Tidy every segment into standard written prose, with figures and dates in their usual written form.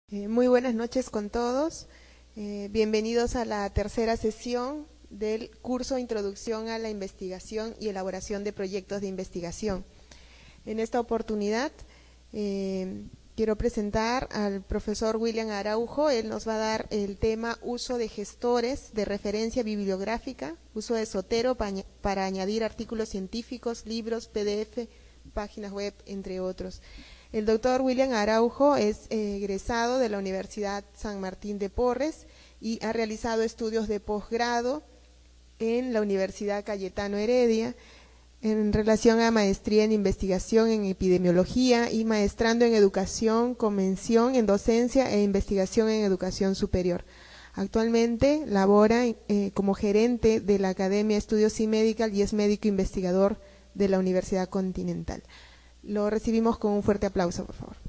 Muy buenas noches con todos. Bienvenidos a la tercera sesión del curso Introducción a la Investigación y Elaboración de Proyectos de Investigación. En esta oportunidad quiero presentar al profesor William Araujo. Él nos va a dar el tema uso de gestores de referencia bibliográfica, uso de Zotero para añadir artículos científicos, libros, PDF, páginas web, entre otros. El doctor William Araujo es egresado de la Universidad San Martín de Porres y ha realizado estudios de posgrado en la Universidad Cayetano Heredia en relación a maestría en investigación en epidemiología y maestrando en educación con mención en docencia e investigación en educación superior. Actualmente labora como gerente de la Academia Estudios y Medical y es médico investigador de la Universidad Continental. Lo recibimos con un fuerte aplauso, por favor.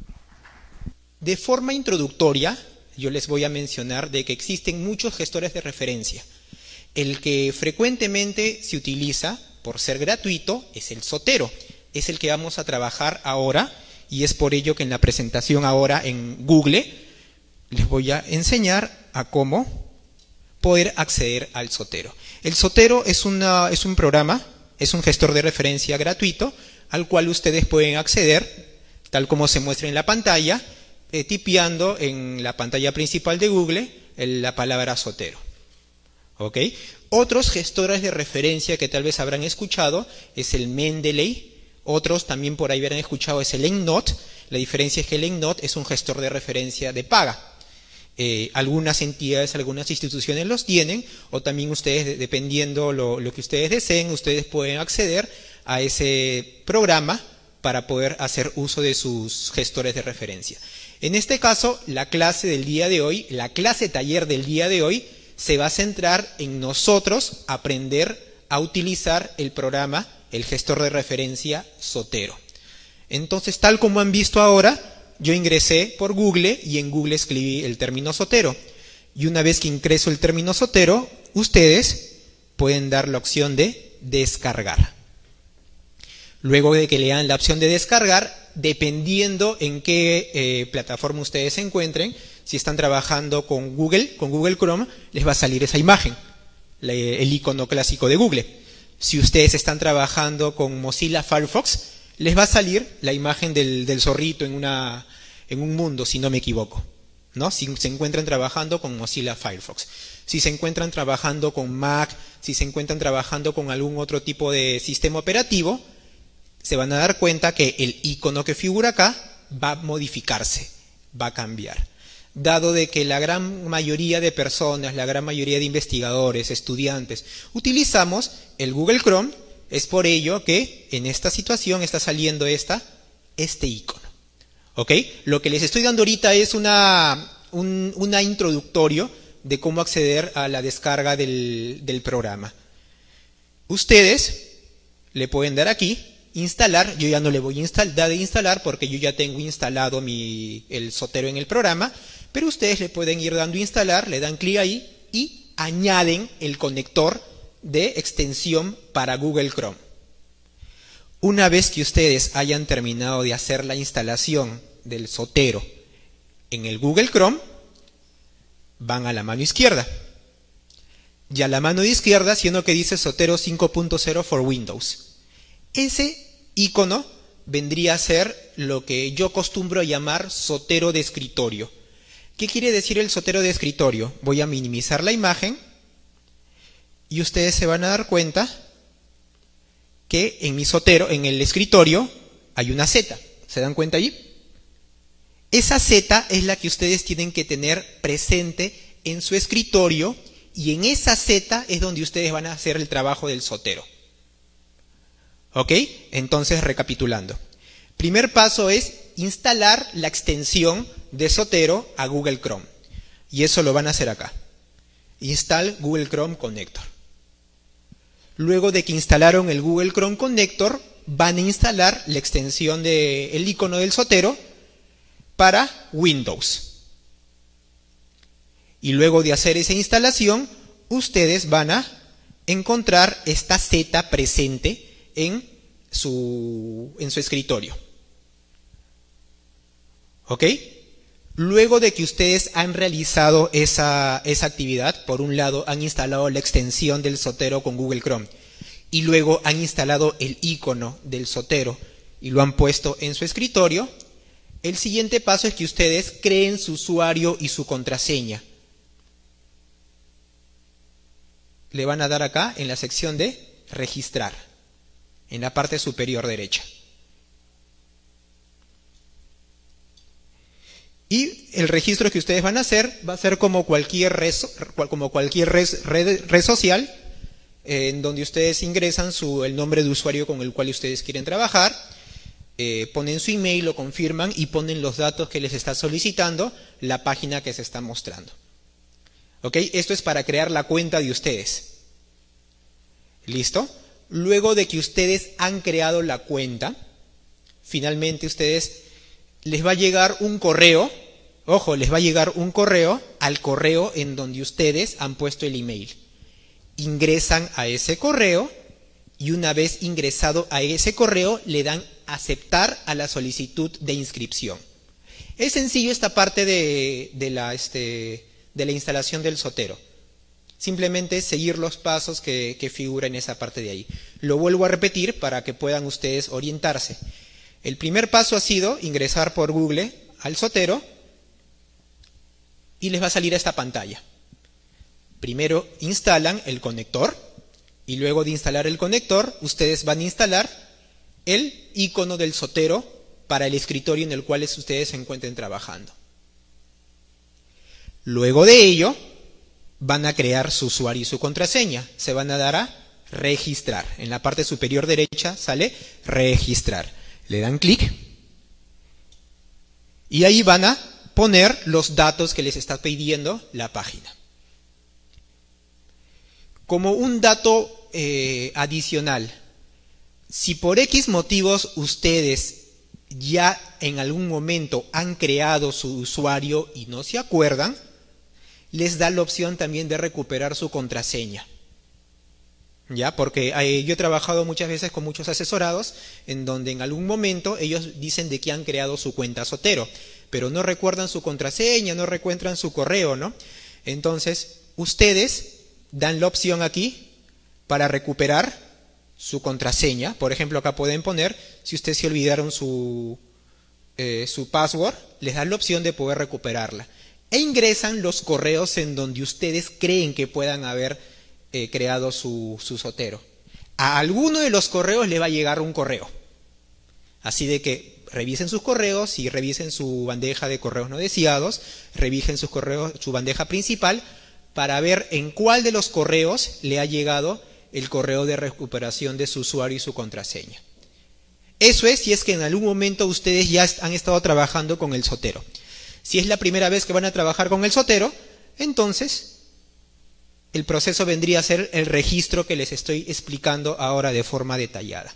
De forma introductoria, yo les voy a mencionar de que existen muchos gestores de referencia. El que frecuentemente se utiliza, por ser gratuito, es el Zotero. Es el que vamos a trabajar ahora, y es por ello que en la presentación ahora en Google les voy a enseñar a cómo poder acceder al Zotero. El Zotero es un programa, es un gestor de referencia gratuito, al cual ustedes pueden acceder, tal como se muestra en la pantalla, tipeando en la pantalla principal de Google la palabra Zotero. ¿Ok? Otros gestores de referencia que tal vez habrán escuchado es el Mendeley, otros también por ahí habrán escuchado es el EndNote. La diferencia es que el EndNote es un gestor de referencia de paga. Algunas entidades, algunas instituciones los tienen, o también ustedes, dependiendo lo que ustedes deseen, ustedes pueden acceder a ese programa para poder hacer uso de sus gestores de referencia. En este caso, la clase del día de hoy, la clase taller del día de hoy, se va a centrar en nosotros aprender a utilizar el programa, el gestor de referencia Zotero. Entonces, tal como han visto ahora, yo ingresé por Google y en Google escribí el término Zotero. Y una vez que ingreso el término Zotero, ustedes pueden dar la opción de descargar. Luego de que le dan la opción de descargar, dependiendo en qué plataforma ustedes se encuentren, si están trabajando con Google Chrome, les va a salir esa imagen, el icono clásico de Google. Si ustedes están trabajando con Mozilla Firefox, les va a salir la imagen del zorrito en un mundo, si no me equivoco, ¿no? Si se encuentran trabajando con Mozilla Firefox. Si se encuentran trabajando con Mac, si se encuentran trabajando con algún otro tipo de sistema operativo, se van a dar cuenta que el icono que figura acá va a modificarse, va a cambiar. Dado de que la gran mayoría de personas, la gran mayoría de investigadores, estudiantes, utilizamos el Google Chrome, es por ello que en esta situación está saliendo este icono. ¿Ok? Lo que les estoy dando ahorita es una introductorio de cómo acceder a la descarga del programa. Ustedes le pueden dar aquí, instalar. Yo ya no le voy a dar de instalar porque yo ya tengo instalado el Zotero en el programa, pero ustedes le pueden ir dando instalar, le dan clic ahí y añaden el conector de extensión para Google Chrome. Una vez que ustedes hayan terminado de hacer la instalación del Zotero en el Google Chrome, van a la mano izquierda. Y a la mano izquierda, siendo que dice Zotero 5.0 for Windows. Ese icono vendría a ser lo que yo acostumbro a llamar Zotero de escritorio. ¿Qué quiere decir el Zotero de escritorio? Voy a minimizar la imagen y ustedes se van a dar cuenta que en mi Zotero, en el escritorio, hay una Z. ¿Se dan cuenta allí? Esa Z es la que ustedes tienen que tener presente en su escritorio y en esa Z es donde ustedes van a hacer el trabajo del Zotero. ¿Ok? Entonces, recapitulando. Primer paso es instalar la extensión de Zotero a Google Chrome. Y eso lo van a hacer acá. Install Google Chrome Connector. Luego de que instalaron el Google Chrome Connector, van a instalar la extensión del icono del Zotero para Windows. Y luego de hacer esa instalación, ustedes van a encontrar esta Z presente en su escritorio. ¿Ok? Luego de que ustedes han realizado esa actividad, por un lado han instalado la extensión del Zotero con Google Chrome y luego han instalado el icono del Zotero y lo han puesto en su escritorio, el siguiente paso es que ustedes creen su usuario y su contraseña. Le van a dar acá en la sección de registrar, en la parte superior derecha. Y el registro que ustedes van a hacer va a ser como cualquier red social, en donde ustedes ingresan el nombre de usuario con el cual ustedes quieren trabajar, ponen su email, lo confirman y ponen los datos que les está solicitando la página que se está mostrando. ¿Ok? Esto es para crear la cuenta de ustedes. ¿Listo? Luego de que ustedes han creado la cuenta, finalmente les va a llegar un correo, ojo, les va a llegar un correo al correo en donde ustedes han puesto el email. Ingresan a ese correo y una vez ingresado a ese correo le dan aceptar a la solicitud de inscripción. Es sencillo esta parte de la instalación del Zotero. Simplemente seguir los pasos que figuran en esa parte de ahí. Lo vuelvo a repetir para que puedan ustedes orientarse. El primer paso ha sido ingresar por Google al Zotero y les va a salir esta pantalla. Primero instalan el conector y luego de instalar el conector, ustedes van a instalar el icono del Zotero para el escritorio en el cual ustedes se encuentren trabajando. Luego de ello, van a crear su usuario y su contraseña. Se van a dar a registrar. En la parte superior derecha sale registrar. Le dan clic y ahí van a poner los datos que les está pidiendo la página. Como un dato adicional, si por X motivos ustedes ya en algún momento han creado su usuario y no se acuerdan, les da la opción también de recuperar su contraseña. ¿Ya? Porque yo he trabajado muchas veces con muchos asesorados en donde en algún momento ellos dicen de que han creado su cuenta Zotero, pero no recuerdan su contraseña, no recuerdan su correo, ¿no? Entonces, ustedes dan la opción aquí para recuperar su contraseña. Por ejemplo, acá pueden poner, si ustedes se olvidaron su password, les dan la opción de poder recuperarla. E ingresan los correos en donde ustedes creen que puedan haber creado su Zotero. A alguno de los correos le va a llegar un correo. Así de que revisen sus correos y revisen su bandeja de correos no deseados, revisen sus correos, su bandeja principal, para ver en cuál de los correos le ha llegado el correo de recuperación de su usuario y su contraseña. Eso es si es que en algún momento ustedes ya han estado trabajando con el Zotero. Si es la primera vez que van a trabajar con el Zotero, entonces el proceso vendría a ser el registro que les estoy explicando ahora de forma detallada.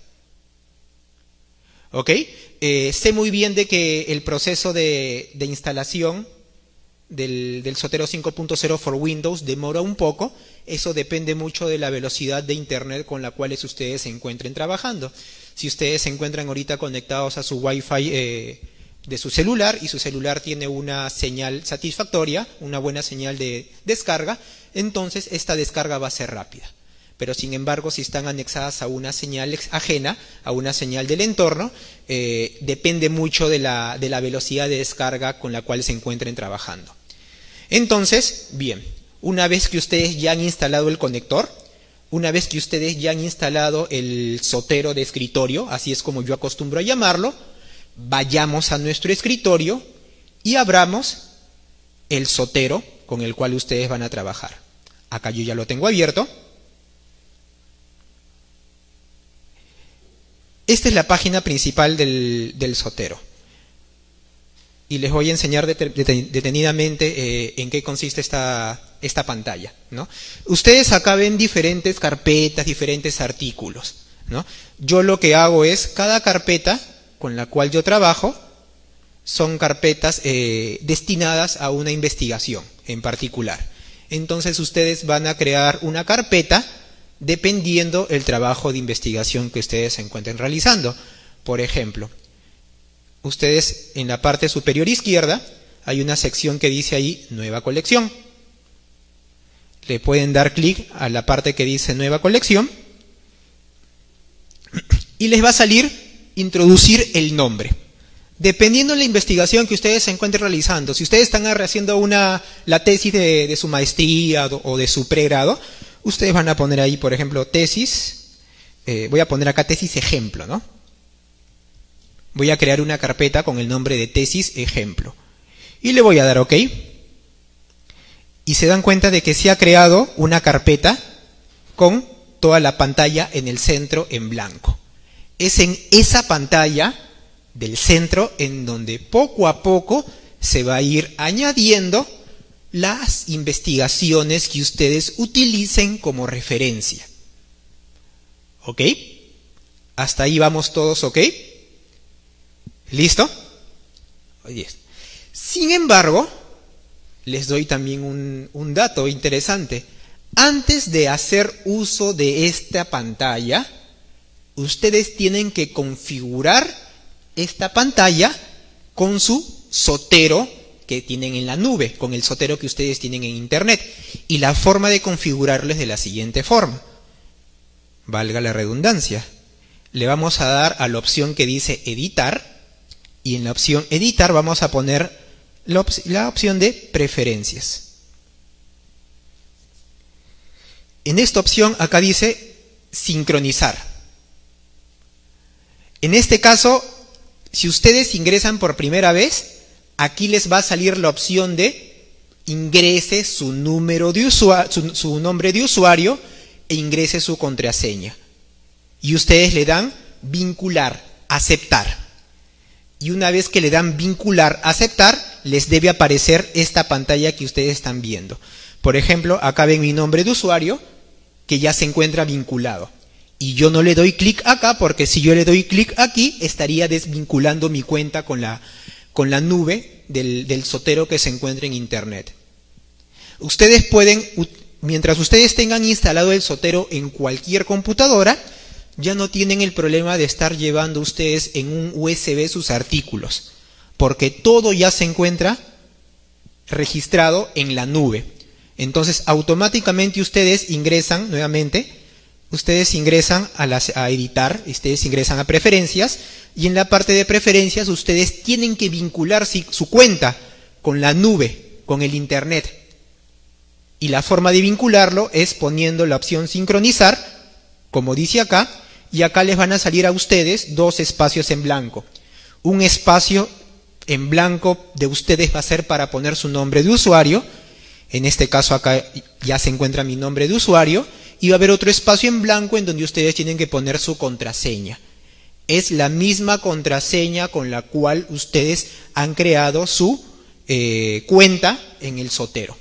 ¿Ok? Sé muy bien de que el proceso de instalación del Zotero 5.0 for Windows demora un poco. Eso depende mucho de la velocidad de internet con la cual ustedes se encuentren trabajando. Si ustedes se encuentran ahorita conectados a su Wi-Fi de su celular y su celular tiene una señal satisfactoria, una buena señal de descarga, entonces esta descarga va a ser rápida. Pero sin embargo, si están anexadas a una señal ajena, a una señal del entorno, depende mucho de la velocidad de descarga con la cual se encuentren trabajando. Entonces, bien, una vez que ustedes ya han instalado el conector, una vez que ustedes ya han instalado el Zotero de escritorio, así es como yo acostumbro a llamarlo, vayamos a nuestro escritorio y abramos el Zotero con el cual ustedes van a trabajar. Acá yo ya lo tengo abierto. Esta es la página principal del Zotero. Y les voy a enseñar detenidamente en qué consiste esta pantalla, ¿no? Ustedes acá ven diferentes carpetas, diferentes artículos, ¿no? Yo lo que hago es, cada carpeta con la cual yo trabajo son carpetas destinadas a una investigación en particular. Entonces ustedes van a crear una carpeta dependiendo el trabajo de investigación que ustedes se encuentren realizando. Por ejemplo, ustedes en la parte superior izquierda, hay una sección que dice ahí Nueva colección. Le pueden dar clic a la parte que dice Nueva colección y les va a salir introducir el nombre. Dependiendo de la investigación que ustedes se encuentren realizando, si ustedes están haciendo la tesis de su maestría o de su pregrado, ustedes van a poner ahí, por ejemplo, tesis, voy a poner acá tesis ejemplo, ¿no? Voy a crear una carpeta con el nombre de tesis ejemplo. Y le voy a dar OK. Y se dan cuenta de que se ha creado una carpeta con toda la pantalla en el centro en blanco. Es en esa pantalla del centro en donde poco a poco se va a ir añadiendo las investigaciones que ustedes utilicen como referencia. ¿Ok? Hasta ahí vamos todos, ¿ok? ¿Listo? Oye. Sin embargo, les doy también un dato interesante. Antes de hacer uso de esta pantalla, ustedes tienen que configurar esta pantalla con su Zotero que tienen en la nube, con el Zotero que ustedes tienen en internet. Y la forma de configurarlo es de la siguiente forma. Valga la redundancia. Le vamos a dar a la opción que dice editar, y en la opción editar vamos a poner la opción de preferencias. En esta opción acá dice sincronizar. En este caso, si ustedes ingresan por primera vez, aquí les va a salir la opción de ingrese su número de usuario, su nombre de usuario e ingrese su contraseña. Y ustedes le dan vincular, aceptar. Y una vez que le dan vincular, aceptar, les debe aparecer esta pantalla que ustedes están viendo. Por ejemplo, acá ven mi nombre de usuario que ya se encuentra vinculado. Y yo no le doy clic acá porque si yo le doy clic aquí estaría desvinculando mi cuenta con la nube del Zotero que se encuentra en internet. Ustedes pueden, mientras ustedes tengan instalado el Zotero en cualquier computadora, ya no tienen el problema de estar llevando ustedes en un USB sus artículos, porque todo ya se encuentra registrado en la nube. Entonces, automáticamente ustedes ingresan nuevamente, ustedes ingresan a editar, ustedes ingresan a preferencias, y en la parte de preferencias ustedes tienen que vincular su cuenta con la nube, con el internet. Y la forma de vincularlo es poniendo la opción sincronizar, como dice acá, y acá les van a salir a ustedes dos espacios en blanco. Un espacio en blanco de ustedes va a ser para poner su nombre de usuario. En este caso acá ya se encuentra mi nombre de usuario. Y va a haber otro espacio en blanco en donde ustedes tienen que poner su contraseña. Es la misma contraseña con la cual ustedes han creado su cuenta en el Zotero.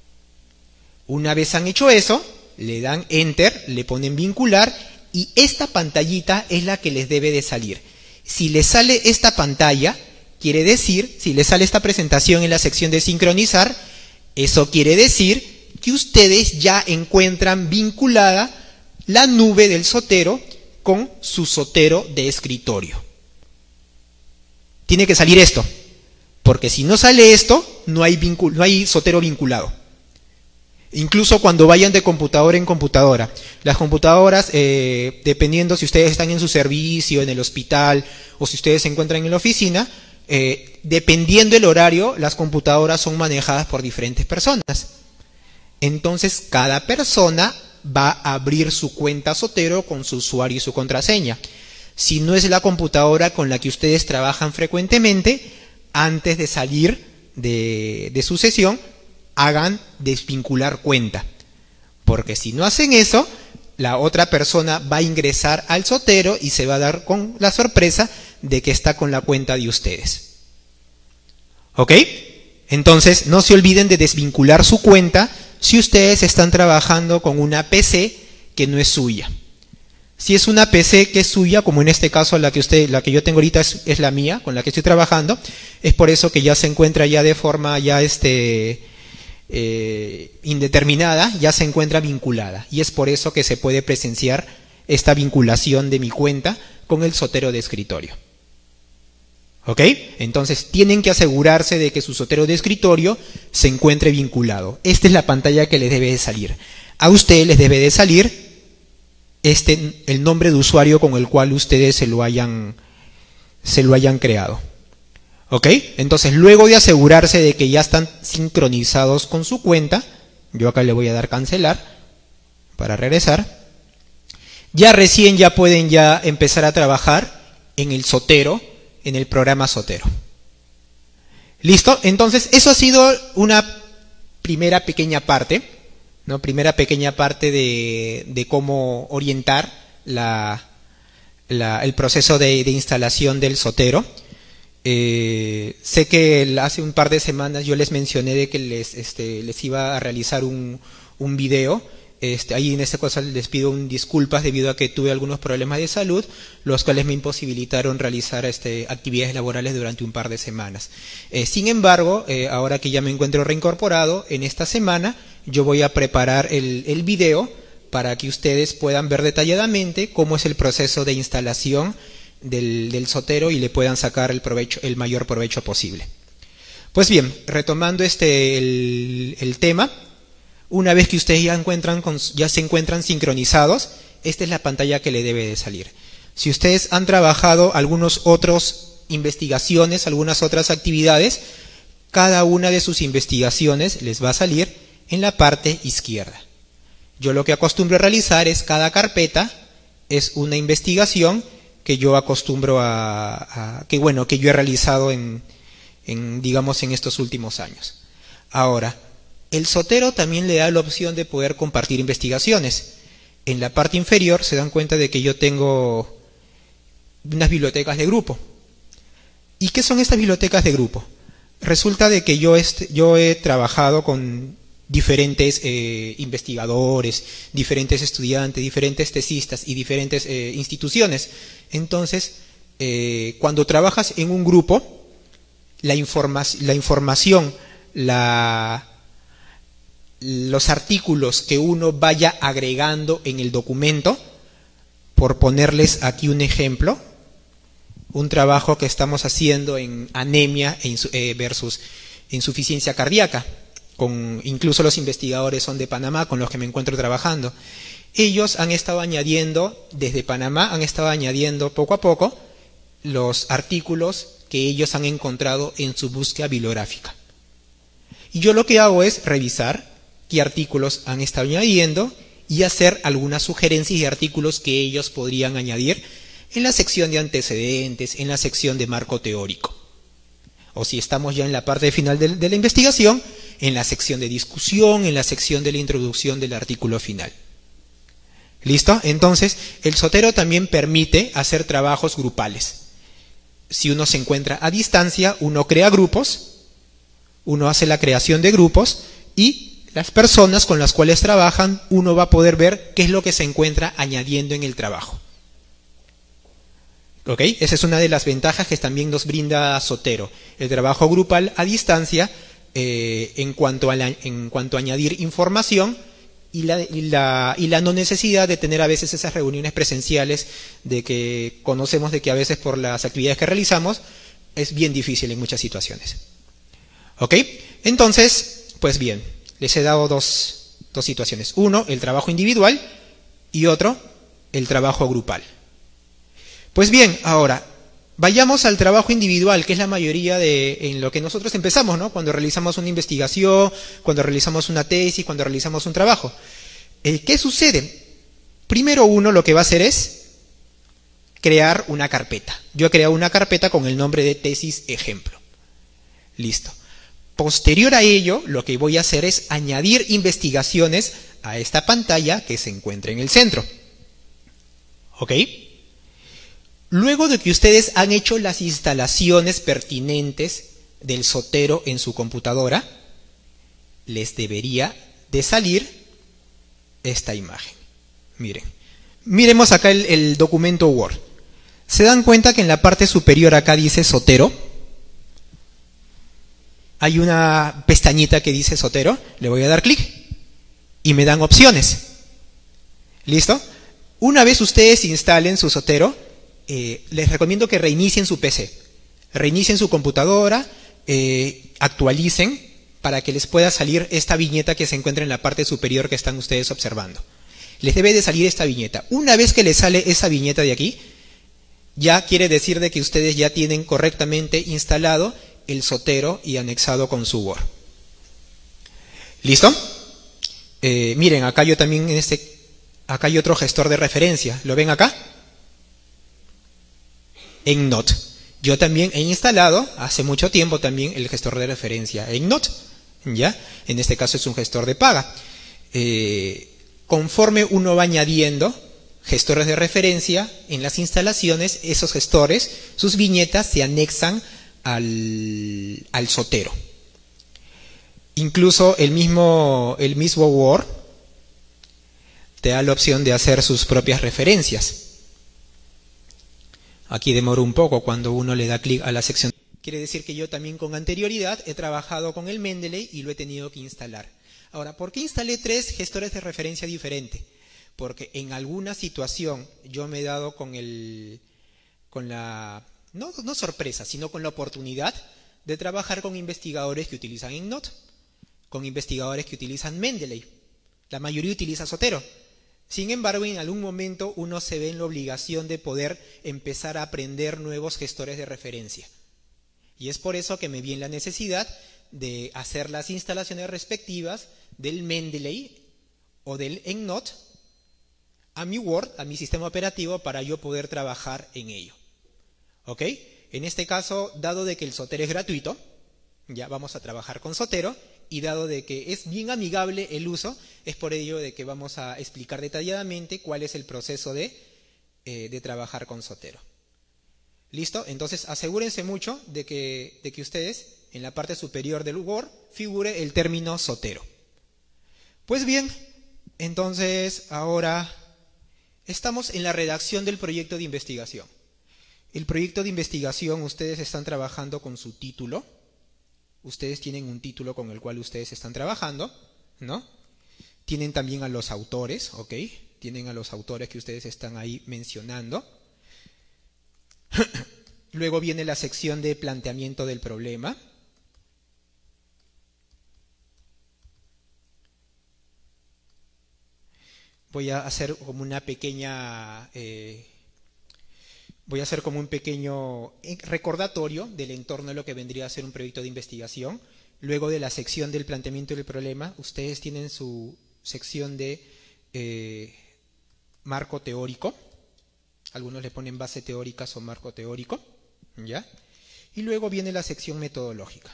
Una vez han hecho eso, le dan Enter, le ponen vincular y esta pantallita es la que les debe de salir. Si les sale esta pantalla, quiere decir, si les sale esta presentación en la sección de sincronizar, eso quiere decir que ustedes ya encuentran vinculada la nube del Zotero con su Zotero de escritorio. Tiene que salir esto, porque si no sale esto, no hay Zotero vinculado. Incluso cuando vayan de computadora en computadora. Las computadoras, dependiendo si ustedes están en su servicio, en el hospital, o si ustedes se encuentran en la oficina, dependiendo el horario, las computadoras son manejadas por diferentes personas. Entonces, cada persona va a abrir su cuenta Zotero con su usuario y su contraseña. Si no es la computadora con la que ustedes trabajan frecuentemente, antes de salir de su sesión, hagan desvincular cuenta. Porque si no hacen eso, la otra persona va a ingresar al Zotero y se va a dar con la sorpresa de que está con la cuenta de ustedes. ¿Ok? Entonces, no se olviden de desvincular su cuenta si ustedes están trabajando con una PC que no es suya. Si es una PC que es suya, como en este caso la que yo tengo ahorita es la mía, con la que estoy trabajando, es por eso que ya se encuentra ya de forma ya indeterminada, ya se encuentra vinculada. Y es por eso que se puede presenciar esta vinculación de mi cuenta con el Zotero de escritorio. ¿Ok? Entonces tienen que asegurarse de que su Zotero de escritorio se encuentre vinculado. Esta es la pantalla que les debe de salir. A ustedes les debe de salir el nombre de usuario con el cual ustedes se lo hayan creado. ¿Ok? Entonces, luego de asegurarse de que ya están sincronizados con su cuenta, yo acá le voy a dar cancelar para regresar, ya recién ya pueden ya empezar a trabajar en el Zotero, en el programa Zotero. ¿Listo? Entonces, eso ha sido una primera pequeña parte, ¿no? Primera pequeña parte de cómo orientar el proceso de instalación del Zotero. Sé que hace un par de semanas yo les mencioné de que les iba a realizar un video. Ahí en este caso les pido disculpas debido a que tuve algunos problemas de salud, los cuales me imposibilitaron realizar actividades laborales durante un par de semanas. Sin embargo, ahora que ya me encuentro reincorporado, en esta semana yo voy a preparar el video para que ustedes puedan ver detalladamente cómo es el proceso de instalación del Zotero y le puedan sacar el mayor provecho posible. Pues bien, retomando el tema, una vez que ustedes ya se encuentran sincronizados, esta es la pantalla que le debe de salir. Si ustedes han trabajado algunas otras investigaciones, algunas otras actividades, cada una de sus investigaciones les va a salir en la parte izquierda. Yo lo que acostumbro a realizar es cada carpeta es una investigación que yo acostumbro que yo he realizado digamos en estos últimos años. Ahora, el Zotero también le da la opción de poder compartir investigaciones. En la parte inferior se dan cuenta de que yo tengo unas bibliotecas de grupo. ¿Y qué son estas bibliotecas de grupo? Resulta de que yo he trabajado con diferentes investigadores, diferentes estudiantes, diferentes tesistas y diferentes instituciones. Entonces, cuando trabajas en un grupo, la información, los artículos que uno vaya agregando en el documento, por ponerles aquí un ejemplo, un trabajo que estamos haciendo en anemia versus insuficiencia cardíaca, incluso los investigadores son de Panamá con los que me encuentro trabajando. Ellos han estado añadiendo, desde Panamá, han estado añadiendo poco a poco los artículos que ellos han encontrado en su búsqueda bibliográfica. Y yo lo que hago es revisar qué artículos han estado añadiendo y hacer algunas sugerencias de artículos que ellos podrían añadir en la sección de antecedentes, en la sección de marco teórico. O si estamos ya en la parte final de la investigación, en la sección de discusión, en la sección de la introducción del artículo final. ¿Listo? Entonces, el Zotero también permite hacer trabajos grupales. Si uno se encuentra a distancia, uno crea grupos, uno hace la creación de grupos y las personas con las cuales trabajan, uno va a poder ver qué es lo que se encuentra añadiendo en el trabajo. ¿Ok? Esa es una de las ventajas que también nos brinda Zotero. El trabajo grupal a distancia, en cuanto a añadir información y la no necesidad de tener a veces esas reuniones presenciales de que conocemos de que a veces por las actividades que realizamos es bien difícil en muchas situaciones. ¿Ok? Entonces, pues bien, les he dado dos situaciones. Uno, el trabajo individual y otro, el trabajo grupal. Pues bien, ahora, vayamos al trabajo individual, que es la mayoría en lo que nosotros empezamos, ¿no? Cuando realizamos una investigación, cuando realizamos una tesis, cuando realizamos un trabajo. ¿Qué sucede? Primero uno lo que va a hacer es crear una carpeta. Yo he creado una carpeta con el nombre de tesis ejemplo. Listo. Posterior a ello, lo que voy a hacer es añadir investigaciones a esta pantalla que se encuentra en el centro. ¿Ok? Luego de que ustedes han hecho las instalaciones pertinentes del Zotero en su computadora, les debería de salir esta imagen. Miren, miremos acá el documento Word. ¿Se dan cuenta que en la parte superior acá dice Zotero? Hay una pestañita que dice Zotero, le voy a dar clic y me dan opciones. ¿Listo? Una vez ustedes instalen su Zotero, les recomiendo que reinicien su PC. reinicien su computadora, actualicen para que les pueda salir esta viñeta que se encuentra en la parte superior que están ustedes observando. Les debe de salir esta viñeta. Una vez que les sale esa viñeta de aquí, ya quiere decir de que ustedes ya tienen correctamente instalado el Zotero y anexado con su Word. ¿Listo? Miren, acá yo también acá hay otro gestor de referencia. ¿Lo ven acá? EndNote. Yo también he instalado hace mucho tiempo también el gestor de referencia EndNote. ¿Ya? En este caso es un gestor de paga. Conforme uno va añadiendo gestores de referencia en las instalaciones, esos gestores, sus viñetas se anexan al Zotero. Incluso el mismo Word te da la opción de hacer sus propias referencias. Aquí demora un poco cuando uno le da clic a la sección. Quiere decir que yo también con anterioridad he trabajado con el Mendeley y lo he tenido que instalar. Ahora, ¿por qué instalé 3 gestores de referencia diferentes? Porque en alguna situación yo me he dado con la, no sorpresa, sino con la oportunidad de trabajar con investigadores que utilizan EndNote, con investigadores que utilizan Mendeley. La mayoría utiliza Zotero. Sin embargo, en algún momento uno se ve en la obligación de poder empezar a aprender nuevos gestores de referencia. Y es por eso que me vi en la necesidad de hacer las instalaciones respectivas del Mendeley o del EndNote a mi Word, a mi sistema operativo, para yo poder trabajar en ello. ¿Ok? En este caso, dado de que el Zotero es gratuito, ya vamos a trabajar con Zotero, y dado de que es bien amigable el uso, es por ello de que vamos a explicar detalladamente cuál es el proceso de trabajar con Zotero. ¿Listo? Entonces asegúrense mucho de que ustedes, en la parte superior del Word, figure el término Zotero. Pues bien, entonces ahora estamos en la redacción del proyecto de investigación. El proyecto de investigación, ustedes están trabajando con su título. Ustedes tienen un título con el cual ustedes están trabajando, ¿no? Tienen también a los autores, ¿ok? Tienen a los autores que ustedes están ahí mencionando. Luego viene la sección de planteamiento del problema. Voy a hacer como una pequeña... voy a hacer como un pequeño recordatorio del entorno de lo que vendría a ser un proyecto de investigación. Luego de la sección del planteamiento del problema, ustedes tienen su sección de marco teórico. Algunos le ponen base teóricas o marco teórico, ¿ya? Y luego viene la sección metodológica.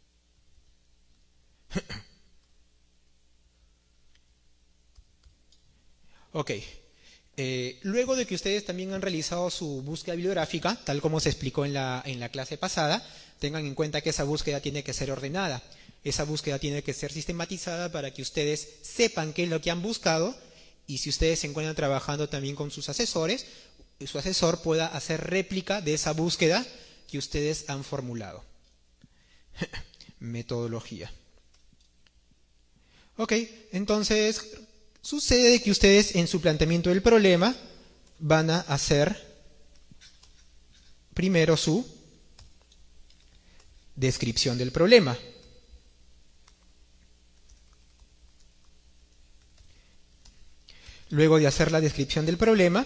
Ok. Luego de que ustedes también han realizado su búsqueda bibliográfica, tal como se explicó en la clase pasada, tengan en cuenta que esa búsqueda tiene que ser ordenada. Esa búsqueda tiene que ser sistematizada para que ustedes sepan qué es lo que han buscado, y si ustedes se encuentran trabajando también con sus asesores, su asesor pueda hacer réplica de esa búsqueda que ustedes han formulado. Metodología. Ok, entonces sucede que ustedes en su planteamiento del problema van a hacer primero su descripción del problema. Luego de hacer la descripción del problema,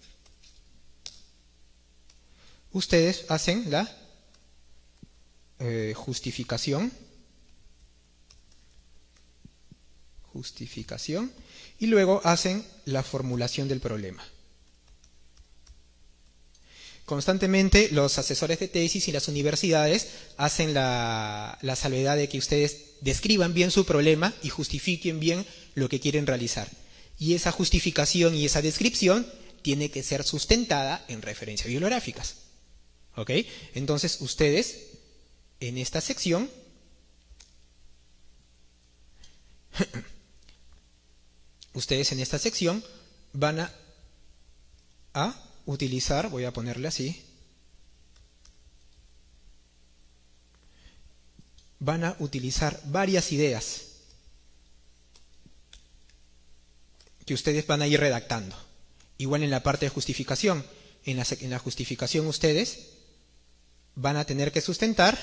ustedes hacen la justificación y luego hacen la formulación del problema. Constantemente los asesores de tesis y las universidades hacen la salvedad de que ustedes describan bien su problema y justifiquen bien lo que quieren realizar. Y esa justificación y esa descripción tiene que ser sustentada en referencias bibliográficas. ¿Ok? Entonces ustedes en esta sección van a utilizar, voy a ponerle así, van a utilizar varias ideas que ustedes van a ir redactando. Igual en la parte de justificación, en la justificación ustedes van a tener que sustentar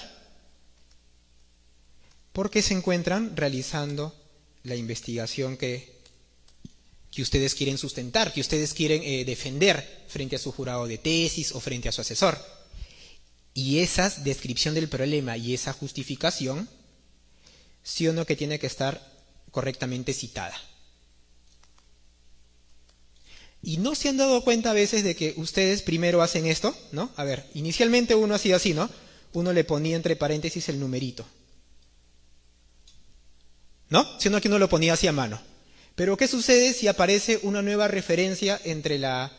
porque se encuentran realizando la investigación que ustedes quieren sustentar, que ustedes quieren defender frente a su jurado de tesis o frente a su asesor. Y esa descripción del problema y esa justificación, sí o no, que tiene que estar correctamente citada. Y no se han dado cuenta a veces de que ustedes primero hacen esto, ¿no? A ver, inicialmente uno hacía así, ¿no? Uno le ponía entre paréntesis el numerito, ¿no? Si no, aquí uno lo ponía así a mano. Pero ¿qué sucede si aparece una nueva referencia entre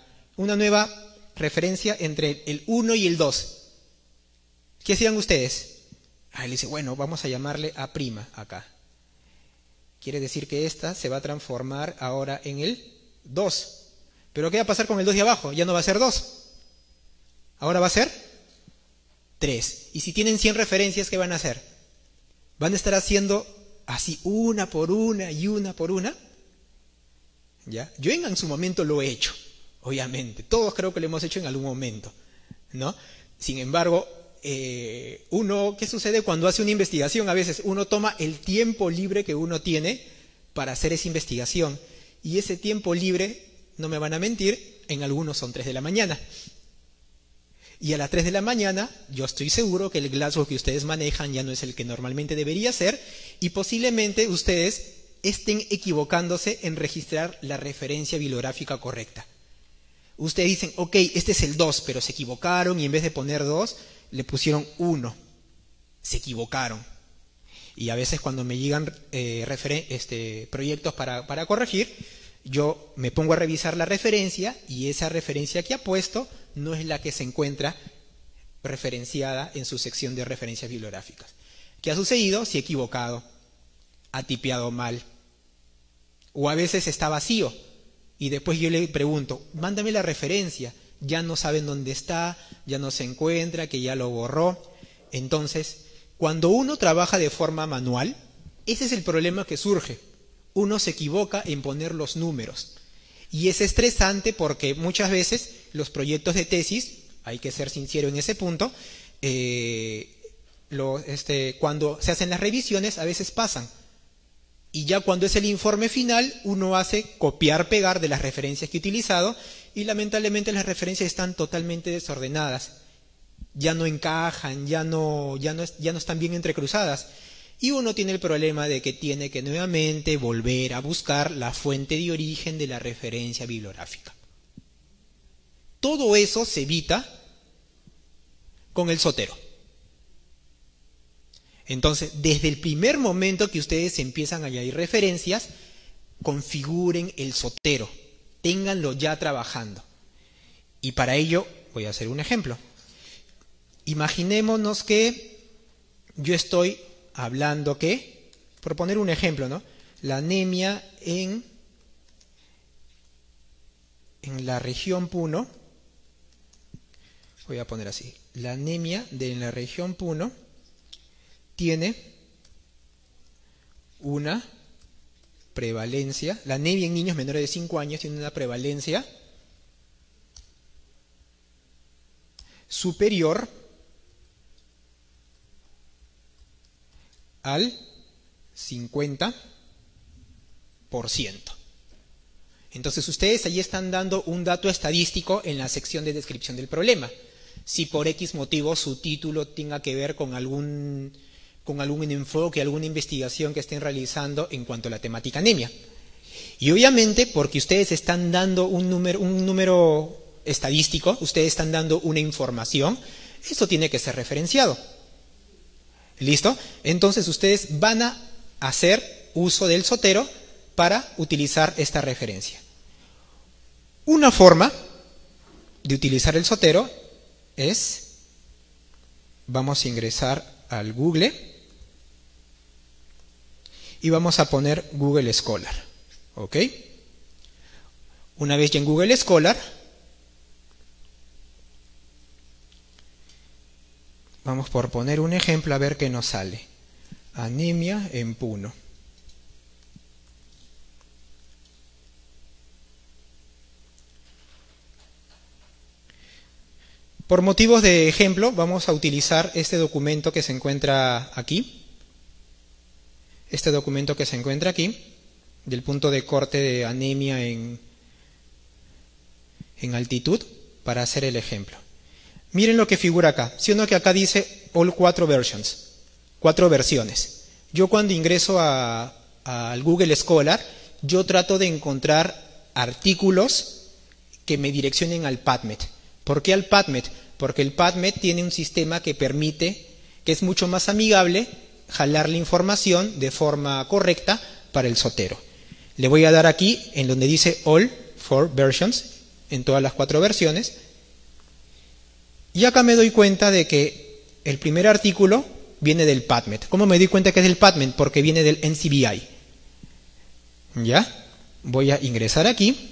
el 1 y el 2? ¿Qué hacían ustedes? Él dice, bueno, vamos a llamarle A' acá. Quiere decir que esta se va a transformar ahora en el 2. ¿Pero qué va a pasar con el 2 de abajo? Ya no va a ser 2. Ahora va a ser 3. Y si tienen 100 referencias, ¿qué van a hacer? ¿Van a estar haciendo así una por una y una por una? ¿Ya? Yo en su momento lo he hecho, obviamente. Todos creo que lo hemos hecho en algún momento, ¿no? Sin embargo, ¿qué sucede cuando hace una investigación? A veces uno toma el tiempo libre que uno tiene para hacer esa investigación. Y ese tiempo libre, no me van a mentir, en algunos son 3 de la mañana. Y a las 3 de la mañana, yo estoy seguro que el Glasgow que ustedes manejan ya no es el que normalmente debería ser, y posiblemente ustedes estén equivocándose en registrar la referencia bibliográfica correcta. Ustedes dicen, ok, este es el 2, pero se equivocaron y en vez de poner 2, le pusieron 1. Se equivocaron. Y a veces cuando me llegan proyectos para corregir, yo me pongo a revisar la referencia y esa referencia que ha puesto no es la que se encuentra referenciada en su sección de referencias bibliográficas. ¿Qué ha sucedido? Se ha equivocado, ha tipeado mal, o a veces está vacío y después yo le pregunto, mándame la referencia, ya no saben dónde está, ya no se encuentra, que ya lo borró. Entonces, cuando uno trabaja de forma manual, ese es el problema que surge. Uno se equivoca en poner los números y es estresante porque muchas veces los proyectos de tesis, hay que ser sincero en ese punto, cuando se hacen las revisiones a veces pasan. Y ya cuando es el informe final, uno hace copiar-pegar de las referencias que he utilizado y lamentablemente las referencias están totalmente desordenadas. Ya no encajan, ya no están bien entrecruzadas. Y uno tiene el problema de que tiene que nuevamente volver a buscar la fuente de origen de la referencia bibliográfica. Todo eso se evita con el Zotero. Entonces, desde el primer momento que ustedes empiezan a añadir referencias, configuren el Zotero, ténganlo ya trabajando. Y para ello voy a hacer un ejemplo. Imaginémonos que yo estoy hablando que, por poner un ejemplo, ¿no? La anemia en la región Puno, voy a poner así, la anemia de la región Puno tiene una prevalencia, la anemia en niños menores de 5 años tiene una prevalencia superior al 50%. Entonces ustedes allí están dando un dato estadístico en la sección de descripción del problema. Si por X motivo su título tenga que ver con algún enfoque, alguna investigación que estén realizando en cuanto a la temática anemia. Y obviamente porque ustedes están dando un número estadístico, ustedes están dando una información, eso tiene que ser referenciado. ¿Listo? Entonces ustedes van a hacer uso del Zotero para utilizar esta referencia. Una forma de utilizar el Zotero es, vamos a ingresar al Google y vamos a poner Google Scholar. ¿Ok? Una vez ya en Google Scholar, vamos por poner un ejemplo a ver qué nos sale. Anemia en Puno. Por motivos de ejemplo, vamos a utilizar este documento que se encuentra aquí. Este documento que se encuentra aquí, del punto de corte de anemia en altitud, para hacer el ejemplo. Miren lo que figura acá. ¿Sí o no que acá dice all 4 versions? 4 versiones. Yo cuando ingreso al Google Scholar, yo trato de encontrar artículos que me direccionen al PubMed. ¿Por qué al PubMed? Porque el PubMed tiene un sistema que permite, que es mucho más amigable, jalar la información de forma correcta para el Zotero. Le voy a dar aquí en donde dice all 4 versions, en todas las 4 versiones. Y acá me doy cuenta de que el primer artículo viene del PubMed. ¿Cómo me doy cuenta que es del PubMed? Porque viene del NCBI. ¿Ya? Voy a ingresar aquí.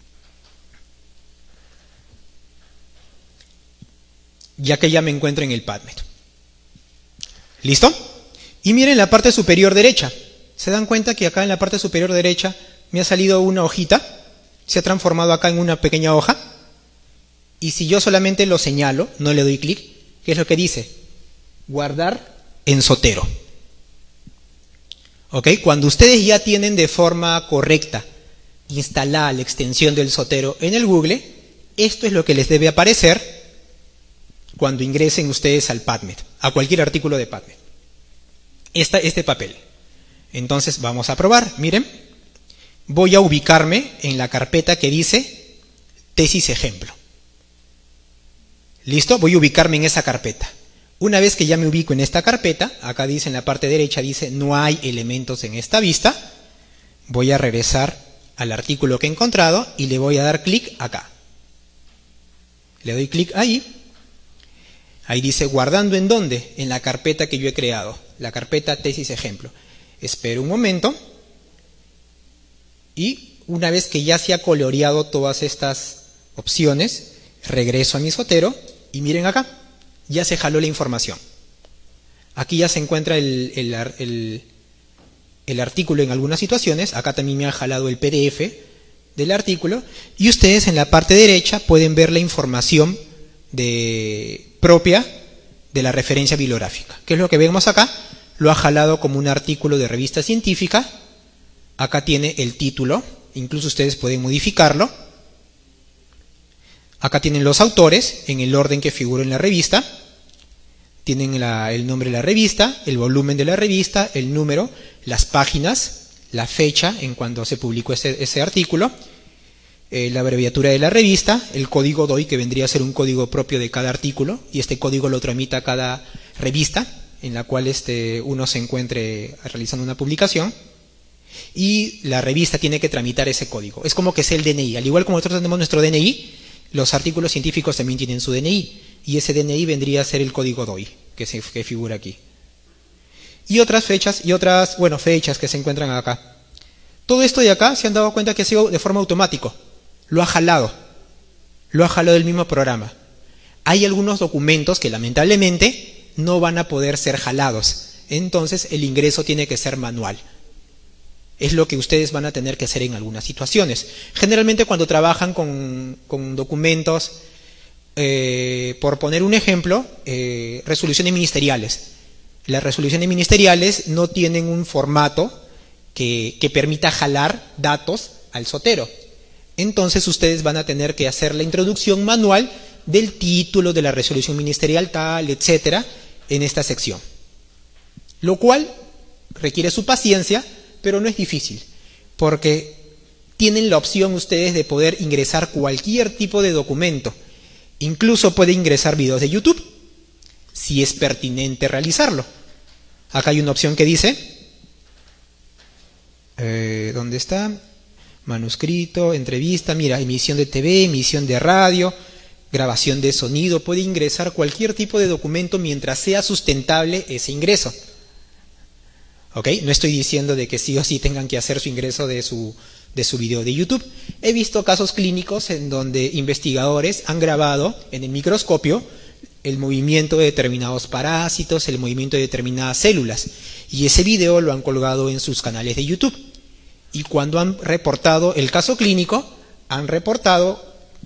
Ya que ya me encuentro en el PubMed. ¿Listo? Y miren la parte superior derecha. ¿Se dan cuenta que acá en la parte superior derecha me ha salido una hojita? Se ha transformado acá en una pequeña hoja. Y si yo solamente lo señalo, no le doy clic, ¿qué es lo que dice? Guardar en Zotero. ¿Ok? Cuando ustedes ya tienen de forma correcta instalada la extensión del Zotero en el Google, esto es lo que les debe aparecer cuando ingresen ustedes al PubMed, a cualquier artículo de PubMed. Este papel. Entonces vamos a probar. Miren, voy a ubicarme en la carpeta que dice tesis ejemplo. ¿Listo? Voy a ubicarme en esa carpeta. Una vez que ya me ubico en esta carpeta, acá dice en la parte derecha, dice no hay elementos en esta vista, voy a regresar al artículo que he encontrado y le voy a dar clic acá. Le doy clic ahí. Ahí dice guardando en dónde, en la carpeta que yo he creado, la carpeta tesis ejemplo. Espero un momento y una vez que ya se ha coloreado todas estas opciones, regreso a mi Zotero y miren acá, ya se jaló la información. Aquí ya se encuentra el artículo en algunas situaciones, acá también me han jalado el PDF del artículo y ustedes en la parte derecha pueden ver la información propia de la referencia bibliográfica. ¿Qué es lo que vemos acá? Lo ha jalado como un artículo de revista científica. Acá tiene el título, incluso ustedes pueden modificarlo. Acá tienen los autores en el orden que figura en la revista. Tienen el nombre de la revista, el volumen de la revista, el número, las páginas, la fecha en cuando se publicó ese artículo, la abreviatura de la revista, el código DOI, que vendría a ser un código propio de cada artículo, y este código lo tramita cada revista en la cual uno se encuentre realizando una publicación, y la revista tiene que tramitar ese código. Es como que es el DNI. Al igual como nosotros tenemos nuestro DNI, los artículos científicos también tienen su DNI, y ese DNI vendría a ser el código DOI, que figura aquí. Y otras fechas, fechas que se encuentran acá. Todo esto de acá se han dado cuenta que ha sido de forma automática. Lo ha jalado del mismo programa. Hay algunos documentos que lamentablemente no van a poder ser jalados, entonces el ingreso tiene que ser manual. Es lo que ustedes van a tener que hacer en algunas situaciones. Generalmente cuando trabajan con documentos, por poner un ejemplo, resoluciones ministeriales. Las resoluciones ministeriales no tienen un formato que permita jalar datos al Zotero. Entonces ustedes van a tener que hacer la introducción manual del título de la resolución ministerial tal, etcétera, en esta sección. Lo cual requiere su paciencia, pero no es difícil, porque tienen la opción ustedes de poder ingresar cualquier tipo de documento. Incluso puede ingresar videos de YouTube, si es pertinente realizarlo. Acá hay una opción que dice, ¿dónde está? Manuscrito, entrevista, mira, emisión de TV, emisión de radio, grabación de sonido. Puede ingresar cualquier tipo de documento mientras sea sustentable ese ingreso. ¿Ok? No estoy diciendo de que sí o sí tengan que hacer su ingreso de su video de YouTube. He visto casos clínicos en donde investigadores han grabado en el microscopio el movimiento de determinados parásitos, el movimiento de determinadas células, y ese video lo han colgado en sus canales de YouTube. Y cuando han reportado el caso clínico, han reportado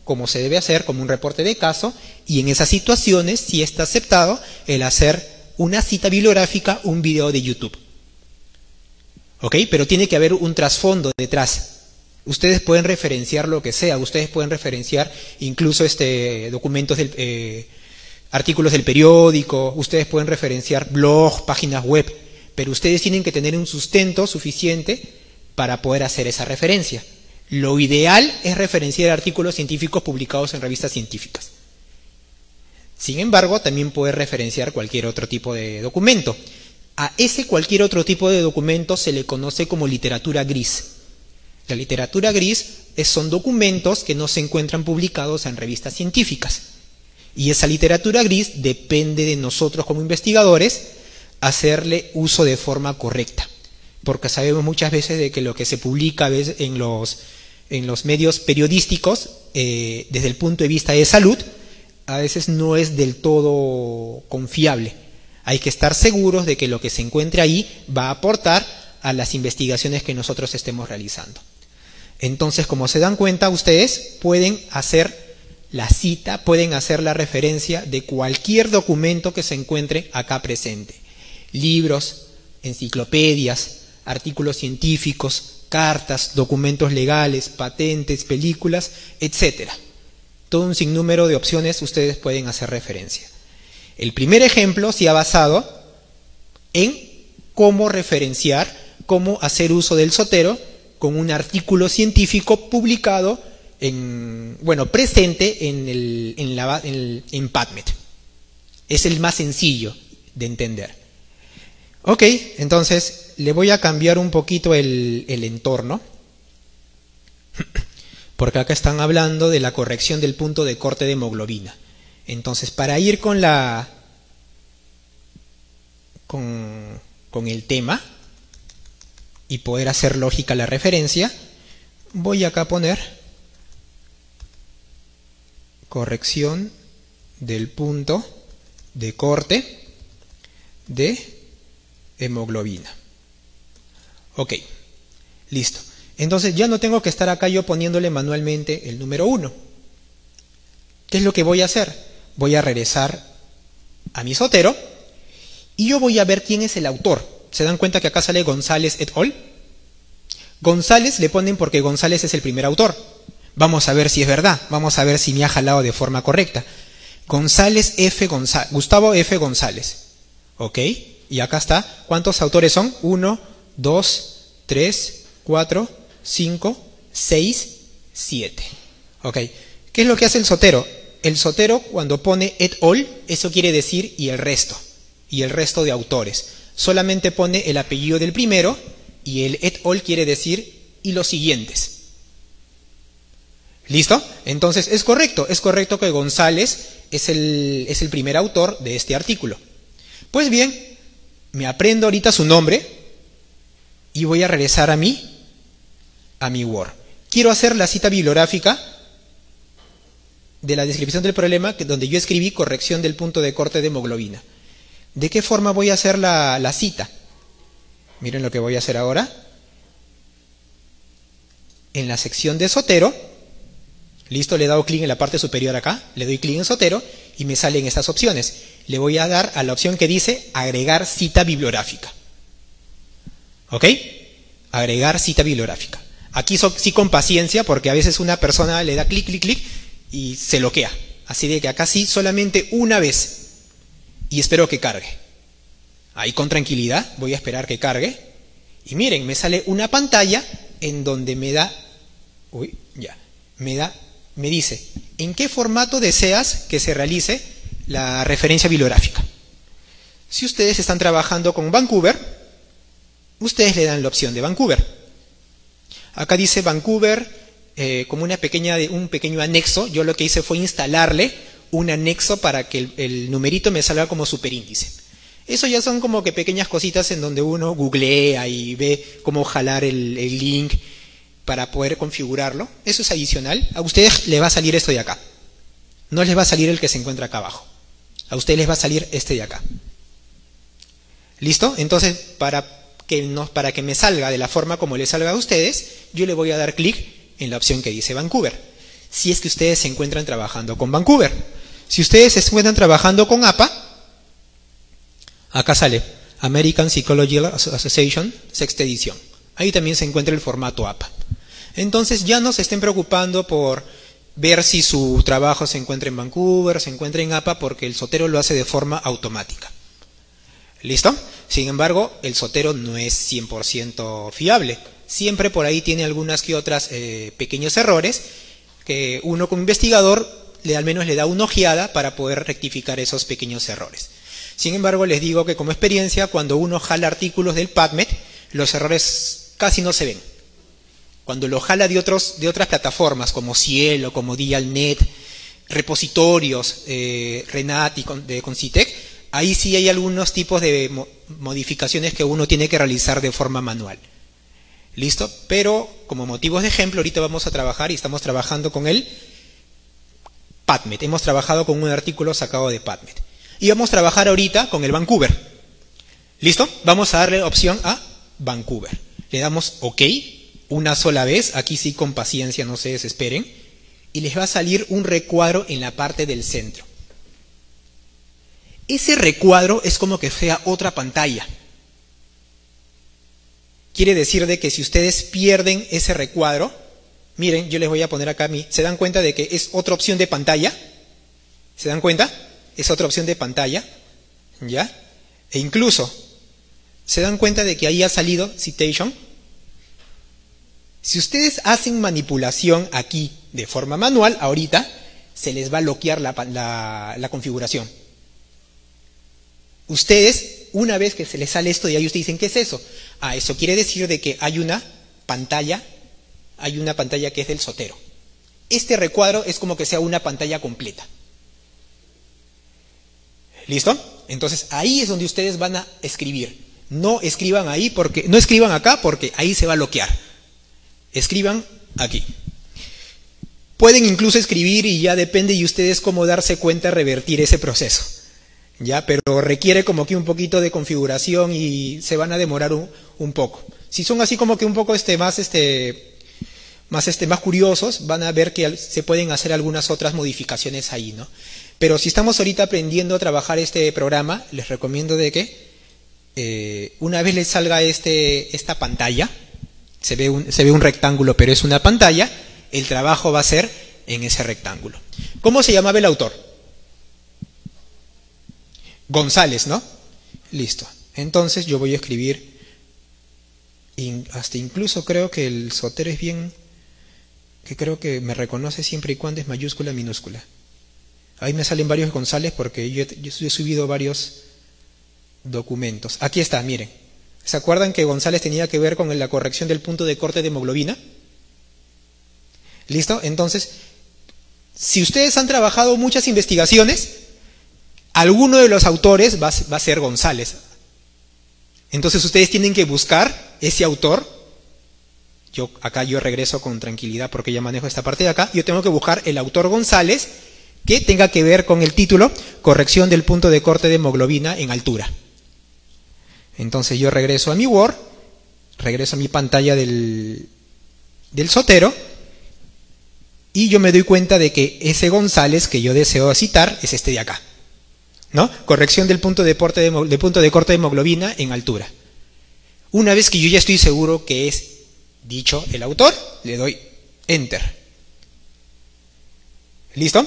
como se debe hacer, como un reporte de caso, y en esas situaciones sí está aceptado el hacer una cita bibliográfica, un video de YouTube. ¿Ok? Pero tiene que haber un trasfondo detrás. Ustedes pueden referenciar lo que sea, ustedes pueden referenciar incluso documentos artículos del periódico, ustedes pueden referenciar blogs, páginas web, pero ustedes tienen que tener un sustento suficiente para poder hacer esa referencia. Lo ideal es referenciar artículos científicos publicados en revistas científicas. Sin embargo, también puede referenciar cualquier otro tipo de documento. A ese cualquier otro tipo de documento se le conoce como literatura gris. La literatura gris son documentos que no se encuentran publicados en revistas científicas. Y esa literatura gris depende de nosotros como investigadores hacerle uso de forma correcta. Porque sabemos muchas veces de que lo que se publica en los medios periodísticos, desde el punto de vista de salud, a veces no es del todo confiable. Hay que estar seguros de que lo que se encuentre ahí va a aportar a las investigaciones que nosotros estemos realizando. Entonces, como se dan cuenta, ustedes pueden hacer la cita, pueden hacer la referencia de cualquier documento que se encuentre acá presente. Libros, enciclopedias, artículos científicos, cartas, documentos legales, patentes, películas, etcétera. Todo un sinnúmero de opciones ustedes pueden hacer referencia. El primer ejemplo se ha basado en cómo referenciar, cómo hacer uso del Zotero con un artículo científico publicado presente en PubMed. Es el más sencillo de entender. Ok, entonces le voy a cambiar un poquito el entorno, porque acá están hablando de la corrección del punto de corte de hemoglobina. Entonces, para ir con el tema y poder hacer lógica la referencia, voy acá a poner corrección del punto de corte de hemoglobina. Ok, listo. Entonces ya no tengo que estar acá yo poniéndole manualmente el número 1. ¿Qué es lo que voy a hacer? Voy a regresar a mi Zotero y yo voy a ver quién es el autor. ¿Se dan cuenta que acá sale González et al? González le ponen porque González es el primer autor. Vamos a ver si es verdad, vamos a ver si me ha jalado de forma correcta. Gustavo F. González. ¿Ok? Y acá está. ¿Cuántos autores son? 1, 2, 3, 4, 5, 6, 7. ¿Ok? ¿Qué es lo que hace el Zotero? El Zotero, cuando pone et al, eso quiere decir y el resto de autores. Solamente pone el apellido del primero y el et al quiere decir y los siguientes. ¿Listo? Entonces es correcto que González es el primer autor de este artículo. Pues bien, me aprendo ahorita su nombre y voy a regresar a mi Word. Quiero hacer la cita bibliográfica de la descripción del problema donde yo escribí corrección del punto de corte de hemoglobina. ¿De qué forma voy a hacer la cita? Miren lo que voy a hacer ahora. En la sección de Zotero, listo, le he dado clic en la parte superior acá, le doy clic en Zotero y me salen estas opciones. Le voy a dar a la opción que dice agregar cita bibliográfica. ¿Ok? Agregar cita bibliográfica. Aquí sí con paciencia, porque a veces una persona le da clic, clic, clic y se bloquea. Así de que acá sí solamente una vez. Y espero que cargue. Ahí con tranquilidad voy a esperar que cargue. Y miren, me sale una pantalla en donde me dice, ¿en qué formato deseas que se realice la referencia bibliográfica? Si ustedes están trabajando con Vancouver, ustedes le dan la opción de Vancouver. Acá dice Vancouver como un pequeño anexo. Yo lo que hice fue instalarle un anexo para que el numerito me salga como superíndice. Eso ya son como que pequeñas cositas en donde uno googlea y ve cómo jalar el link para poder configurarlo. Eso es adicional. A ustedes les va a salir esto de acá. No les va a salir el que se encuentra acá abajo. A ustedes les va a salir este de acá. ¿Listo? Entonces, para que me salga de la forma como les salga a ustedes, yo le voy a dar clic en la opción que dice Vancouver. si es que ustedes se encuentran trabajando con Vancouver. Si ustedes se encuentran trabajando con APA, acá sale American Psychological Association, sexta edición. Ahí también se encuentra el formato APA. Entonces ya no se estén preocupando por ver si su trabajo se encuentra en Vancouver, se encuentra en APA, porque el Zotero lo hace de forma automática. ¿Listo? Sin embargo, el Zotero no es 100% fiable. Siempre por ahí tiene algunas que otras pequeños errores que uno como investigador al menos le da una ojeada para poder rectificar esos pequeños errores. Sin embargo, les digo que como experiencia, cuando uno jala artículos del PubMed, los errores casi no se ven. Cuando lo jala de otras plataformas como Cielo, como Dialnet, repositorios, Renat y de Concitec, ahí sí hay algunos tipos de modificaciones que uno tiene que realizar de forma manual. ¿Listo? Pero como motivos de ejemplo, ahorita vamos a trabajar y estamos trabajando con el PubMed. Hemos trabajado con un artículo sacado de PubMed. Y vamos a trabajar ahorita con el Vancouver. ¿Listo? Vamos a darle opción a Vancouver. Le damos OK una sola vez. Aquí sí, con paciencia, no se desesperen. Y les va a salir un recuadro en la parte del centro. Ese recuadro es como que sea otra pantalla. Quiere decir de que si ustedes pierden ese recuadro, miren, yo les voy a poner acá ¿se dan cuenta de que es otra opción de pantalla? ¿Se dan cuenta? Es otra opción de pantalla, ¿ya? E incluso, ¿se dan cuenta de que ahí ha salido citation? Si ustedes hacen manipulación aquí de forma manual, ahorita se les va a bloquear la configuración. Ustedes, una vez que se les sale esto de ahí, ustedes dicen, ¿qué es eso? Ah, eso quiere decir de que hay una pantalla que es del Zotero. Este recuadro es como que sea una pantalla completa. ¿Listo? Entonces ahí es donde ustedes van a escribir. No escriban acá porque ahí se va a bloquear. Escriban aquí. Pueden incluso escribir y ya depende de ustedes cómo darse cuenta revertir ese proceso. ¿Ya? Pero requiere como que un poquito de configuración y se van a demorar un poco. Si son así como que un poco más curiosos, van a ver que se pueden hacer algunas otras modificaciones ahí, ¿no? Pero si estamos ahorita aprendiendo a trabajar este programa, les recomiendo de que una vez les salga esta pantalla, se ve un rectángulo, pero es una pantalla, el trabajo va a ser en ese rectángulo. ¿Cómo se llamaba el autor? González, ¿no? Listo. Entonces yo voy a escribir, hasta incluso creo que el Zotero es bien, que creo que me reconoce siempre y cuando es mayúscula, minúscula. Ahí me salen varios González porque yo he subido varios documentos. Aquí está, miren. ¿Se acuerdan que González tenía que ver con la corrección del punto de corte de hemoglobina? ¿Listo? Entonces, si ustedes han trabajado muchas investigaciones, alguno de los autores va a ser González. Entonces ustedes tienen que buscar ese autor. Acá yo regreso con tranquilidad porque ya manejo esta parte de acá. Yo tengo que buscar el autor González que tenga que ver con el título corrección del punto de corte de hemoglobina en altura. Entonces yo regreso a mi Word, regreso a mi pantalla del Zotero y yo me doy cuenta de que ese González que yo deseo citar es este de acá, ¿no? Corrección del punto de corte de hemoglobina en altura. Una vez que yo ya estoy seguro que es dicho el autor, le doy Enter. ¿Listo?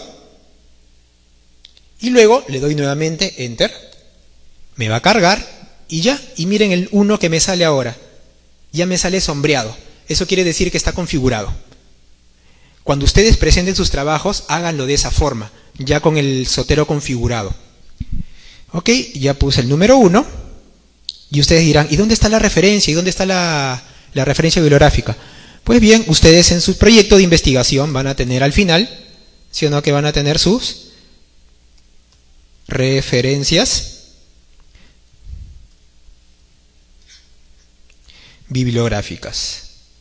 Y luego le doy nuevamente Enter. Me va a cargar y ya. Y miren el 1 que me sale ahora. Ya me sale sombreado. Eso quiere decir que está configurado. Cuando ustedes presenten sus trabajos, háganlo de esa forma, ya con el Zotero configurado. Ok, ya puse el número 1. Y ustedes dirán, ¿y dónde está la referencia? ¿Y dónde está la referencia bibliográfica? Pues bien, ustedes en su proyecto de investigación van a tener al final, ¿sí o no? Que van a tener sus referencias bibliográficas.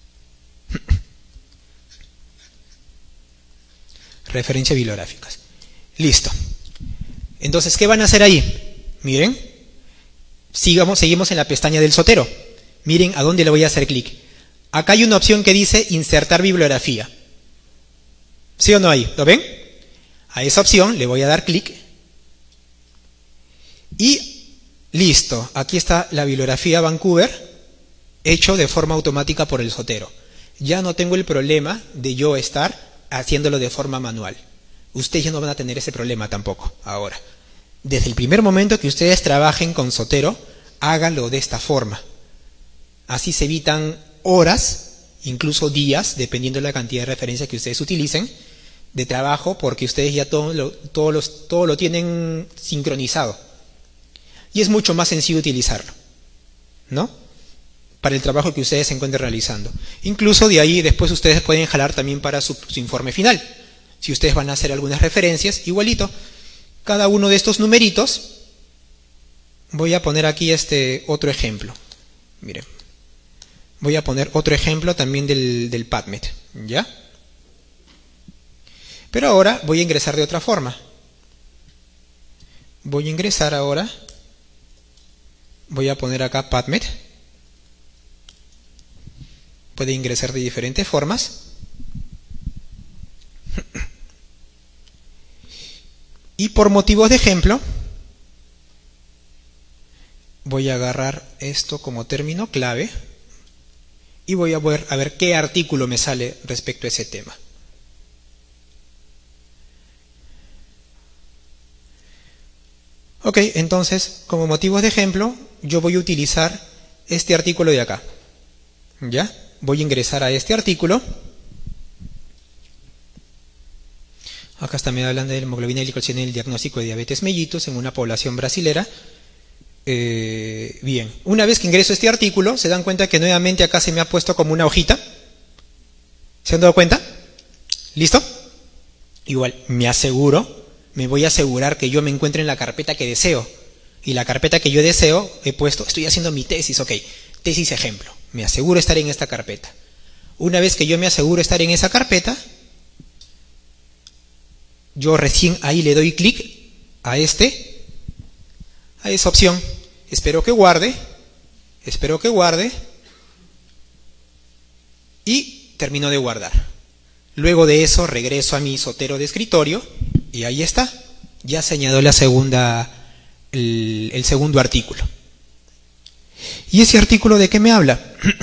Referencias bibliográficas. Listo. Entonces, ¿qué van a hacer ahí? Miren, seguimos en la pestaña del Zotero. Miren a dónde le voy a hacer clic. Acá hay una opción que dice insertar bibliografía. ¿Sí o no ahí? ¿Lo ven? A esa opción le voy a dar clic. Y listo. Aquí está la bibliografía Vancouver, hecho de forma automática por el Zotero. Ya no tengo el problema de yo estar haciéndolo de forma manual. Ustedes ya no van a tener ese problema tampoco ahora. Desde el primer momento que ustedes trabajen con Zotero, háganlo de esta forma. Así se evitan horas, incluso días, dependiendo de la cantidad de referencias que ustedes utilicen, de trabajo, porque ustedes ya todo lo tienen sincronizado. Y es mucho más sencillo utilizarlo, ¿no? Para el trabajo que ustedes se encuentren realizando. Incluso de ahí después ustedes pueden jalar también para su informe final. Si ustedes van a hacer algunas referencias, igualito. Cada uno de estos numeritos, voy a poner aquí otro ejemplo. Miren, voy a poner otro ejemplo también del PubMed, ¿ya? Pero ahora voy a ingresar de otra forma. Voy a ingresar ahora, voy a poner acá PubMed. Puede ingresar de diferentes formas. Y por motivos de ejemplo, voy a agarrar esto como término clave y voy a ver qué artículo me sale respecto a ese tema. Ok, entonces, como motivos de ejemplo, yo voy a utilizar este artículo de acá. ¿Ya? Voy a ingresar a este artículo. Acá está, me hablan de hemoglobina glicosílica en el diagnóstico de diabetes mellitus en una población brasilera. Bien, una vez que ingreso a este artículo, se dan cuenta que nuevamente acá se me ha puesto como una hojita. ¿Se han dado cuenta? ¿Listo? Igual, me voy a asegurar que yo me encuentre en la carpeta que deseo. Y la carpeta que yo deseo, he puesto, estoy haciendo mi tesis, ok, tesis ejemplo. Me aseguro estar en esta carpeta. Una vez que yo me aseguro estar en esa carpeta, yo recién ahí le doy clic a esa opción. Espero que guarde y termino de guardar. Luego de eso regreso a mi Zotero de escritorio y ahí está. Ya se añadió el segundo artículo. ¿Y ese artículo de qué me habla?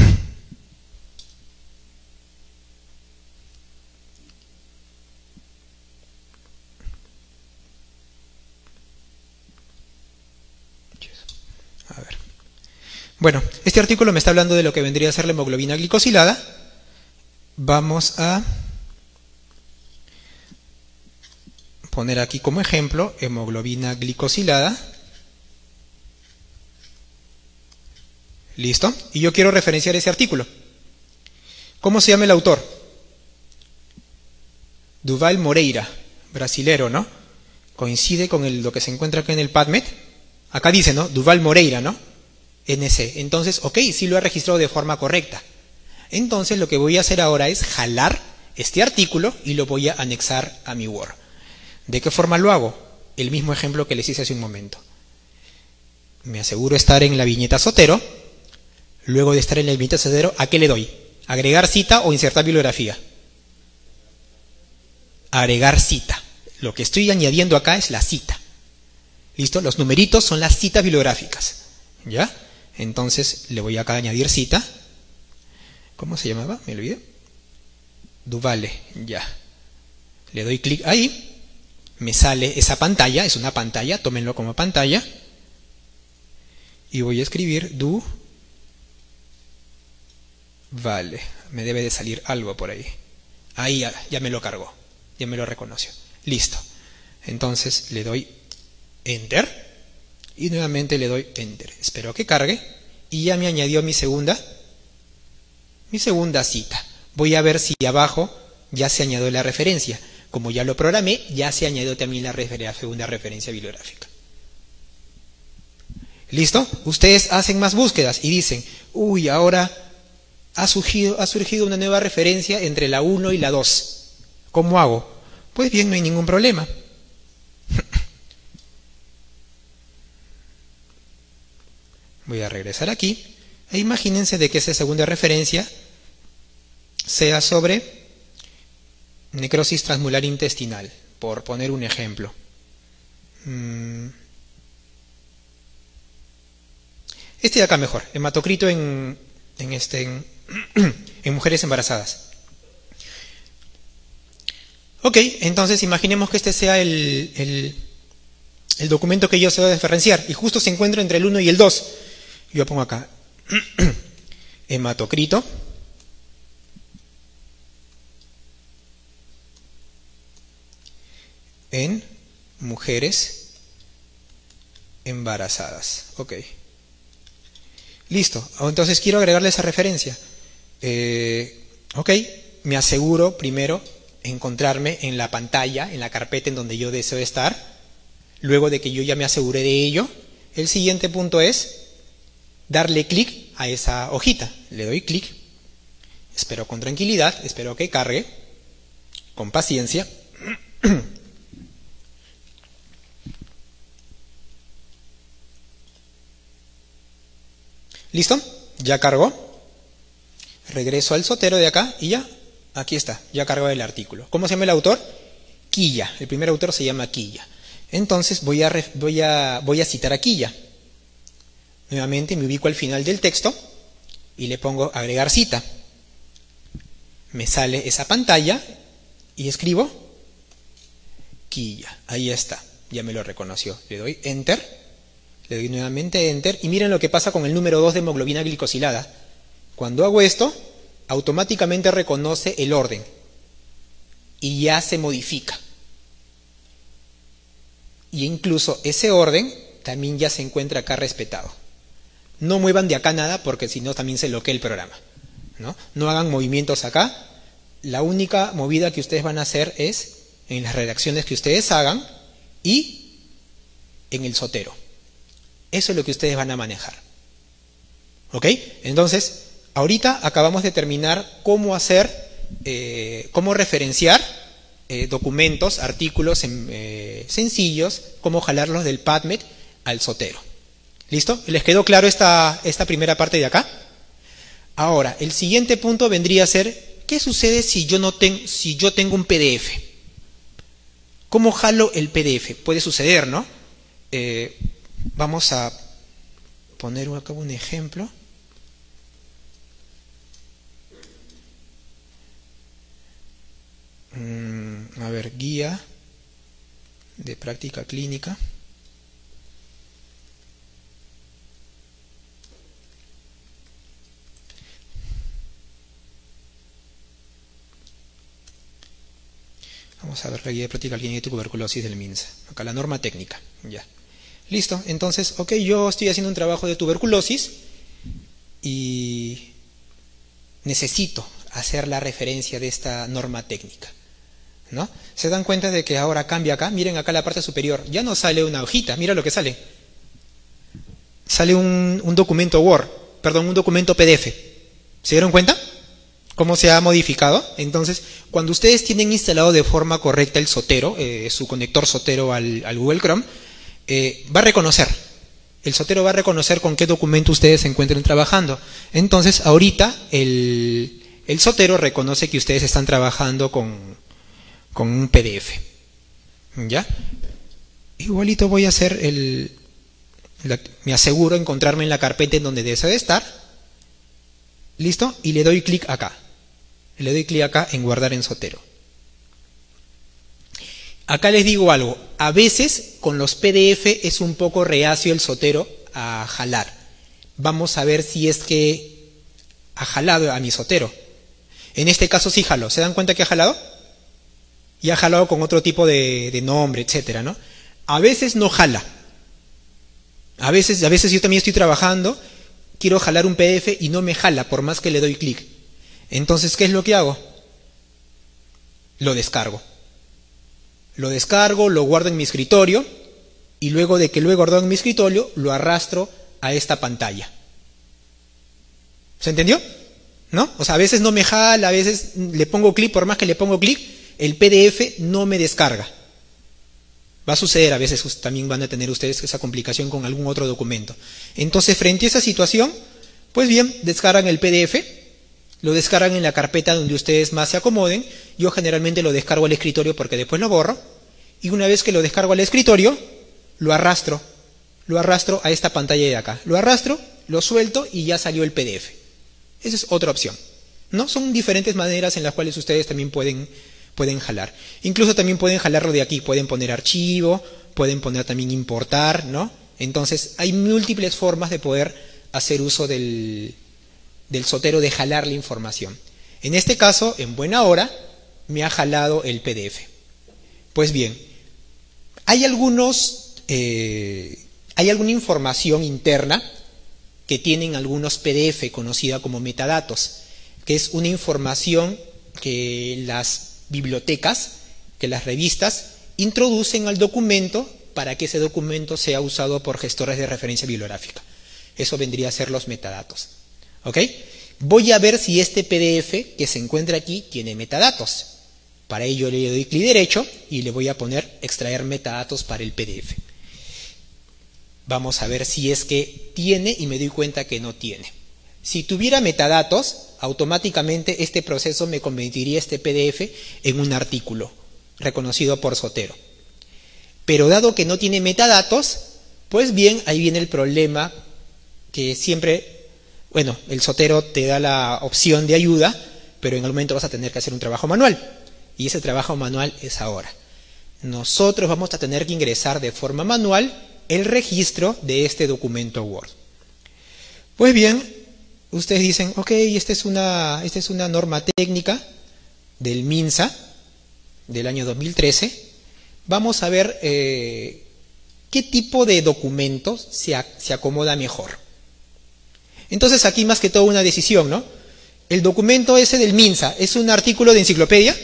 A ver. Bueno, este artículo me está hablando de lo que vendría a ser la hemoglobina glicosilada. Vamos a poner aquí como ejemplo hemoglobina glicosilada. ¿Listo? Y yo quiero referenciar ese artículo. ¿Cómo se llama el autor? Duval Moreira, brasilero, ¿no? Coincide con lo que se encuentra acá en el PubMed. Acá dice, ¿no? Duval Moreira, ¿no? NC. Entonces, ok, sí lo ha registrado de forma correcta. Entonces, lo que voy a hacer ahora es jalar este artículo y lo voy a anexar a mi Word. ¿De qué forma lo hago? El mismo ejemplo que les hice hace un momento. Me aseguro estar en la viñeta Zotero. Luego de estar en la viñeta Zotero, ¿a qué le doy? ¿Agregar cita o insertar bibliografía? Agregar cita. Lo que estoy añadiendo acá es la cita. ¿Listo? Los numeritos son las citas bibliográficas. ¿Ya? Entonces le voy acá a añadir cita. ¿Cómo se llamaba? Me olvidé. Duvale. Ya. Le doy clic ahí. Me sale esa pantalla. Es una pantalla. Tómenlo como pantalla. Y voy a escribir Vale. Me debe de salir algo por ahí. Ahí ya me lo cargó. Ya me lo reconoció. Listo. Entonces le doy Enter. Y nuevamente le doy Enter. Espero que cargue. Y ya me añadió mi segunda cita. Voy a ver si abajo ya se añadió la referencia. Como ya lo programé, ya se añadió también la segunda referencia bibliográfica. ¿Listo? Ustedes hacen más búsquedas y dicen, uy, ahora ha surgido una nueva referencia entre la 1 y la 2. ¿Cómo hago? Pues bien, no hay ningún problema. Voy a regresar aquí. E imagínense de que esa segunda referencia sea sobre necrosis transmular intestinal, por poner un ejemplo. Este de acá mejor, hematocrito en mujeres embarazadas. Ok, entonces imaginemos que este sea el documento que yo se va a diferenciar y justo se encuentra entre el 1 y el 2. Yo pongo acá hematocrito en mujeres embarazadas. Ok. Listo. Entonces quiero agregarle esa referencia. Ok. Me aseguro primero encontrarme en la pantalla, en la carpeta en donde yo deseo estar. Luego de que yo ya me aseguré de ello, el siguiente punto es darle clic a esa hojita. Le doy clic. Espero con tranquilidad. Espero que cargue. Con paciencia. ¿Listo? Ya cargó. Regreso al sotero de acá y ya, aquí está, ya cargó el artículo. ¿Cómo se llama el autor? Quilla. El primer autor se llama Quilla. Entonces voy a citar a Quilla. Nuevamente me ubico al final del texto y le pongo agregar cita. Me sale esa pantalla y escribo Quilla. Ahí está, ya me lo reconoció. Le doy Enter. Le doy nuevamente Enter y miren lo que pasa con el número 2 de hemoglobina glicosilada. Cuando hago esto, automáticamente reconoce el orden y ya se modifica. Y incluso ese orden también ya se encuentra acá respetado. No muevan de acá nada porque si no también se bloquea el programa. No hagan movimientos acá. La única movida que ustedes van a hacer es en las redacciones que ustedes hagan y en el sotero. Eso es lo que ustedes van a manejar. ¿Ok? Entonces, ahorita acabamos de terminar cómo hacer, cómo referenciar documentos, artículos sencillos, cómo jalarlos del PubMed al sotero. ¿Listo? ¿Les quedó claro esta primera parte de acá? Ahora, el siguiente punto vendría a ser, ¿qué sucede si yo tengo un PDF? ¿Cómo jalo el PDF? Puede suceder, ¿no? Vamos a poner acá un ejemplo. A ver, guía de práctica clínica. Vamos a ver la guía de práctica clínica de tuberculosis del MINSA. Acá la norma técnica. Ya. Listo, entonces, ok, yo estoy haciendo un trabajo de tuberculosis y necesito hacer la referencia de esta norma técnica, ¿no? ¿Se dan cuenta de que ahora cambia acá? Miren acá la parte superior, ya no sale una hojita, mira lo que sale. Sale un documento Word, perdón, un documento PDF. ¿Se dieron cuenta? ¿Cómo se ha modificado? Entonces, cuando ustedes tienen instalado de forma correcta el sotero, su conector sotero al Google Chrome, va a reconocer, el sotero va a reconocer con qué documento ustedes se encuentren trabajando. Entonces, ahorita el sotero reconoce que ustedes están trabajando con un PDF. ¿Ya? Igualito voy a hacer me aseguro encontrarme en la carpeta en donde deseo estar. ¿Listo? Y le doy clic acá. Le doy clic acá en guardar en sotero. Acá les digo algo, a veces con los PDF es un poco reacio el sotero a jalar. Vamos a ver si es que ha jalado a mi sotero. En este caso sí jaló. ¿Se dan cuenta que ha jalado? Y ha jalado con otro tipo de nombre, etcétera, ¿no? A veces no jala. A veces yo también estoy trabajando, quiero jalar un PDF y no me jala por más que le doy clic. Entonces, ¿qué es lo que hago? Lo descargo. Lo descargo, lo guardo en mi escritorio y luego de que lo he guardado en mi escritorio, lo arrastro a esta pantalla. ¿Se entendió? ¿No? O sea, a veces no me jala, a veces le pongo clic, por más que le pongo clic, el PDF no me descarga. Va a suceder, a veces también van a tener ustedes esa complicación con algún otro documento. Entonces, frente a esa situación, pues bien, descargan el PDF, lo descargan en la carpeta donde ustedes más se acomoden. Yo generalmente lo descargo al escritorio porque después lo borro. Y una vez que lo descargo al escritorio, lo arrastro a esta pantalla de acá. Lo arrastro, lo suelto y ya salió el PDF. Esa es otra opción, ¿no? Son diferentes maneras en las cuales ustedes también pueden jalar. Incluso también pueden jalarlo de aquí. Pueden poner archivo, pueden poner también importar, ¿no? Entonces, hay múltiples formas de poder hacer uso del Zotero, de jalar la información. En este caso, en buena hora, me ha jalado el PDF. Pues bien, hay alguna información interna que tienen algunos PDF, conocida como metadatos, que es una información que las bibliotecas, que las revistas introducen al documento para que ese documento sea usado por gestores de referencia bibliográfica. Eso vendría a ser los metadatos. ¿Ok? Voy a ver si este PDF que se encuentra aquí tiene metadatos. Para ello le doy clic derecho y le voy a poner extraer metadatos para el PDF. Vamos a ver si es que tiene y me doy cuenta que no tiene. Si tuviera metadatos, automáticamente este proceso me convertiría este PDF en un artículo reconocido por Zotero. Pero dado que no tiene metadatos, pues bien, ahí viene el problema que siempre, bueno, el Zotero te da la opción de ayuda, pero en el momento vas a tener que hacer un trabajo manual. Y ese trabajo manual es ahora. Nosotros vamos a tener que ingresar de forma manual el registro de este documento Word. Pues bien, ustedes dicen, ok, esta es una norma técnica del MINSA del año 2013. Vamos a ver qué tipo de documentos se acomoda mejor. Entonces aquí más que todo una decisión, ¿no? El documento ese del MINSA, ¿es un artículo de enciclopedia?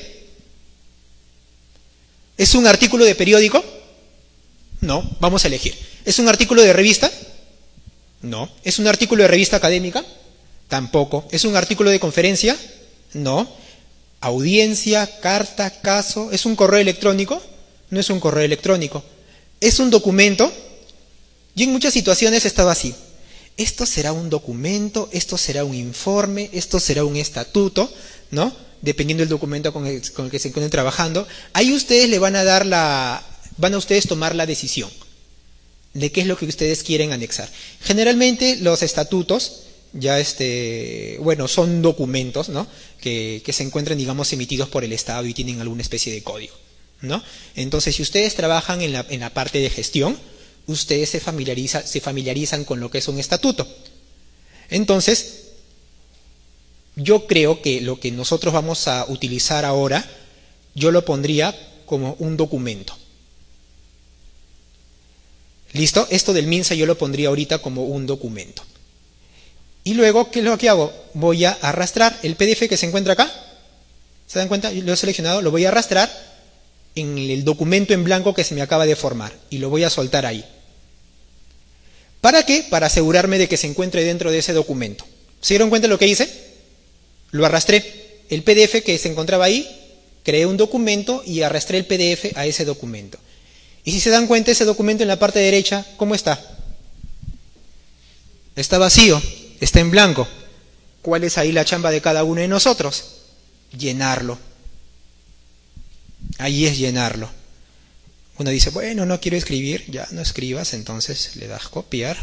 ¿Es un artículo de periódico? No, vamos a elegir. ¿Es un artículo de revista? No. ¿Es un artículo de revista académica? Tampoco. ¿Es un artículo de conferencia? No. ¿Audiencia, carta, caso? ¿Es un correo electrónico? No es un correo electrónico. ¿Es un documento? Yo en muchas situaciones he estado así. Esto será un documento, esto será un informe, esto será un estatuto, ¿no? Dependiendo del documento con el que se encuentren trabajando. Ahí ustedes le van a ustedes tomar la decisión de qué es lo que ustedes quieren anexar. Generalmente los estatutos ya son documentos, ¿no? que se encuentran, digamos, emitidos por el Estado y tienen alguna especie de código, ¿no? Entonces, si ustedes trabajan en la parte de gestión, ustedes se familiarizan con lo que es un estatuto. Entonces, yo creo que lo que nosotros vamos a utilizar ahora, yo lo pondría como un documento. ¿Listo? Esto del MINSA yo lo pondría ahorita como un documento. Y luego, ¿qué es lo que hago? Voy a arrastrar el PDF que se encuentra acá. ¿Se dan cuenta? Lo he seleccionado, lo voy a arrastrar en el documento en blanco que se me acaba de formar y lo voy a soltar ahí. ¿Para qué? Para asegurarme de que se encuentre dentro de ese documento. ¿Se dieron cuenta de lo que hice? Lo arrastré. El PDF que se encontraba ahí, creé un documento y arrastré el PDF a ese documento. Y si se dan cuenta, ese documento en la parte derecha, ¿cómo está? Está vacío, está en blanco. ¿Cuál es ahí la chamba de cada uno de nosotros? Llenarlo. Ahí es llenarlo. Uno dice, bueno, no quiero escribir, ya no escribas, entonces le das copiar.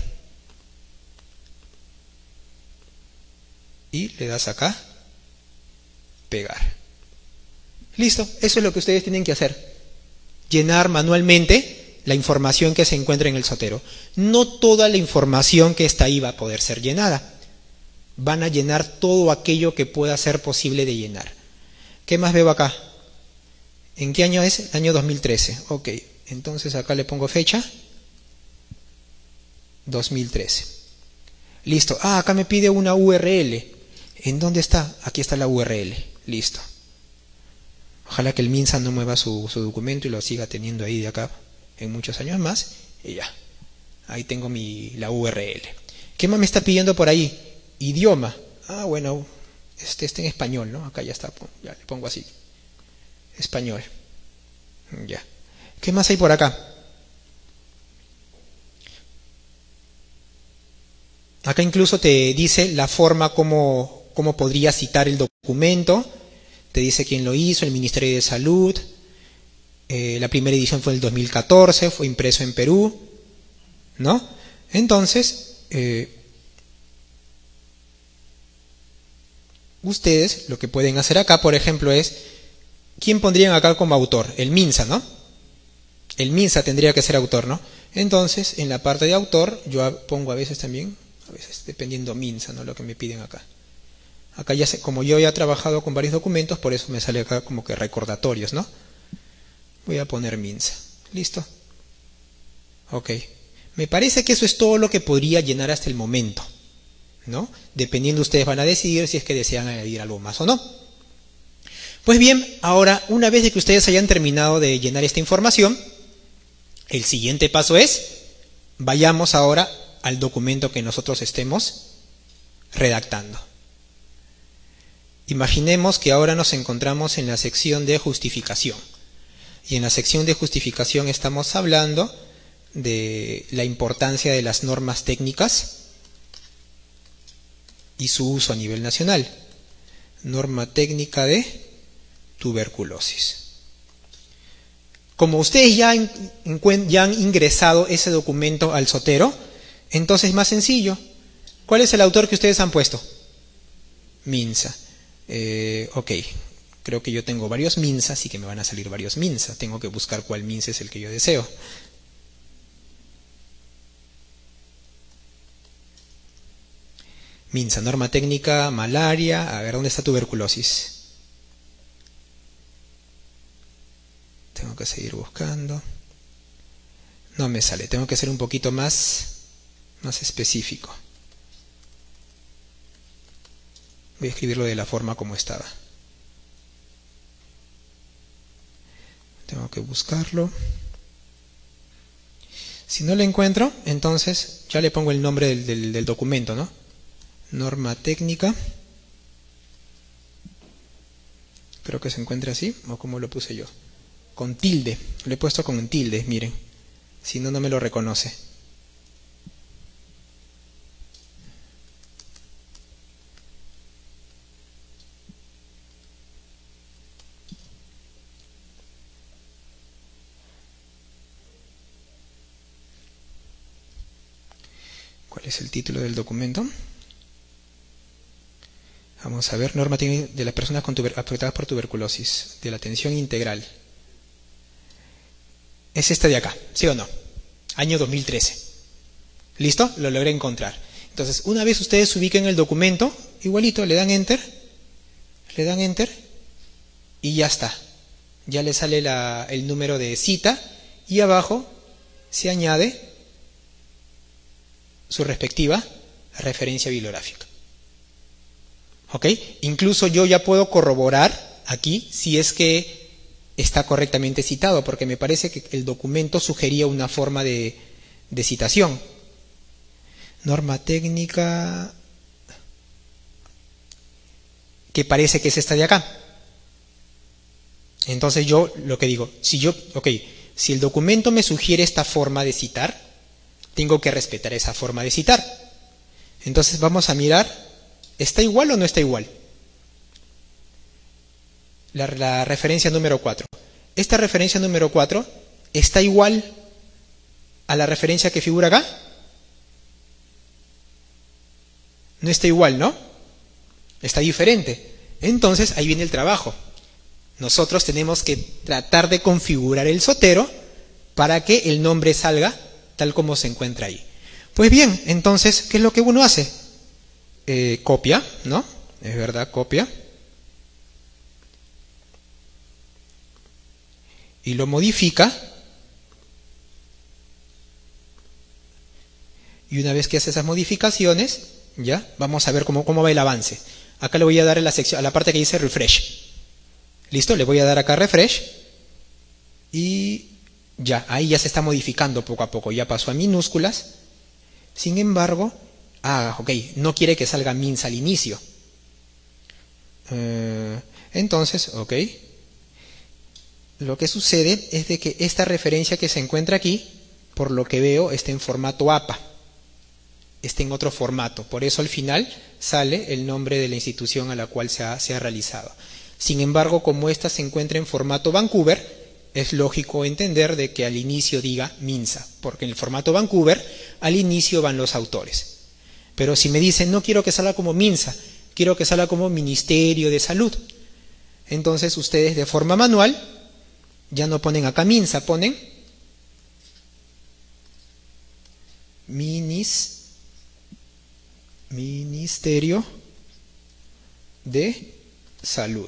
Y le das acá, pegar. Listo, eso es lo que ustedes tienen que hacer. Llenar manualmente la información que se encuentra en el Zotero. No toda la información que está ahí va a poder ser llenada. Van a llenar todo aquello que pueda ser posible de llenar. ¿Qué más veo acá? ¿En qué año es? Año 2013. Ok, entonces acá le pongo fecha. 2013. Listo. Ah, acá me pide una URL. ¿En dónde está? Aquí está la URL. Listo. Ojalá que el MINSA no mueva su documento y lo siga teniendo ahí de acá en muchos años más. Y ya. Ahí tengo la URL. ¿Qué más me está pidiendo por ahí? Idioma. Ah, bueno, está en español, ¿no? Acá ya está. Ya le pongo así. Español. Ya. ¿Qué más hay por acá? Acá incluso te dice la forma como cómo podría citar el documento. Te dice quién lo hizo, el Ministerio de Salud. La primera edición fue en el 2014, fue impreso en Perú, ¿no? Entonces, ustedes lo que pueden hacer acá, por ejemplo, es, ¿quién pondrían acá como autor? El MINSA, ¿no? El MINSA tendría que ser autor, ¿no? Entonces, en la parte de autor, yo pongo a veces también, dependiendo MINSA, ¿no? Lo que me piden acá. Acá ya sé, como yo ya he trabajado con varios documentos, por eso me sale acá como que recordatorios, ¿no? Voy a poner MINSA. ¿Listo? Ok. Me parece que eso es todo lo que podría llenar hasta el momento, ¿no? Dependiendo, ustedes van a decidir si es que desean añadir algo más o no. Pues bien, ahora, una vez de que ustedes hayan terminado de llenar esta información, el siguiente paso es, vayamos ahora al documento que nosotros estemos redactando. Imaginemos que ahora nos encontramos en la sección de justificación. Y en la sección de justificación estamos hablando de la importancia de las normas técnicas y su uso a nivel nacional. Norma técnica de tuberculosis. Como ustedes ya han ingresado ese documento al Zotero, entonces es más sencillo. ¿Cuál es el autor que ustedes han puesto? MINSA. Ok. Creo que yo tengo varios MINSA, así que me van a salir varios MINSA. Tengo que buscar cuál MINSA es el que yo deseo. MINSA, norma técnica, malaria. A ver, ¿dónde está tuberculosis? Tengo que seguir buscando. No me sale, tengo que ser un poquito más específico. Voy a escribirlo de la forma como estaba. Tengo que buscarlo. Si no lo encuentro, entonces ya le pongo el nombre del documento, ¿no? Norma técnica. Creo que se encuentra así, o como lo puse yo. Con tilde. Lo he puesto con tilde, miren. Si no, no me lo reconoce. ¿Cuál es el título del documento? Vamos a ver, norma técnica de las personas afectadas por tuberculosis, de la atención integral. Es esta de acá, ¿sí o no? Año 2013. ¿Listo? Lo logré encontrar. Entonces, una vez ustedes ubiquen el documento, igualito, le dan Enter, y ya está. Ya le sale el número de cita, y abajo se añade su respectiva referencia bibliográfica. ¿Ok? Incluso yo ya puedo corroborar aquí si es que está correctamente citado, porque me parece que el documento sugería una forma de citación. Norma técnica, que parece que es esta de acá. Entonces yo lo que digo, si el documento me sugiere esta forma de citar, tengo que respetar esa forma de citar. Entonces vamos a mirar, ¿está igual o no está igual? La referencia número 4. Esta referencia número 4 está igual a la referencia que figura acá. No está igual, ¿no? Está diferente. Entonces ahí viene el trabajo. Nosotros tenemos que tratar de configurar el Zotero para que el nombre salga tal como se encuentra ahí. Pues bien, entonces, ¿qué es lo que uno hace? Copia, ¿no? Es verdad, copia. Y lo modifica. Y una vez que hace esas modificaciones, ya, vamos a ver cómo va el avance. Acá le voy a dar a la parte que dice refresh. ¿Listo? Le voy a dar acá refresh. Y ya, ahí ya se está modificando poco a poco. Ya pasó a minúsculas. Sin embargo, no quiere que salga MINSA al inicio. Entonces, lo que sucede es de que esta referencia que se encuentra aquí, por lo que veo, está en formato APA. está en otro formato. Por eso al final sale el nombre de la institución a la cual se ha realizado. Sin embargo, como esta se encuentra en formato Vancouver, es lógico entender de que al inicio diga MINSA, porque en el formato Vancouver al inicio van los autores. Pero si me dicen, no quiero que salga como MINSA, quiero que salga como Ministerio de Salud, entonces ustedes de forma manual ya no ponen acá MINSA, ponen Ministerio de Salud.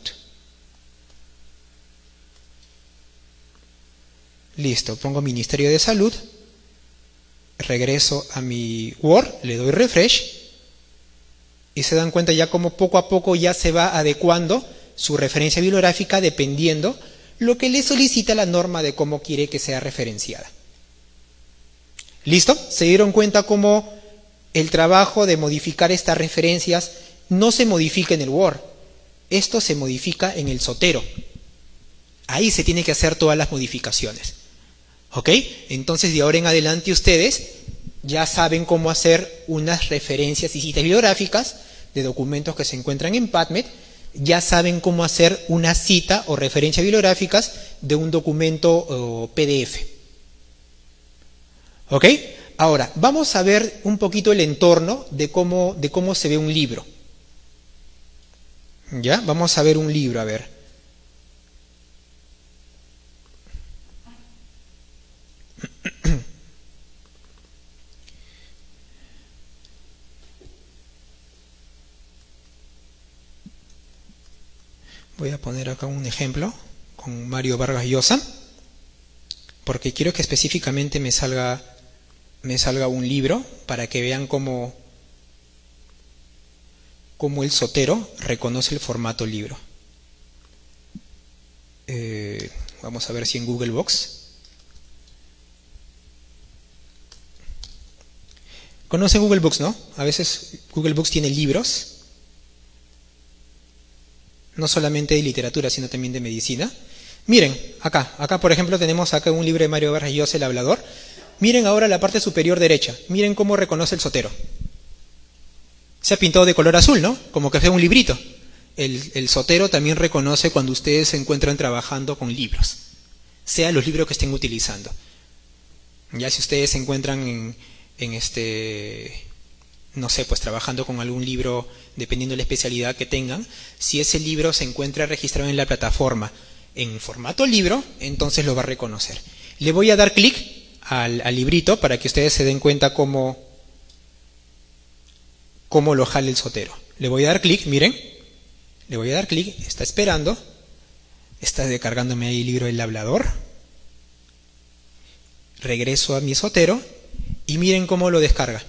Listo, pongo Ministerio de Salud, regreso a mi Word, le doy refresh y se dan cuenta ya como poco a poco ya se va adecuando su referencia bibliográfica dependiendo lo que le solicita la norma de cómo quiere que sea referenciada. ¿Listo? ¿Se dieron cuenta cómo el trabajo de modificar estas referencias no se modifica en el Word? Esto se modifica en el Zotero. Ahí se tiene que hacer todas las modificaciones. ¿Ok? Entonces de ahora en adelante ustedes ya saben cómo hacer unas referencias y citas bibliográficas de documentos que se encuentran en PubMed, ya saben cómo hacer una cita o referencia bibliográficas de un documento PDF. ¿Ok? Ahora, vamos a ver un poquito el entorno de cómo se ve un libro. ¿Ya? Vamos a ver un libro, a ver. Voy a poner acá un ejemplo con Mario Vargas Llosa, porque quiero que específicamente me salga un libro para que vean cómo el Zotero reconoce el formato libro. Vamos a ver si en Google Books. ¿Conocen Google Books, no? A veces Google Books tiene libros, no solamente de literatura, sino también de medicina. Miren, acá por ejemplo tenemos acá un libro de Mario Vargas Llosa, El Hablador. Miren ahora la parte superior derecha, miren cómo reconoce el Zotero. Se ha pintado de color azul, ¿no? Como que sea un librito. El Zotero también reconoce cuando ustedes se encuentran trabajando con libros, sea los libros que estén utilizando. Ya si ustedes se encuentran no sé, pues trabajando con algún libro, dependiendo de la especialidad que tengan, si ese libro se encuentra registrado en la plataforma en formato libro, entonces lo va a reconocer. Le voy a dar clic al librito para que ustedes se den cuenta cómo lo jala el Zotero. Le voy a dar clic, miren, le voy a dar clic, está esperando, está descargándome ahí el libro El Hablador. Regreso a mi Zotero y miren cómo lo descarga.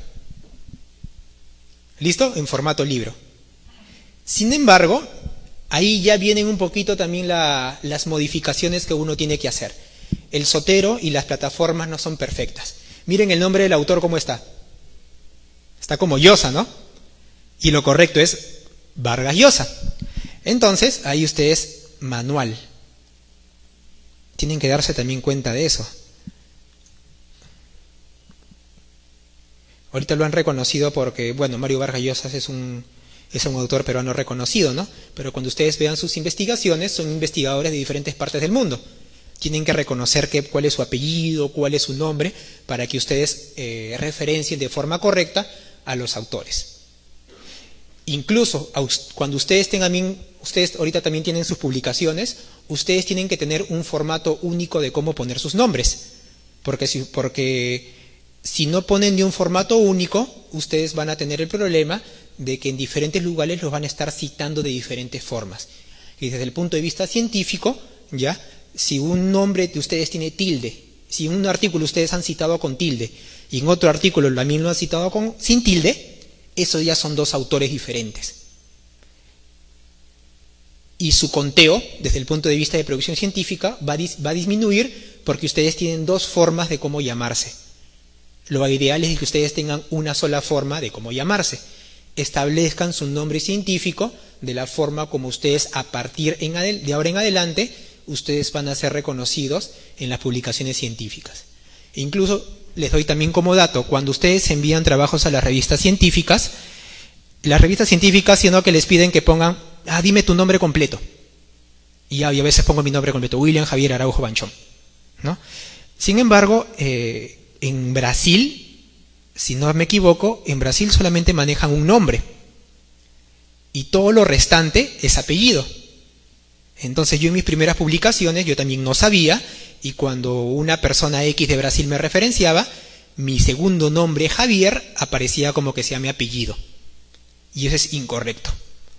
¿Listo? En formato libro. Sin embargo, ahí ya vienen un poquito también las modificaciones que uno tiene que hacer. El Zotero y las plataformas no son perfectas. Miren el nombre del autor cómo está. Está como Llosa, ¿no? Y lo correcto es Vargas Llosa. Entonces, ahí ustedes manual. Tienen que darse también cuenta de eso. Ahorita lo han reconocido porque, bueno, Mario Vargas Llosa es un autor peruano reconocido, ¿no? Pero cuando ustedes vean sus investigaciones, son investigadores de diferentes partes del mundo. Tienen que reconocer cuál es su apellido, cuál es su nombre, para que ustedes referencien de forma correcta a los autores. Incluso cuando ustedes ahorita también tienen sus publicaciones, ustedes tienen que tener un formato único de cómo poner sus nombres. Porque si no ponen de un formato único, ustedes van a tener el problema de que en diferentes lugares los van a estar citando de diferentes formas. Y desde el punto de vista científico, ya, si un nombre de ustedes tiene tilde, si en un artículo ustedes han citado con tilde y en otro artículo también lo han citado sin tilde, eso ya son dos autores diferentes. Y su conteo, desde el punto de vista de producción científica, va a disminuir porque ustedes tienen dos formas de cómo llamarse. Lo ideal es que ustedes tengan una sola forma de cómo llamarse. Establezcan su nombre científico de la forma como ustedes a partir de ahora en adelante ustedes van a ser reconocidos en las publicaciones científicas. E incluso les doy también como dato, cuando ustedes envían trabajos a las revistas científicas, sino que les piden que pongan, dime tu nombre completo. Y a veces pongo mi nombre completo, William Javier Araujo Banchón, ¿no? Sin embargo, en Brasil, si no me equivoco, en Brasil solamente manejan un nombre. Y todo lo restante es apellido. Entonces yo en mis primeras publicaciones, yo también no sabía, y cuando una persona X de Brasil me referenciaba, mi segundo nombre, Javier, aparecía como que sea mi apellido. Y eso es incorrecto.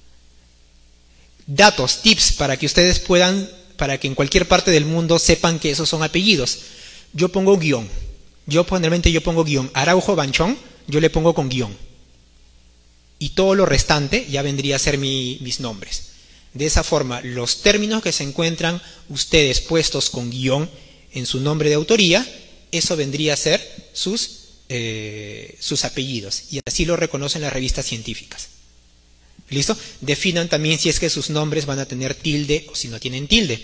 Datos, tips para que ustedes puedan, para que en cualquier parte del mundo sepan que esos son apellidos. Yo pongo guión. Generalmente yo pongo guión. Araujo Banchón, yo le pongo con guión. Y todo lo restante ya vendría a ser mis nombres. De esa forma, los términos que se encuentran ustedes puestos con guión en su nombre de autoría, eso vendría a ser sus apellidos. Y así lo reconocen las revistas científicas. ¿Listo? Definan también si es que sus nombres van a tener tilde o si no tienen tilde.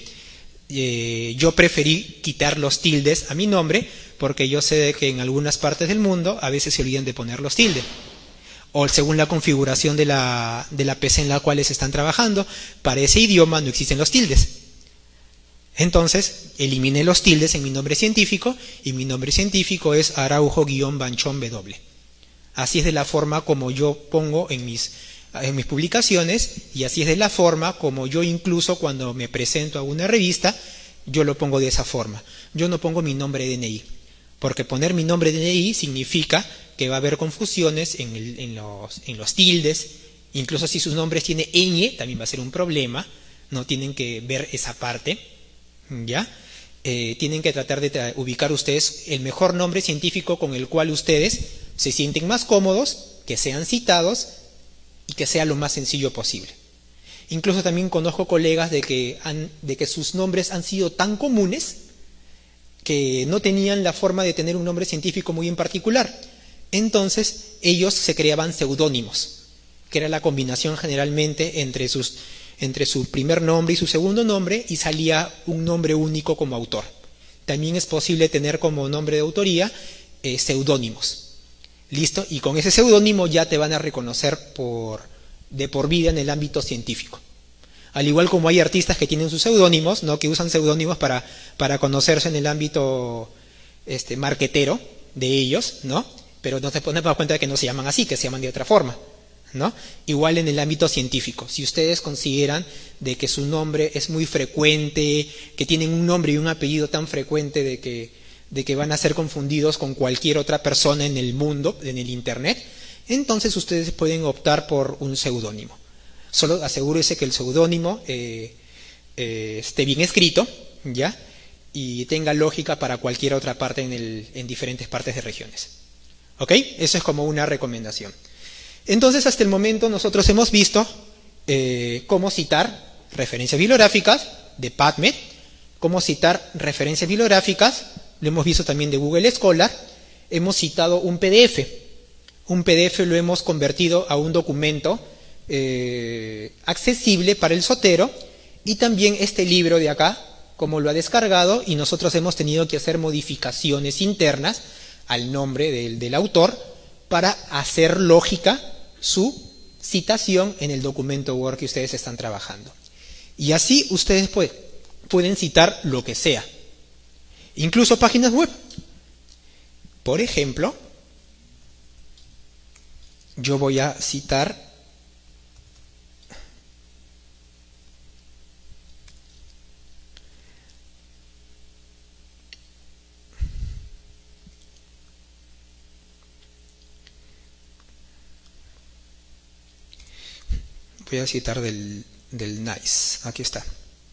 Yo preferí quitar los tildes a mi nombre porque yo sé que en algunas partes del mundo a veces se olvidan de poner los tildes. O según la configuración de la PC en la cual están trabajando, para ese idioma no existen los tildes. Entonces, eliminé los tildes en mi nombre científico y mi nombre científico es Araujo-Banchón W. Así es de la forma como yo pongo en mis publicaciones y así es de la forma como yo incluso cuando me presento a una revista, yo lo pongo de esa forma. Yo no pongo mi nombre de DNI, porque poner mi nombre de DNI significa que va a haber confusiones en los tildes, incluso si sus nombres tiene ñ, también va a ser un problema, no tienen que ver esa parte, ¿ya? Tienen que tratar de ubicar ustedes el mejor nombre científico con el cual ustedes se sienten más cómodos, que sean citados y que sea lo más sencillo posible. Incluso también conozco colegas de que sus nombres han sido tan comunes que no tenían la forma de tener un nombre científico muy en particular. Entonces ellos se creaban seudónimos, que era la combinación generalmente entre su primer nombre y su segundo nombre, y salía un nombre único como autor. También es posible tener como nombre de autoría seudónimos. ¿Listo? Y con ese seudónimo ya te van a reconocer de por vida en el ámbito científico. Al igual como hay artistas que tienen sus seudónimos, ¿no? Que usan seudónimos para conocerse en el ámbito marquetero de ellos, ¿no? Pero no se ponen para cuenta de que no se llaman así, que se llaman de otra forma, ¿no? Igual en el ámbito científico. Si ustedes consideran de que su nombre es muy frecuente, que tienen un nombre y un apellido tan frecuente de que van a ser confundidos con cualquier otra persona en el mundo, en el internet, entonces ustedes pueden optar por un seudónimo. Solo asegúrese que el seudónimo esté bien escrito, ¿ya? Y tenga lógica para cualquier otra parte en diferentes partes de regiones. ¿Ok? Eso es como una recomendación. Entonces, hasta el momento nosotros hemos visto cómo citar referencias bibliográficas de PubMed, cómo citar referencias bibliográficas, lo hemos visto también de Google Scholar, hemos citado un PDF. Un PDF lo hemos convertido a un documento accesible para el sotero, y también este libro de acá, como lo ha descargado, y nosotros hemos tenido que hacer modificaciones internas al nombre del autor para hacer lógica su citación en el documento Word que ustedes están trabajando. Y así ustedes pueden citar lo que sea, incluso páginas web. Por ejemplo, yo voy a citar del NICE. Aquí está.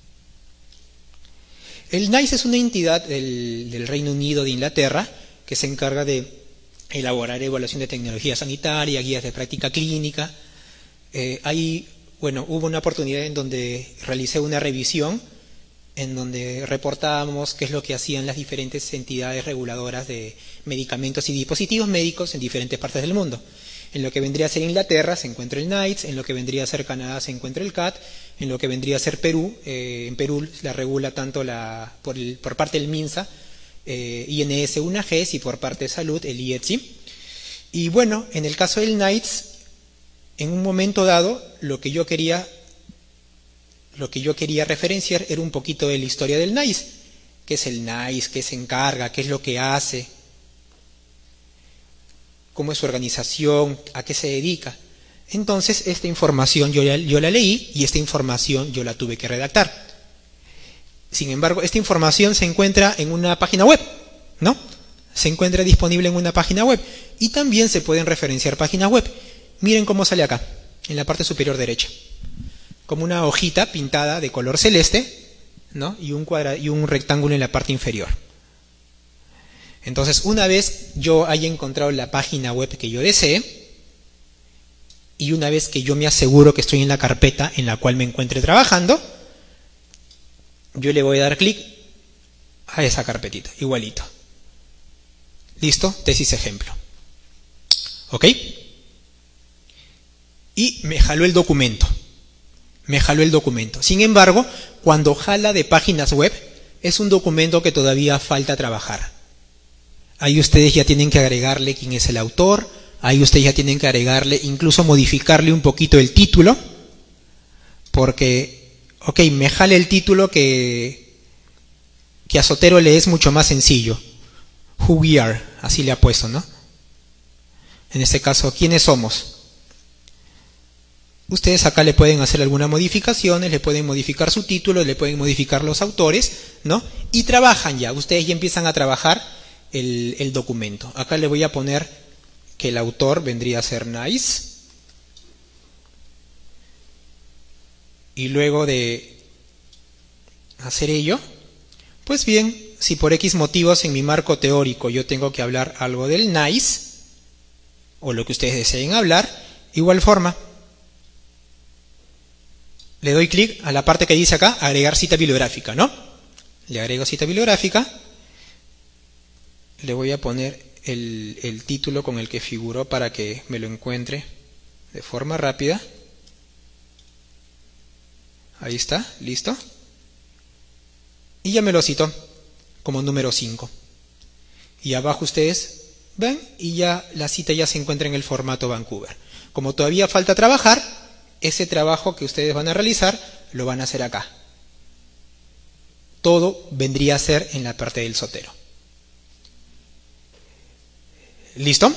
El NICE es una entidad del Reino Unido, de Inglaterra, que se encarga de elaborar evaluación de tecnología sanitaria, guías de práctica clínica. Hubo una oportunidad en donde realicé una revisión, en donde reportábamos qué es lo que hacían las diferentes entidades reguladoras de medicamentos y dispositivos médicos en diferentes partes del mundo. En lo que vendría a ser Inglaterra se encuentra el NICE, en lo que vendría a ser Canadá se encuentra el CAT, en lo que vendría a ser Perú, en Perú la regula tanto por parte del MINSA, INS 1G, y por parte de salud el IETSI. Y bueno, en el caso del NICE, en un momento dado, lo que yo quería referenciar era un poquito de la historia del NICE. ¿Qué es el NICE? ¿Qué se encarga? ¿Qué es lo que hace? ¿Cómo es su organización? ¿A qué se dedica? Entonces, esta información yo la leí y esta información yo la tuve que redactar. Sin embargo, esta información se encuentra en una página web, ¿no? Se encuentra disponible en una página web y también se pueden referenciar páginas web. Miren cómo sale acá, en la parte superior derecha. Como una hojita pintada de color celeste, ¿no? Y un rectángulo en la parte inferior. Entonces, una vez yo haya encontrado la página web que yo desee, y una vez que yo me aseguro que estoy en la carpeta en la cual me encuentre trabajando, yo le voy a dar clic a esa carpetita, igualito. ¿Listo? Tesis ejemplo. ¿Ok? Y me jaló el documento. Sin embargo, cuando jala de páginas web, es un documento que todavía falta trabajar. Ahí ustedes ya tienen que agregarle quién es el autor, ahí ustedes ya tienen que agregarle, incluso modificarle un poquito el título, porque, ok, me jale el título que a Zotero le es mucho más sencillo. Who we are, así le ha puesto, ¿no? En este caso, ¿quiénes somos? Ustedes acá le pueden hacer algunas modificaciones, le pueden modificar su título, le pueden modificar los autores, ¿no? Y trabajan ya, ustedes ya empiezan a trabajar el documento. Acá le voy a poner que el autor vendría a ser NICE. Y luego de hacer ello, pues bien, si por X motivos en mi marco teórico yo tengo que hablar algo del NICE, o lo que ustedes deseen hablar, igual forma, le doy clic a la parte que dice acá, agregar cita bibliográfica, ¿no? Le agrego cita bibliográfica, le voy a poner el título con el que figuró para que me lo encuentre de forma rápida. Ahí está, listo. Y ya me lo citó como número 5. Y abajo ustedes ven y ya la cita ya se encuentra en el formato Vancouver. Como todavía falta trabajar, ese trabajo que ustedes van a realizar lo van a hacer acá. Todo vendría a ser en la parte del Zotero. ¿Listo?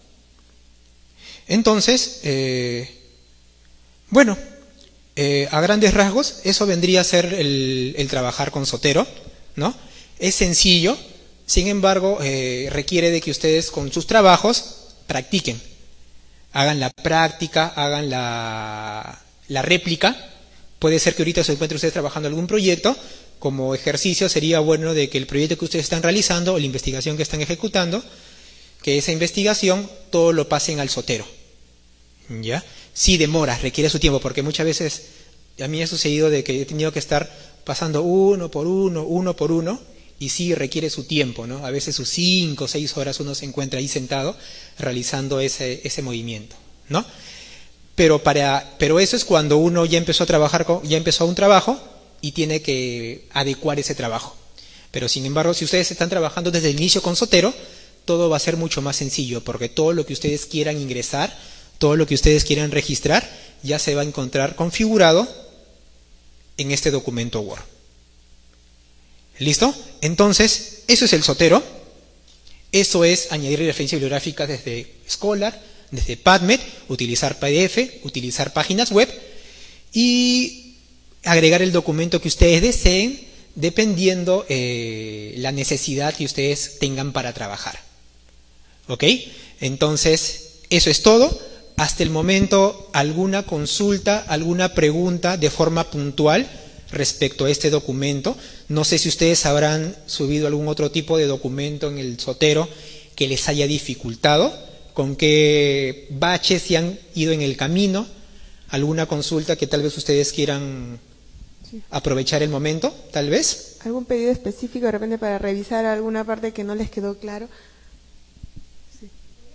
Entonces, bueno, a grandes rasgos, eso vendría a ser el trabajar con Zotero, ¿no? Es sencillo, sin embargo, requiere de que ustedes con sus trabajos practiquen. Hagan la práctica, hagan la réplica. Puede ser que ahorita se encuentren ustedes trabajando algún proyecto. Como ejercicio sería bueno de que el proyecto que ustedes están realizando o la investigación que están ejecutando, que esa investigación todo lo pasen al Zotero. ¿Ya? Sí demora, requiere su tiempo, porque muchas veces a mí ha sucedido de que he tenido que estar pasando uno por uno, y sí requiere su tiempo, ¿no? A veces sus 5 o 6 horas uno se encuentra ahí sentado realizando ese movimiento, ¿no? Pero eso es cuando uno ya empezó a trabajar, ya empezó un trabajo y tiene que adecuar ese trabajo. Pero sin embargo, si ustedes están trabajando desde el inicio con Zotero, todo va a ser mucho más sencillo, porque todo lo que ustedes quieran ingresar, todo lo que ustedes quieran registrar, ya se va a encontrar configurado en este documento Word. ¿Listo? Entonces, eso es el Zotero. Eso es añadir referencias bibliográficas desde Scholar, desde PubMed, utilizar PDF, utilizar páginas web y agregar el documento que ustedes deseen, dependiendo la necesidad que ustedes tengan para trabajar. ¿Ok? Entonces, eso es todo. Hasta el momento, ¿alguna consulta, alguna pregunta de forma puntual respecto a este documento? No sé si ustedes habrán subido algún otro tipo de documento en el Zotero que les haya dificultado, con qué baches se han ido en el camino, alguna consulta que tal vez ustedes quieran aprovechar el momento, tal vez. ¿Algún pedido específico de repente para revisar alguna parte que no les quedó claro? Sí.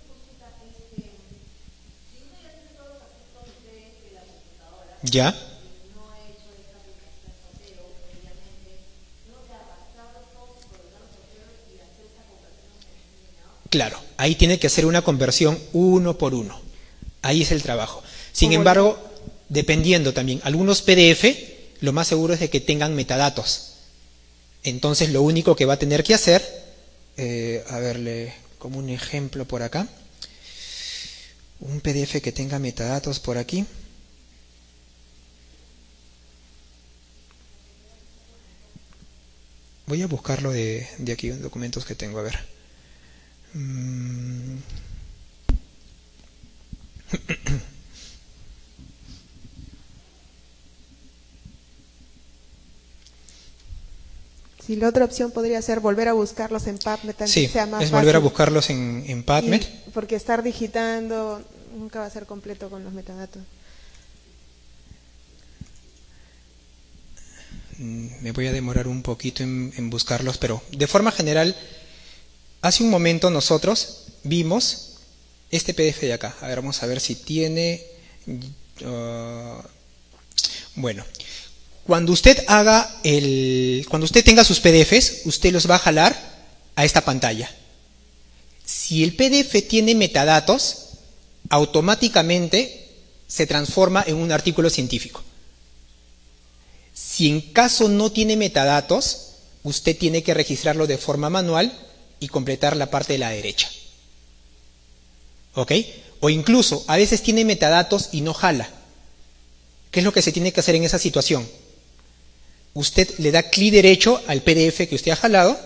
¿Ya? claro, ahí tiene que hacer una conversión uno por uno. Ahí es el trabajo. Sin embargo, dependiendo también, algunos PDF, lo más seguro es de que tengan metadatos. Entonces, lo único que va a tener que hacer, a verle como un ejemplo por acá, un PDF que tenga metadatos por aquí. Voy a buscarlo de aquí en documentos que tengo, a ver. Si la otra opción podría ser volver a buscarlos en PubMed, sí, sea más es fácil. volver a buscarlos en PubMed. Porque estar digitando nunca va a ser completo con los metadatos. Me voy a demorar un poquito en buscarlos, pero de forma general, hace un momento nosotros vimos este PDF de acá. A ver, vamos a ver si tiene... bueno, cuando usted tenga sus PDFs, usted los va a jalar a esta pantalla. Si el PDF tiene metadatos, automáticamente se transforma en un artículo científico. Si en caso no tiene metadatos, usted tiene que registrarlo de forma manual y completar la parte de la derecha. ¿Ok? O incluso, a veces tiene metadatos y no jala. ¿Qué es lo que se tiene que hacer en esa situación? Usted le da clic derecho al PDF que usted ha jalado.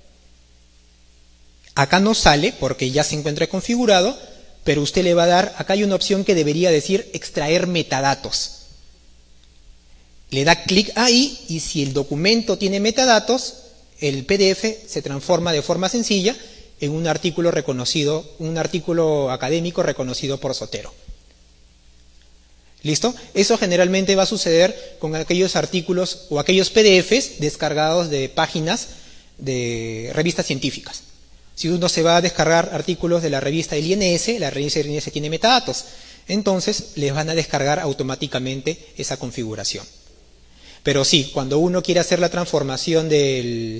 Acá no sale porque ya se encuentra configurado, pero usted le va a dar, acá hay una opción que debería decir extraer metadatos. Le da clic ahí y si el documento tiene metadatos, el PDF se transforma de forma sencilla en un artículo reconocido, un artículo académico reconocido por Zotero. ¿Listo? Eso generalmente va a suceder con aquellos artículos o aquellos PDFs descargados de páginas de revistas científicas. Si uno se va a descargar artículos de la revista del INS, la revista del INS tiene metadatos, entonces les van a descargar automáticamente esa configuración. Pero sí, cuando uno quiere hacer la transformación del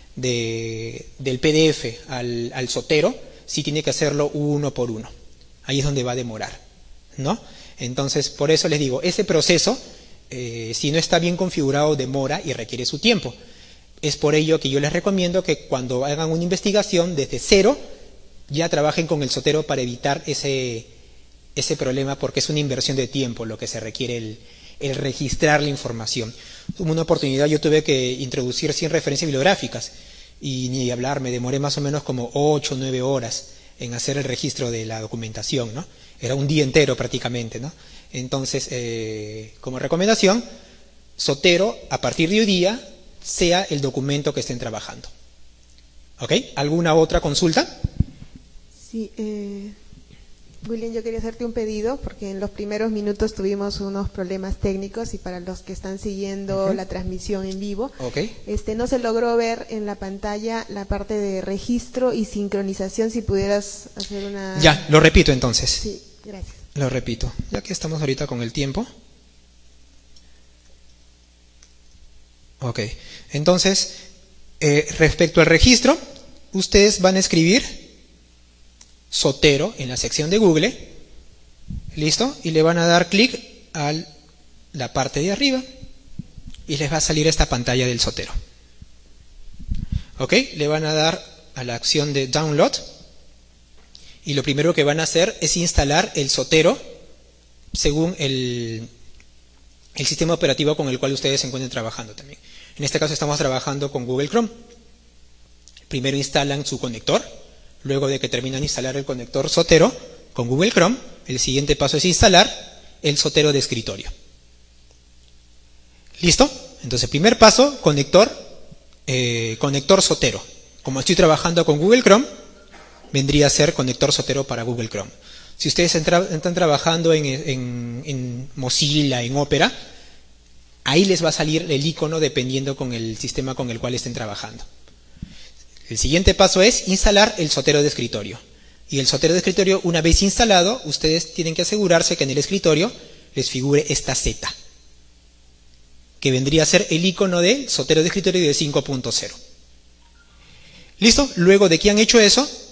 PDF al Zotero, sí tiene que hacerlo uno por uno. Ahí es donde va a demorar, ¿no? Entonces, por eso les digo, ese proceso, si no está bien configurado, demora y requiere su tiempo. Es por ello que yo les recomiendo que cuando hagan una investigación desde cero, ya trabajen con el Zotero para evitar ese problema, porque es una inversión de tiempo lo que se requiere el registrar la información. Hubo una oportunidad, yo tuve que introducir 100 referencias bibliográficas y ni hablar, me demoré más o menos como 8 o 9 horas en hacer el registro de la documentación, ¿no? Era un día entero prácticamente, ¿no? Entonces, como recomendación, Zotero, a partir de hoy día, sea el documento que estén trabajando. ¿Ok? ¿Alguna otra consulta? Sí, William, yo quería hacerte un pedido porque en los primeros minutos tuvimos unos problemas técnicos y para los que están siguiendo la transmisión en vivo, no se logró ver en la pantalla la parte de registro y sincronización. Si pudieras hacer una... Ya, lo repito entonces. Sí, gracias. Lo repito, ya que estamos ahorita con el tiempo. Ok, entonces, respecto al registro, ustedes van a escribir Zotero en la sección de Google, ¿listo? Y le van a dar clic a la parte de arriba y les va a salir esta pantalla del Zotero. ¿Ok? Le van a dar a la acción de Download y lo primero que van a hacer es instalar el Zotero según el sistema operativo con el cual ustedes se encuentren trabajando también. En este caso estamos trabajando con Google Chrome. Primero instalan su conector. Luego de que terminan de instalar el conector Zotero con Google Chrome, el siguiente paso es instalar el Zotero de escritorio. ¿Listo? Entonces, primer paso, conector Zotero. Como estoy trabajando con Google Chrome, vendría a ser conector Zotero para Google Chrome. Si ustedes están trabajando en Mozilla, en Opera, ahí les va a salir el icono dependiendo con el sistema con el cual estén trabajando. El siguiente paso es instalar el Zotero de escritorio. Y el Zotero de escritorio, una vez instalado, ustedes tienen que asegurarse que en el escritorio les figure esta Z, que vendría a ser el icono del Zotero de escritorio de 5.0. ¿Listo? Luego de que han hecho eso,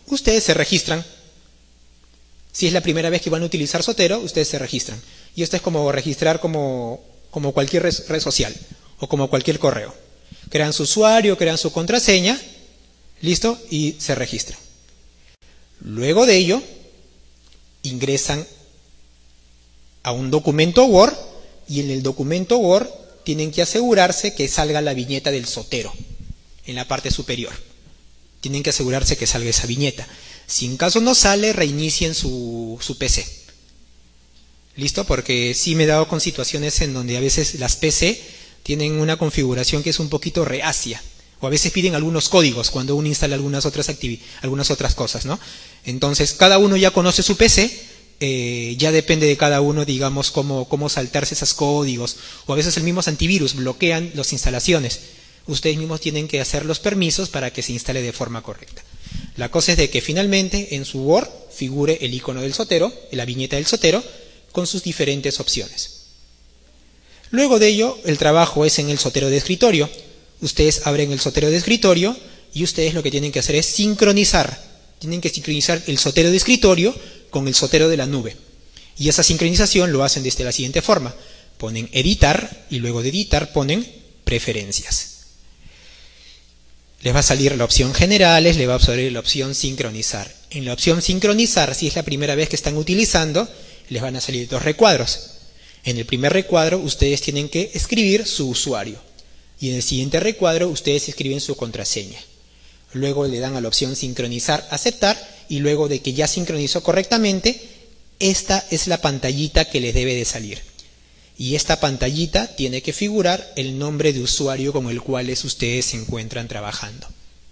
ustedes se registran. Si es la primera vez que van a utilizar Zotero, ustedes se registran. Y esto es como registrar como cualquier red social o como cualquier correo. Crean su usuario, crean su contraseña, listo, y se registran. Luego de ello, ingresan a un documento Word y en el documento Word tienen que asegurarse que salga la viñeta del Zotero en la parte superior. Tienen que asegurarse que salga esa viñeta. Si en caso no sale, reinicien su PC. ¿Listo? Porque sí me he dado con situaciones en donde a veces las PC tienen una configuración que es un poquito reacia. O a veces piden algunos códigos cuando uno instala algunas otras cosas, ¿no? Entonces, cada uno ya conoce su PC, ya depende de cada uno, digamos, cómo saltarse esos códigos. O a veces el mismo antivirus bloquean las instalaciones. Ustedes mismos tienen que hacer los permisos para que se instale de forma correcta. La cosa es de que finalmente en su Word figure el icono del Zotero, la viñeta del Zotero, con sus diferentes opciones. Luego de ello, el trabajo es en el Zotero de escritorio. Ustedes abren el Zotero de escritorio y ustedes lo que tienen que hacer es sincronizar. Tienen que sincronizar el Zotero de escritorio con el Zotero de la nube. Y esa sincronización lo hacen de la siguiente forma. Ponen editar y luego de editar ponen preferencias. Les va a salir la opción generales, les va a salir la opción sincronizar. En la opción sincronizar, si es la primera vez que están utilizando, les van a salir dos recuadros. En el primer recuadro ustedes tienen que escribir su usuario. Y en el siguiente recuadro ustedes escriben su contraseña. Luego le dan a la opción sincronizar, aceptar, y luego de que ya sincronizó correctamente, esta es la pantallita que les debe de salir. Y esta pantallita tiene que figurar el nombre de usuario con el cual ustedes se encuentran trabajando.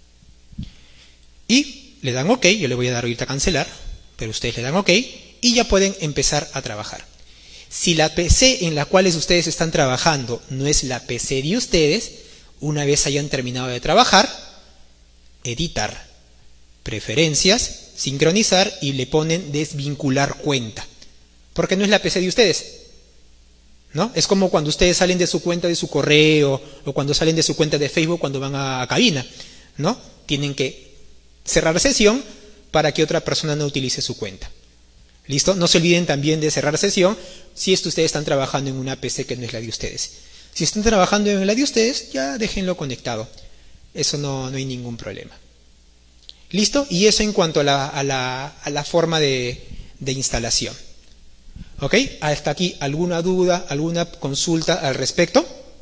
Y le dan OK, yo le voy a dar ahorita a cancelar, pero ustedes le dan OK y ya pueden empezar a trabajar. Si la PC en la cual ustedes están trabajando no es la PC de ustedes, una vez hayan terminado de trabajar, editar, preferencias, sincronizar y le ponen desvincular cuenta. Porque no es la PC de ustedes, ¿no? Es como cuando ustedes salen de su cuenta de su correo o cuando salen de su cuenta de Facebook cuando van a cabina, ¿no? Tienen que cerrar sesión para que otra persona no utilice su cuenta. ¿Listo? No se olviden también de cerrar sesión si ustedes están trabajando en una PC que no es la de ustedes. Si están trabajando en la de ustedes, ya déjenlo conectado. Eso no hay ningún problema. ¿Listo? Y eso en cuanto a la forma de instalación. ¿Ok? Hasta aquí, ¿alguna duda, alguna consulta al respecto?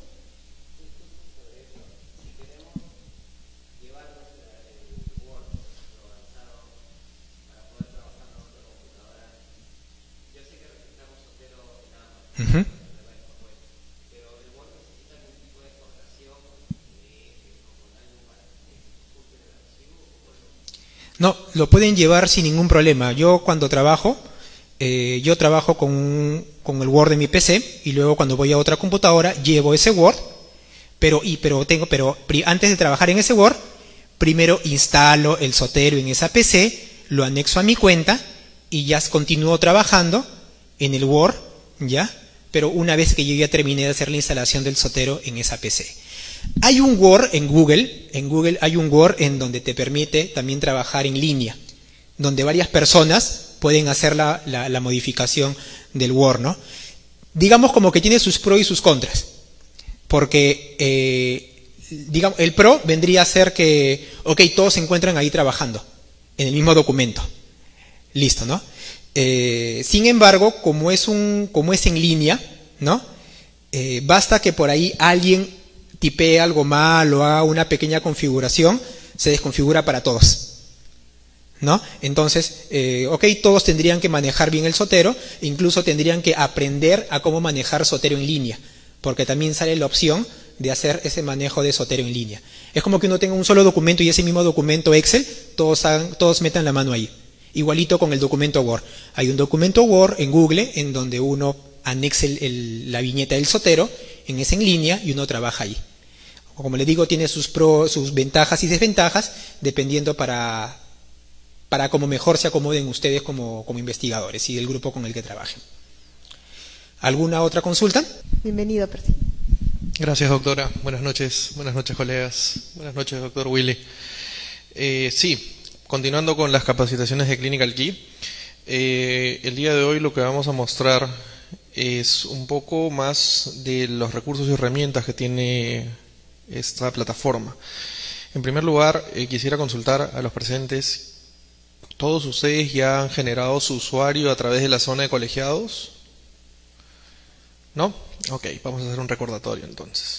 Uh-huh. No, lo pueden llevar sin ningún problema. Yo cuando trabajo, con el Word de mi PC y luego cuando voy a otra computadora llevo ese Word, pero antes de trabajar en ese Word, primero instalo el Zotero en esa PC, lo anexo a mi cuenta y ya continúo trabajando en el Word, ¿ya? Pero una vez que yo ya terminé de hacer la instalación del Zotero en esa PC. Hay un Word en Google hay un Word en donde te permite también trabajar en línea, donde varias personas pueden hacer la modificación del Word, ¿no? Digamos como que tiene sus pros y sus contras, porque digamos, el pro vendría a ser que, ok, todos se encuentran ahí trabajando, en el mismo documento, listo, ¿no? Sin embargo, como es en línea, ¿no? Basta que por ahí alguien tipee algo mal o haga una pequeña configuración, se desconfigura para todos, ¿no? Entonces, ok, todos tendrían que manejar bien el Zotero, incluso tendrían que aprender a cómo manejar Zotero en línea, porque también sale la opción de hacer ese manejo de Zotero en línea. Es como que uno tenga un solo documento y ese mismo documento Excel, todos metan la mano ahí. Igualito con el documento Word. Hay un documento Word en Google en donde uno anexe la viñeta del Zotero, es en línea y uno trabaja ahí. Como le digo, tiene sus ventajas y desventajas, dependiendo para cómo mejor se acomoden ustedes como investigadores y el grupo con el que trabajen. ¿Alguna otra consulta? Bienvenido, Percy. Gracias, doctora. Buenas noches, colegas. Buenas noches, doctor Willy. Sí, Continuando con las capacitaciones de Clinical Key, el día de hoy lo que vamos a mostrar es un poco más de los recursos y herramientas que tiene esta plataforma. En primer lugar, quisiera consultar a los presentes. ¿Todos ustedes ya han generado su usuario a través de la zona de colegiados? ¿No? Ok, vamos a hacer un recordatorio entonces.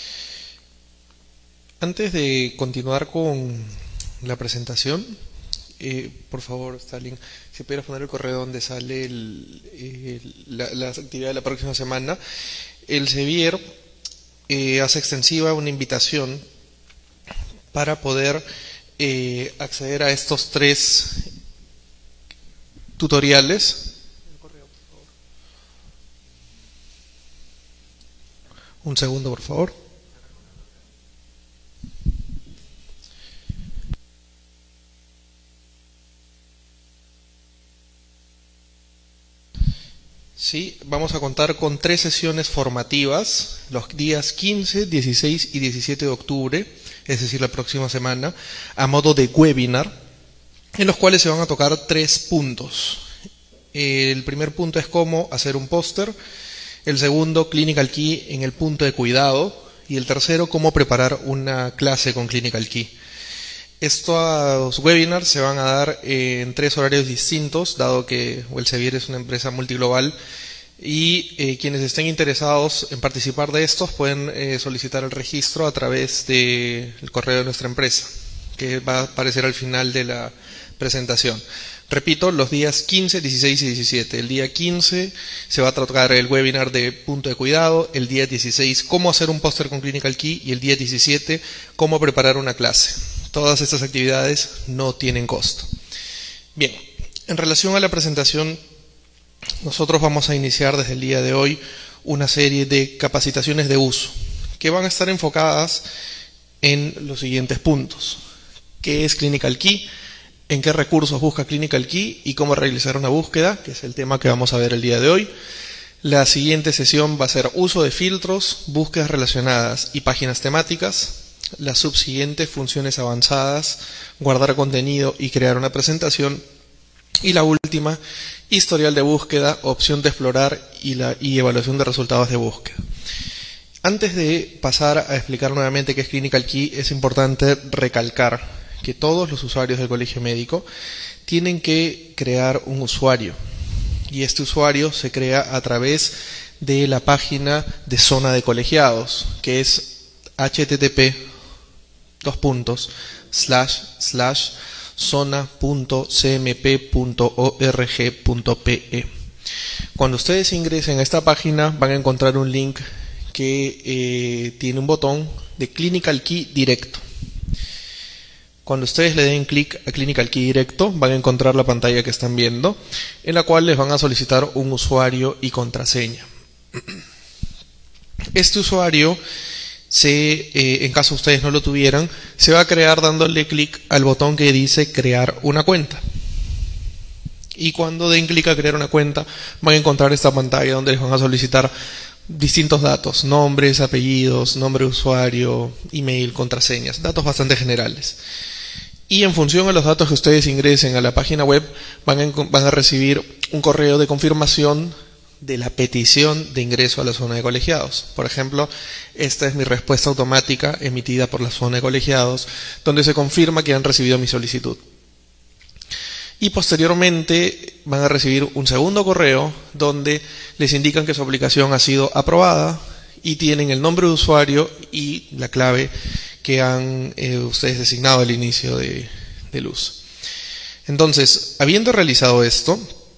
Antes de continuar con la presentación, por favor, Stalin, si pudieras poner el correo donde sale la actividad de la próxima semana. El Sevier hace extensiva una invitación para poder acceder a estos 3 tutoriales. Un segundo, por favor. Sí, vamos a contar con 3 sesiones formativas, los días 15, 16 y 17 de octubre, es decir, la próxima semana, a modo de webinar, en los cuales se van a tocar 3 puntos. El primer punto es cómo hacer un póster, el segundo, Clinical Key en el punto de cuidado, y el tercero, cómo preparar una clase con Clinical Key. Estos webinars se van a dar en 3 horarios distintos, dado que Elsevier es una empresa multiglobal, y quienes estén interesados en participar de estos pueden solicitar el registro a través del correo de nuestra empresa, que va a aparecer al final de la presentación. Repito, los días 15, 16 y 17. El día 15 se va a tratar el webinar de punto de cuidado, el día 16 cómo hacer un póster con Clinical Key y el día 17 cómo preparar una clase. Todas estas actividades no tienen costo. Bien, en relación a la presentación, nosotros vamos a iniciar desde el día de hoy una serie de capacitaciones de uso que van a estar enfocadas en los siguientes puntos. ¿Qué es Clinical Key? ¿En qué recursos busca Clinical Key? Y cómo realizar una búsqueda, que es el tema que vamos a ver el día de hoy. La siguiente sesión va a ser uso de filtros, búsquedas relacionadas y páginas temáticas. La subsiguiente, funciones avanzadas, guardar contenido y crear una presentación. Y la última, historial de búsqueda, opción de explorar y evaluación de resultados de búsqueda. Antes de pasar a explicar nuevamente qué es Clinical Key, es importante recalcar que todos los usuarios del colegio médico tienen que crear un usuario. Y este usuario se crea a través de la página de zona de colegiados, que es http://zona.cmp.org.pe. Cuando ustedes ingresen a esta página van a encontrar un link que tiene un botón de Clinical Key directo. Cuando ustedes le den clic a Clinical Key directo van a encontrar la pantalla que están viendo, en la cual les van a solicitar un usuario y contraseña. Este usuario, en caso ustedes no lo tuvieran, se va a crear dándole clic al botón que dice crear una cuenta. Y cuando den clic a crear una cuenta, van a encontrar esta pantalla donde les van a solicitar distintos datos: nombres, apellidos, nombre de usuario, email, contraseñas, datos bastante generales. Y en función a los datos que ustedes ingresen a la página web, van a recibir un correo de confirmación de la petición de ingreso a la zona de colegiados. Por ejemplo, esta es mi respuesta automática emitida por la zona de colegiados, donde se confirma que han recibido mi solicitud. Y posteriormente van a recibir un segundo correo donde les indican que su aplicación ha sido aprobada y tienen el nombre de usuario y la clave que han ustedes designado al inicio del uso. Entonces, habiendo realizado esto,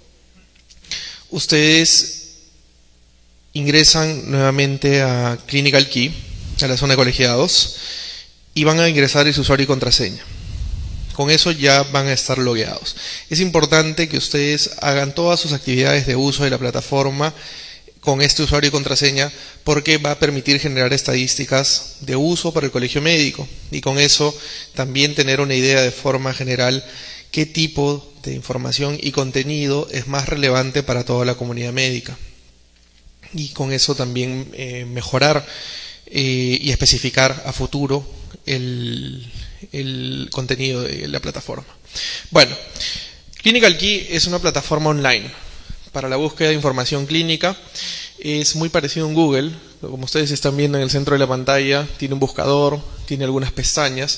ustedes ingresan nuevamente a Clinical Key, a la zona de colegiados, y van a ingresar su usuario y contraseña. Con eso ya van a estar logueados. Es importante que ustedes hagan todas sus actividades de uso de la plataforma con este usuario y contraseña, porque va a permitir generar estadísticas de uso para el colegio médico y con eso también tener una idea de forma general qué tipo de información y contenido es más relevante para toda la comunidad médica, y con eso también mejorar y especificar a futuro el contenido de la plataforma. Bueno, Clinical Key es una plataforma online para la búsqueda de información clínica. Es muy parecido a un Google, como ustedes están viendo en el centro de la pantalla, tiene un buscador, tiene algunas pestañas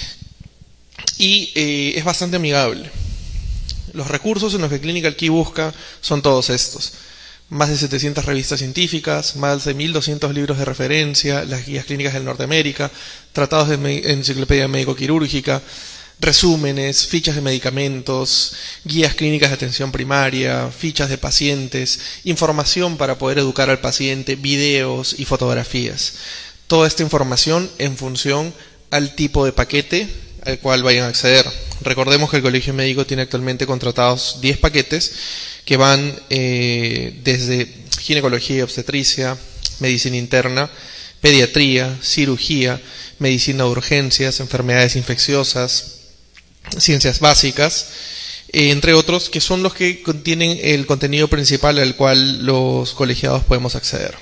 y es bastante amigable. Los recursos en los que Clinical Key busca son todos estos: más de 700 revistas científicas, más de 1200 libros de referencia, las guías clínicas de Norteamérica, tratados de enciclopedia médico-quirúrgica, resúmenes, fichas de medicamentos, guías clínicas de atención primaria, fichas de pacientes, información para poder educar al paciente, videos y fotografías. Toda esta información en función al tipo de paquete al cual vayan a acceder. Recordemos que el Colegio Médico tiene actualmente contratados 10 paquetes que van desde ginecología y obstetricia, medicina interna, pediatría, cirugía, medicina de urgencias, enfermedades infecciosas, ciencias básicas, entre otros, que son los que contienen el contenido principal al cual los colegiados podemos acceder.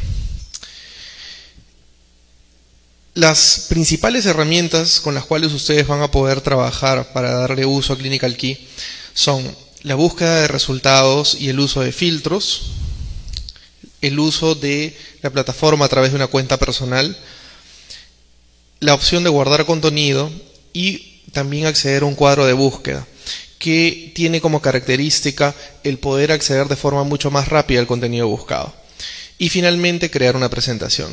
Las principales herramientas con las cuales ustedes van a poder trabajar para darle uso a Clinical Key son la búsqueda de resultados y el uso de filtros, el uso de la plataforma a través de una cuenta personal, la opción de guardar contenido y también acceder a un cuadro de búsqueda que tiene como característica el poder acceder de forma mucho más rápida al contenido buscado. Y finalmente, crear una presentación.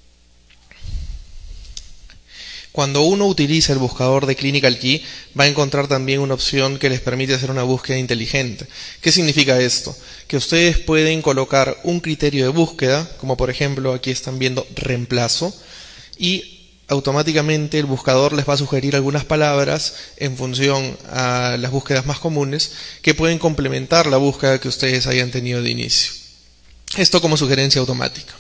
Cuando uno utiliza el buscador de Clinical Key, va a encontrar también una opción que les permite hacer una búsqueda inteligente. ¿Qué significa esto? Que ustedes pueden colocar un criterio de búsqueda, como por ejemplo aquí están viendo reemplazo, y automáticamente el buscador les va a sugerir algunas palabras en función a las búsquedas más comunes que pueden complementar la búsqueda que ustedes hayan tenido de inicio. Esto como sugerencia automática.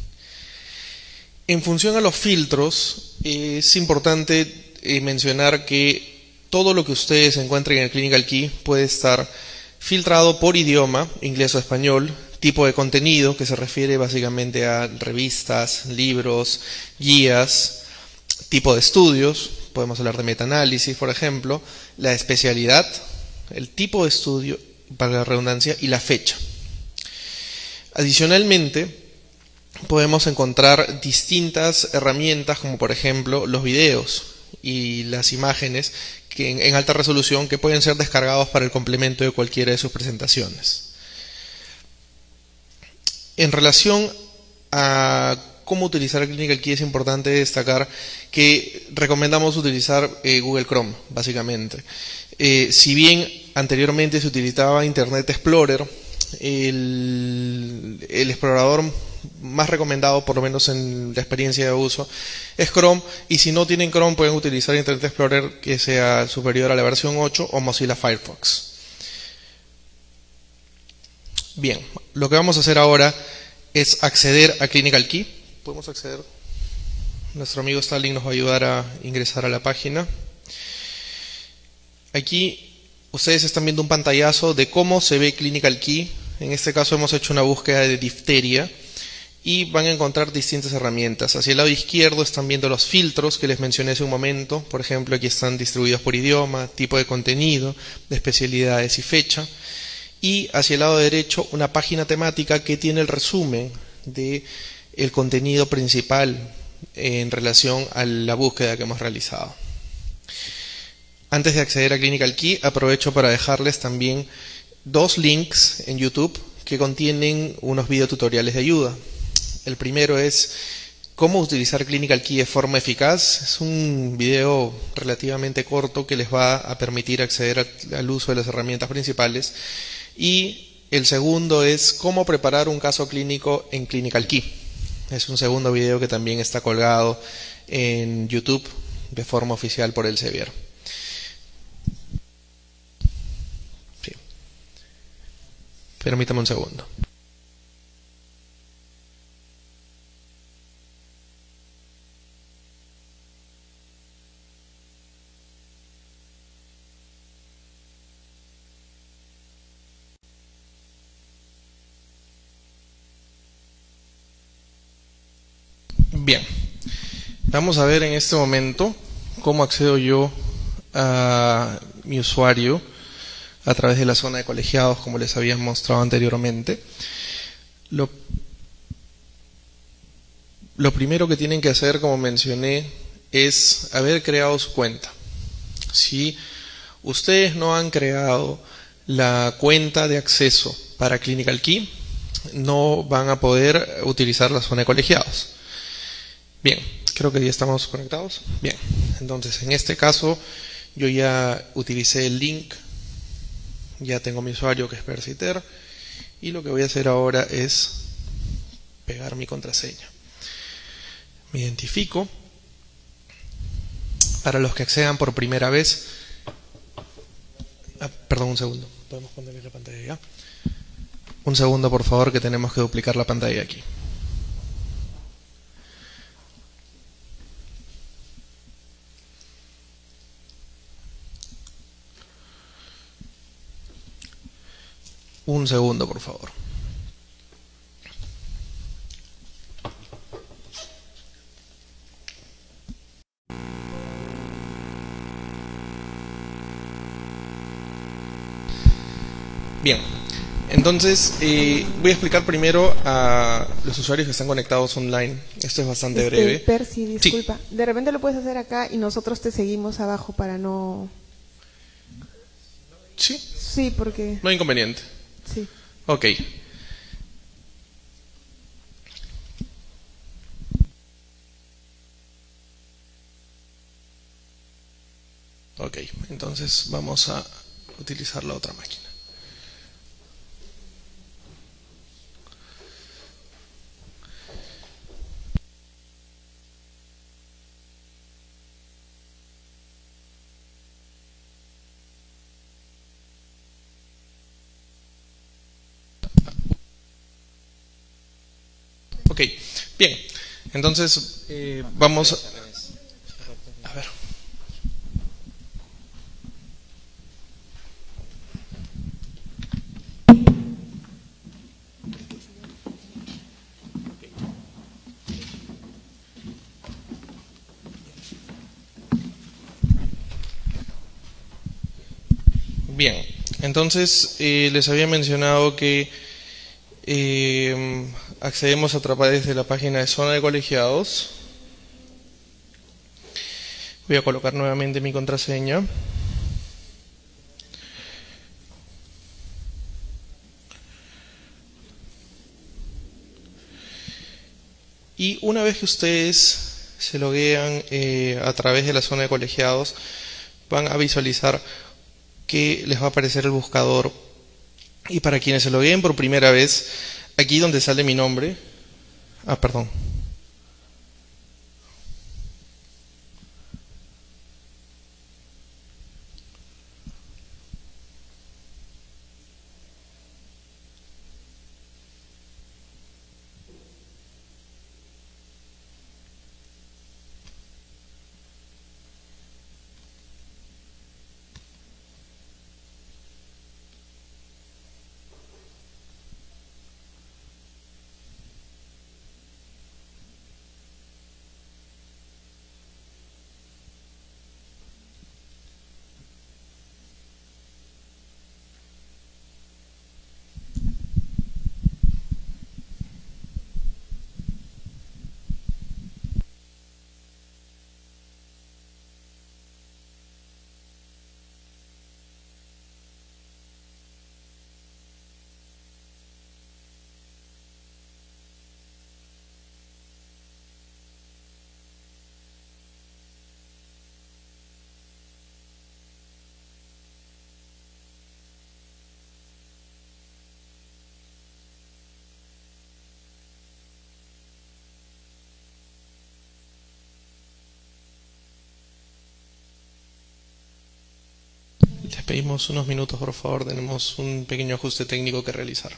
En función a los filtros, es importante mencionar que todo lo que ustedes encuentren en el Clinical Key puede estar filtrado por idioma, inglés o español, tipo de contenido, que se refiere básicamente a revistas, libros, guías, tipo de estudios, podemos hablar de metaanálisis, por ejemplo, la especialidad, el tipo de estudio, para la redundancia, y la fecha. Adicionalmente, podemos encontrar distintas herramientas, como por ejemplo los videos y las imágenes que en alta resolución que pueden ser descargados para el complemento de cualquiera de sus presentaciones. En relación a cómo utilizar Clinical Key, es importante destacar que recomendamos utilizar Google Chrome, básicamente. Si bien anteriormente se utilizaba Internet Explorer, el explorador más recomendado, por lo menos en la experiencia de uso, es Chrome, y si no tienen Chrome pueden utilizar Internet Explorer que sea superior a la versión 8 o Mozilla Firefox. Bien, lo que vamos a hacer ahora es acceder a Clinical Key. Podemos acceder. Nuestro amigo Stalin nos va a ayudar a ingresar a la página. Aquí ustedes están viendo un pantallazo de cómo se ve Clinical Key. En este caso hemos hecho una búsqueda de difteria y van a encontrar distintas herramientas. Hacia el lado izquierdo están viendo los filtros que les mencioné hace un momento. Por ejemplo, aquí están distribuidos por idioma, tipo de contenido, de especialidades y fecha. Y hacia el lado derecho una página temática que tiene el resumen de el contenido principal en relación a la búsqueda que hemos realizado. Antes de acceder a Clinical Key, aprovecho para dejarles también 2 links en YouTube que contienen unos videotutoriales de ayuda. El primero es cómo utilizar Clinical Key de forma eficaz. Es un video relativamente corto que les va a permitir acceder al uso de las herramientas principales. Y el segundo es cómo preparar un caso clínico en Clinical Key. Es un segundo video que también está colgado en YouTube de forma oficial por el Elsevier. Sí. Permítame un segundo. Bien, vamos a ver en este momento cómo accedo yo a mi usuario a través de la zona de colegiados, como les había mostrado anteriormente. Lo primero que tienen que hacer, como mencioné, es haber creado su cuenta. Si ustedes no han creado la cuenta de acceso para Clinical Key, no van a poder utilizar la zona de colegiados. Bien, creo que ya estamos conectados. Bien, entonces en este caso yo ya utilicé el link, ya tengo mi usuario que es Persiter, y lo que voy a hacer ahora es pegar mi contraseña. Me identifico. Para los que accedan por primera vez, perdón, un segundo, podemos ponerle la pantalla ya. Un segundo, por favor, que tenemos que duplicar la pantalla aquí. Un segundo, por favor. Bien, entonces voy a explicar primero a los usuarios que están conectados online. Esto es bastante breve. Percy, disculpa. Sí. De repente lo puedes hacer acá y nosotros te seguimos abajo para no... ¿Sí? Sí, porque... No hay inconveniente. Sí. Ok. Ok, entonces vamos a utilizar la otra máquina. Ok, bien, entonces vamos a ver. Bien, entonces les había mencionado que accedemos a través de la página de zona de colegiados. Voy a colocar nuevamente mi contraseña. Y una vez que ustedes se loguean a través de la zona de colegiados, van a visualizar que les va a aparecer el buscador. Y para quienes se logueen por primera vez, aquí donde sale mi nombre, perdón. Les pedimos unos minutos, por favor, tenemos un pequeño ajuste técnico que realizar.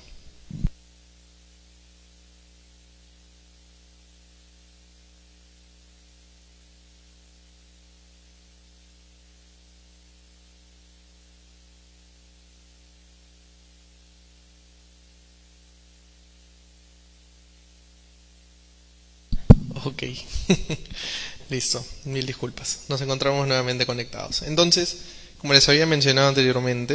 Ok, listo, mil disculpas. Nos encontramos nuevamente conectados. Entonces, Como les había mencionado anteriormente,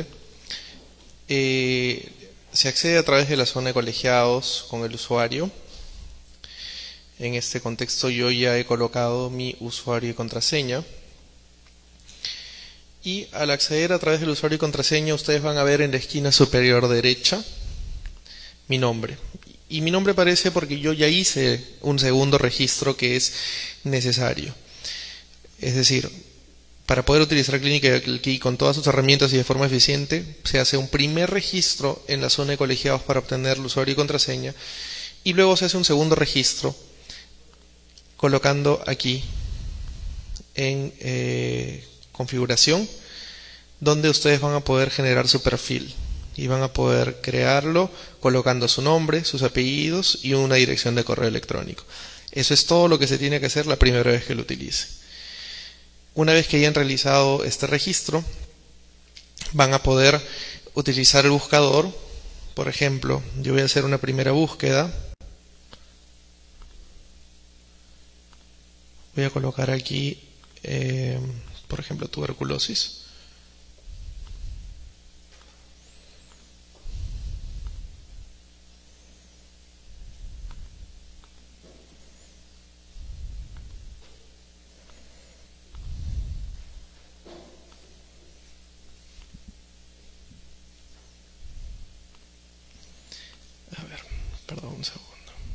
se accede a través de la zona de colegiados con el usuario. En este contexto yo ya he colocado mi usuario y contraseña. Y al acceder a través del usuario y contraseña, ustedes van a ver en la esquina superior derecha mi nombre. Y mi nombre aparece porque yo ya hice un segundo registro que es necesario. Es decir, para poder utilizar Clinical Key con todas sus herramientas y de forma eficiente, se hace un primer registro en la zona de colegiados para obtener el usuario y contraseña, y luego se hace un segundo registro colocando aquí en configuración, donde ustedes van a poder generar su perfil y van a poder crearlo colocando su nombre, sus apellidos y una dirección de correo electrónico. Eso es todo lo que se tiene que hacer la primera vez que lo utilice. Una vez que hayan realizado este registro, van a poder utilizar el buscador. Por ejemplo, yo voy a hacer una primera búsqueda. Voy a colocar aquí, por ejemplo, tuberculosis. A ver, perdón un segundo.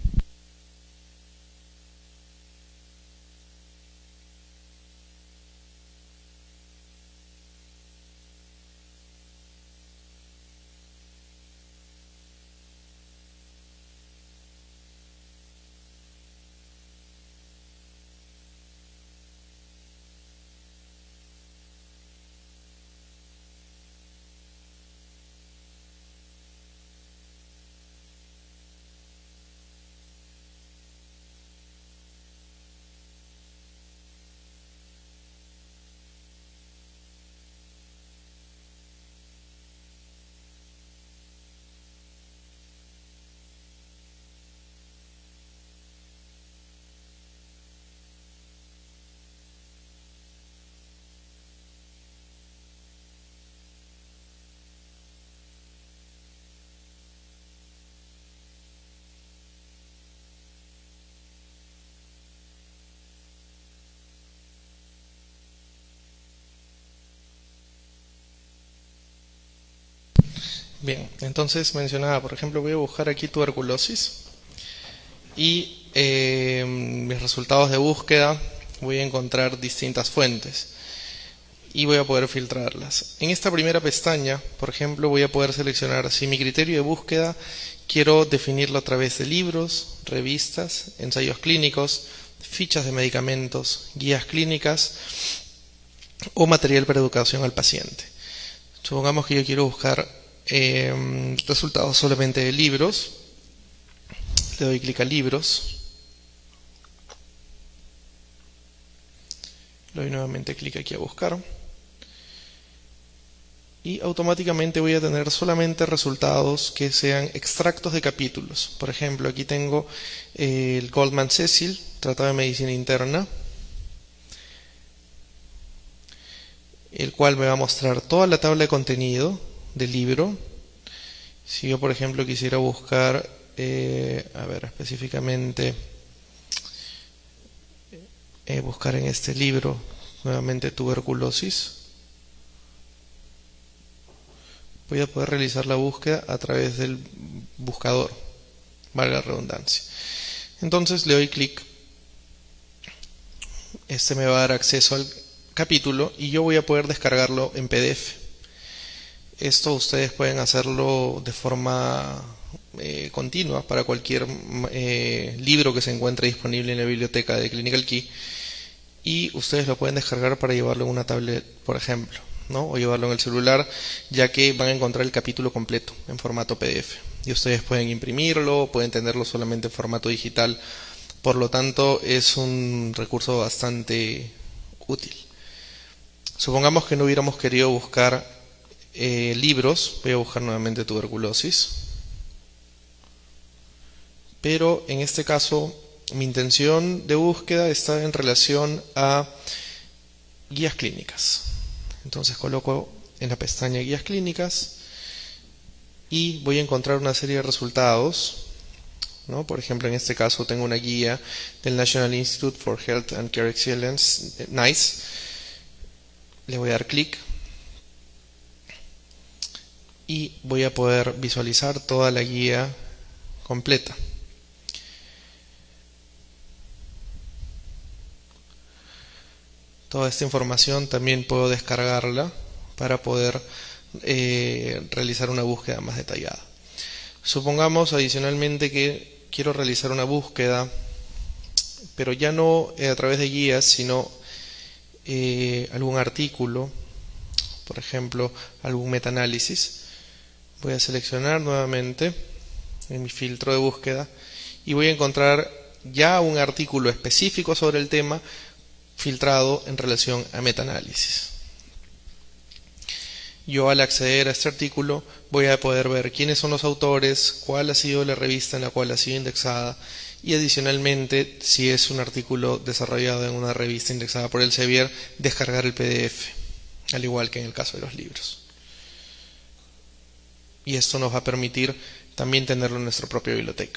Bien, entonces mencionaba, por ejemplo, voy a buscar aquí tuberculosis y mis resultados de búsqueda voy a encontrar distintas fuentes y voy a poder filtrarlas. En esta primera pestaña, por ejemplo, voy a poder seleccionar si mi criterio de búsqueda quiero definirlo a través de libros, revistas, ensayos clínicos, fichas de medicamentos, guías clínicas o material para educación al paciente. Supongamos que yo quiero buscar resultados solamente de libros. Le doy clic a libros, le doy nuevamente clic aquí a buscar y automáticamente voy a tener solamente resultados que sean extractos de capítulos. Por ejemplo, aquí tengo el Goldman Cecil, Tratado de Medicina Interna, el cual me va a mostrar toda la tabla de contenido del libro. Si yo, por ejemplo, quisiera buscar, específicamente, buscar en este libro, nuevamente tuberculosis, voy a poder realizar la búsqueda a través del buscador, valga la redundancia. Entonces le doy clic, este me va a dar acceso al capítulo y yo voy a poder descargarlo en PDF. Esto ustedes pueden hacerlo de forma continua para cualquier libro que se encuentre disponible en la biblioteca de Clinical Key, y ustedes lo pueden descargar para llevarlo en una tablet, por ejemplo, ¿no? O llevarlo en el celular, ya que van a encontrar el capítulo completo en formato PDF y ustedes pueden imprimirlo, pueden tenerlo solamente en formato digital. Por lo tanto, es un recurso bastante útil. Supongamos que no hubiéramos querido buscar libros, voy a buscar nuevamente tuberculosis, pero en este caso mi intención de búsqueda está en relación a guías clínicas. Entonces coloco en la pestaña guías clínicas y voy a encontrar una serie de resultados, ¿no? Por ejemplo, en este caso tengo una guía del National Institute for Health and Care Excellence, NICE. Le voy a dar clic y voy a poder visualizar toda la guía completa. Toda esta información también puedo descargarla para poder realizar una búsqueda más detallada. Supongamos adicionalmente que quiero realizar una búsqueda, pero ya no a través de guías, sino algún artículo, por ejemplo, algún metaanálisis. Voy a seleccionar nuevamente en mi filtro de búsqueda y voy a encontrar ya un artículo específico sobre el tema filtrado en relación a metaanálisis. Yo al acceder a este artículo voy a poder ver quiénes son los autores, cuál ha sido la revista en la cual ha sido indexada y adicionalmente, si es un artículo desarrollado en una revista indexada por Elsevier, descargar el PDF, al igual que en el caso de los libros. Y esto nos va a permitir también tenerlo en nuestra propia biblioteca.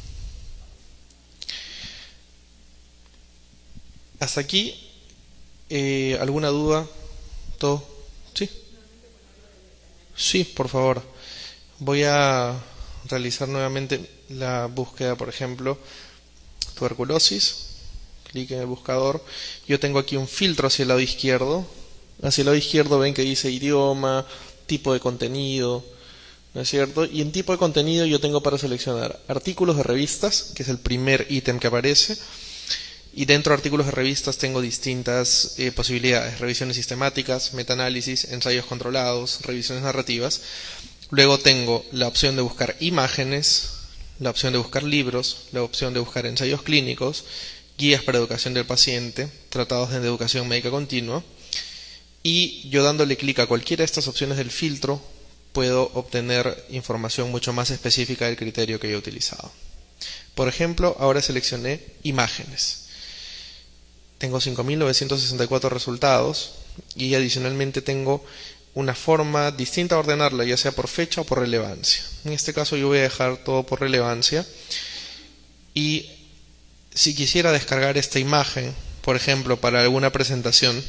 Hasta aquí, ¿alguna duda? ¿Todo? ¿Sí? Sí, por favor. Voy a realizar nuevamente la búsqueda, por ejemplo, tuberculosis. Clic en el buscador. Yo tengo aquí un filtro hacia el lado izquierdo. Hacia el lado izquierdo ven que dice idioma, tipo de contenido, ¿no es cierto? Y en tipo de contenido yo tengo para seleccionar artículos de revistas, que es el primer ítem que aparece. Y dentro de artículos de revistas tengo distintas posibilidades: revisiones sistemáticas, metaanálisis, ensayos controlados, revisiones narrativas. Luego tengo la opción de buscar imágenes, la opción de buscar libros, la opción de buscar ensayos clínicos, guías para educación del paciente, tratados de educación médica continua. Y yo dándole clic a cualquiera de estas opciones del filtro puedo obtener información mucho más específica del criterio que yo he utilizado. Por ejemplo, ahora seleccioné imágenes. Tengo 5.964 resultados y adicionalmente tengo una forma distinta de ordenarla, ya sea por fecha o por relevancia. En este caso yo voy a dejar todo por relevancia y si quisiera descargar esta imagen, por ejemplo, para alguna presentación,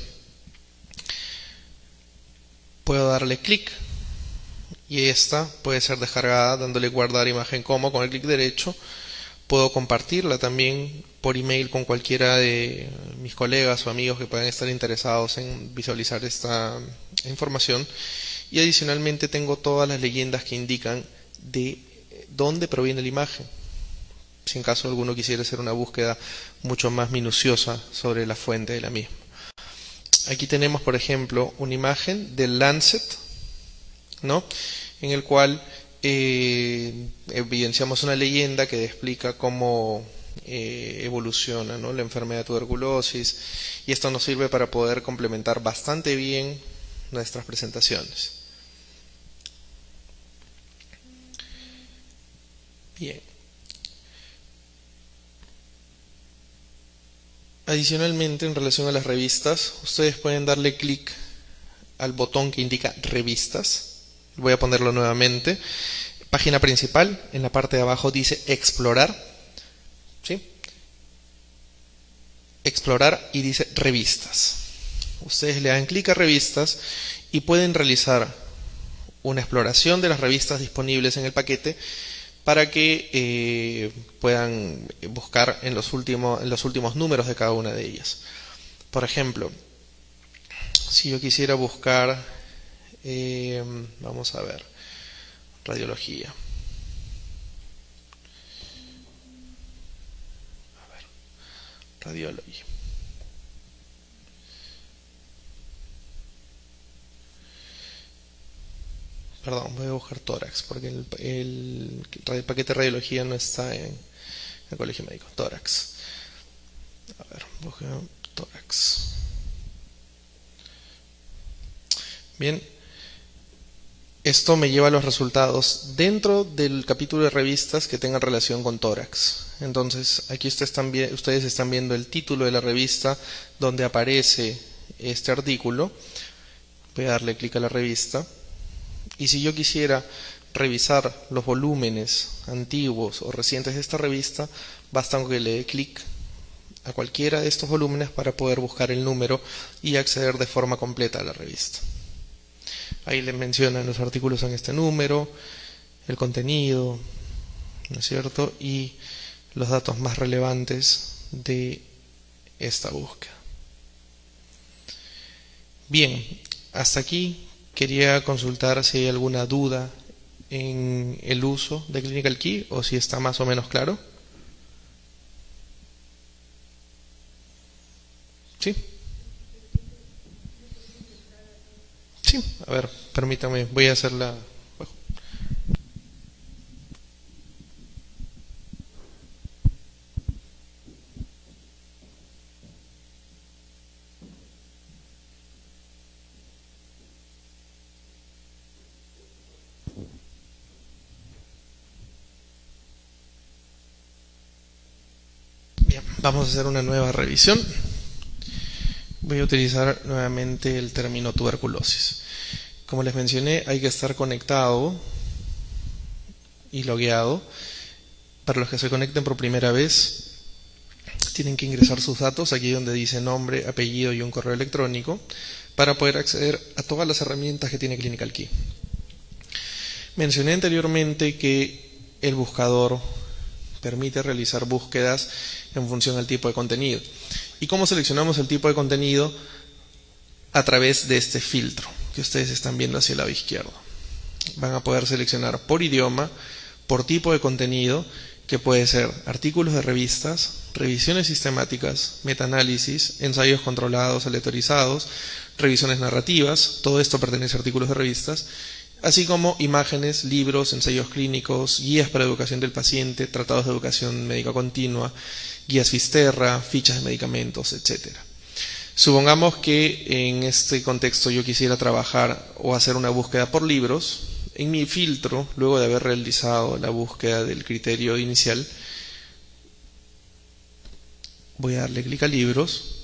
puedo darle clic y esta puede ser descargada dándole guardar imagen como con el clic derecho. Puedo compartirla también por email con cualquiera de mis colegas o amigos que puedan estar interesados en visualizar esta información. Y adicionalmente tengo todas las leyendas que indican de dónde proviene la imagen, si en caso alguno quisiera hacer una búsqueda mucho más minuciosa sobre la fuente de la misma. Aquí tenemos, por ejemplo, una imagen del Lancet, ¿no?, en el cual evidenciamos una leyenda que explica cómo evoluciona, ¿no?, la enfermedad de tuberculosis, y esto nos sirve para poder complementar bastante bien nuestras presentaciones. Bien. Adicionalmente, en relación a las revistas, ustedes pueden darle clic al botón que indica revistas. Voy a ponerlo nuevamente. Página principal, en la parte de abajo dice explorar, ¿sí? Explorar y dice revistas. Ustedes le dan clic a revistas y pueden realizar una exploración de las revistas disponibles en el paquete para que puedan buscar en los últimos números de cada una de ellas. Por ejemplo, si yo quisiera buscar, vamos a ver, radiología. A ver, radiología. Perdón, voy a buscar tórax, porque el paquete de radiología no está en el colegio médico. Tórax. A ver, busco tórax. Bien. Esto me lleva a los resultados dentro del capítulo de revistas que tengan relación con tórax. Entonces, aquí ustedes están viendo el título de la revista donde aparece este artículo. Voy a darle clic a la revista. Y si yo quisiera revisar los volúmenes antiguos o recientes de esta revista, basta con que le dé clic a cualquiera de estos volúmenes para poder buscar el número y acceder de forma completa a la revista. Ahí les mencionan los artículos en este número, el contenido, ¿no es cierto? Y los datos más relevantes de esta búsqueda. Bien, hasta aquí quería consultar si hay alguna duda en el uso de Clinical Key o si está más o menos claro. ¿Sí? Sí, a ver, permítame, voy a hacerla. Bien, vamos a hacer una nueva revisión. Voy a utilizar nuevamente el término tuberculosis. Como les mencioné, hay que estar conectado y logueado. Para los que se conecten por primera vez, tienen que ingresar sus datos aquí donde dice nombre, apellido y un correo electrónico para poder acceder a todas las herramientas que tiene Clinical Key. Mencioné anteriormente que el buscador permite realizar búsquedas en función al tipo de contenido. ¿Y cómo seleccionamos el tipo de contenido? A través de este filtro que ustedes están viendo hacia el lado izquierdo. Van a poder seleccionar por idioma, por tipo de contenido, que puede ser artículos de revistas, revisiones sistemáticas, metaanálisis, ensayos controlados, aleatorizados, revisiones narrativas, todo esto pertenece a artículos de revistas, así como imágenes, libros, ensayos clínicos, guías para educación del paciente, tratados de educación médica continua, guías Fisterra, fichas de medicamentos, etc. Supongamos que en este contexto yo quisiera trabajar o hacer una búsqueda por libros. En mi filtro, luego de haber realizado la búsqueda del criterio inicial, voy a darle clic a libros.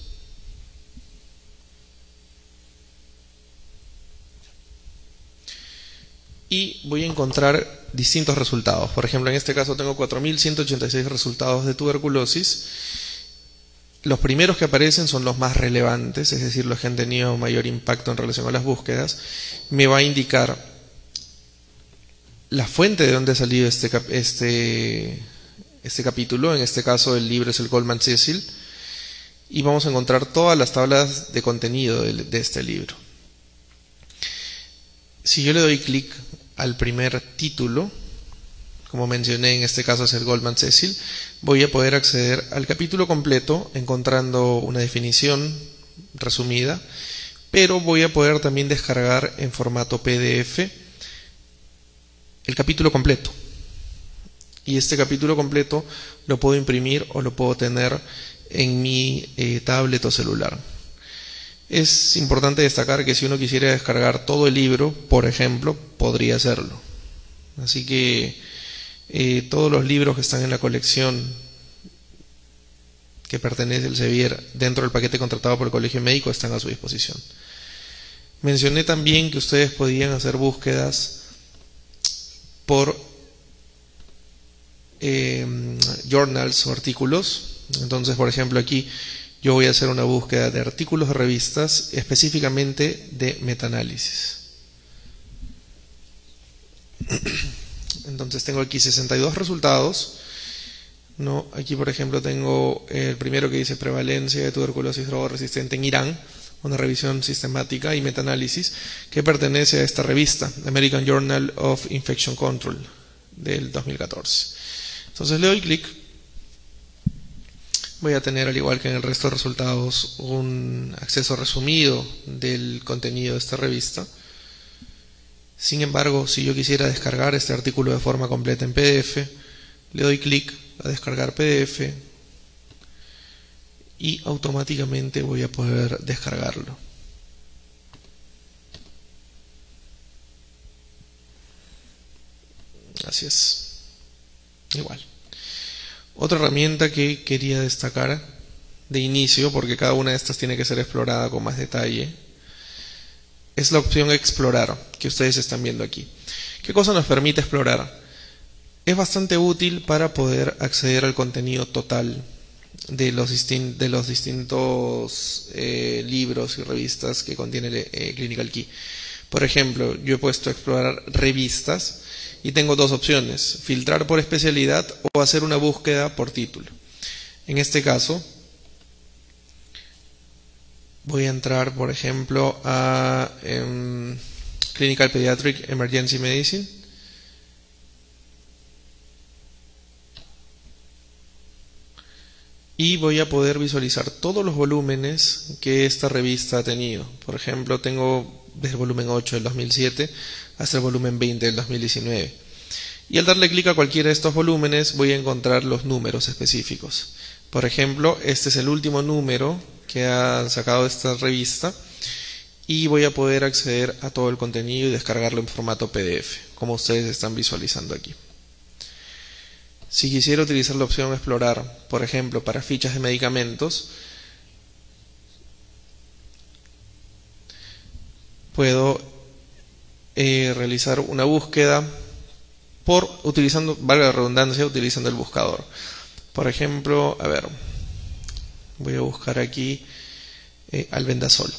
Y voy a encontrar distintos resultados. Por ejemplo, en este caso tengo 4.186 resultados de tuberculosis. Los primeros que aparecen son los más relevantes, es decir, los que han tenido mayor impacto en relación a las búsquedas. Me va a indicar la fuente de donde ha salido este capítulo. En este caso el libro es el Goldman Cecil. Y vamos a encontrar todas las tablas de contenido de este libro. Si yo le doy clic al primer título, como mencioné, en este caso es el Goldman Cecil, voy a poder acceder al capítulo completo encontrando una definición resumida, pero voy a poder también descargar en formato PDF el capítulo completo. Y este capítulo completo lo puedo imprimir o lo puedo tener en mi tablet o celular. Es importante destacar que si uno quisiera descargar todo el libro, por ejemplo, podría hacerlo. Así que todos los libros que están en la colección que pertenece al Sevier dentro del paquete contratado por el Colegio Médico están a su disposición. Mencioné también que ustedes podían hacer búsquedas por journals o artículos. Entonces, por ejemplo, aquí yo voy a hacer una búsqueda de artículos de revistas, específicamente de metaanálisis. Entonces tengo aquí 62 resultados. ¿No? Aquí, por ejemplo, tengo el primero que dice prevalencia de tuberculosis drogoresistente en Irán, una revisión sistemática y metaanálisis que pertenece a esta revista, American Journal of Infection Control, del 2014. Entonces le doy clic. Voy a tener, al igual que en el resto de resultados, un acceso resumido del contenido de esta revista. Sin embargo, si yo quisiera descargar este artículo de forma completa en PDF, le doy clic a descargar PDF y automáticamente voy a poder descargarlo. Así es. Igual. Otra herramienta que quería destacar de inicio, porque cada una de estas tiene que ser explorada con más detalle, es la opción explorar que ustedes están viendo aquí. ¿Qué cosa nos permite explorar? Es bastante útil para poder acceder al contenido total de los distintos libros y revistas que contiene Clinical Key. Por ejemplo, yo he puesto a explorar revistas y tengo dos opciones: filtrar por especialidad o hacer una búsqueda por título. En este caso, voy a entrar, por ejemplo, a Clinical Pediatric Emergency Medicine. Y voy a poder visualizar todos los volúmenes que esta revista ha tenido. Por ejemplo, tengo desde el volumen 8 del 2007 hasta el volumen 20 del 2019. Y al darle clic a cualquiera de estos volúmenes voy a encontrar los números específicos. Por ejemplo, este es el último número que ha sacado esta revista y voy a poder acceder a todo el contenido y descargarlo en formato PDF, como ustedes están visualizando aquí. Si quisiera utilizar la opción explorar, por ejemplo, para fichas de medicamentos, puedo realizar una búsqueda utilizando, valga la redundancia, utilizando el buscador. Por ejemplo, a ver, voy a buscar aquí albendazol.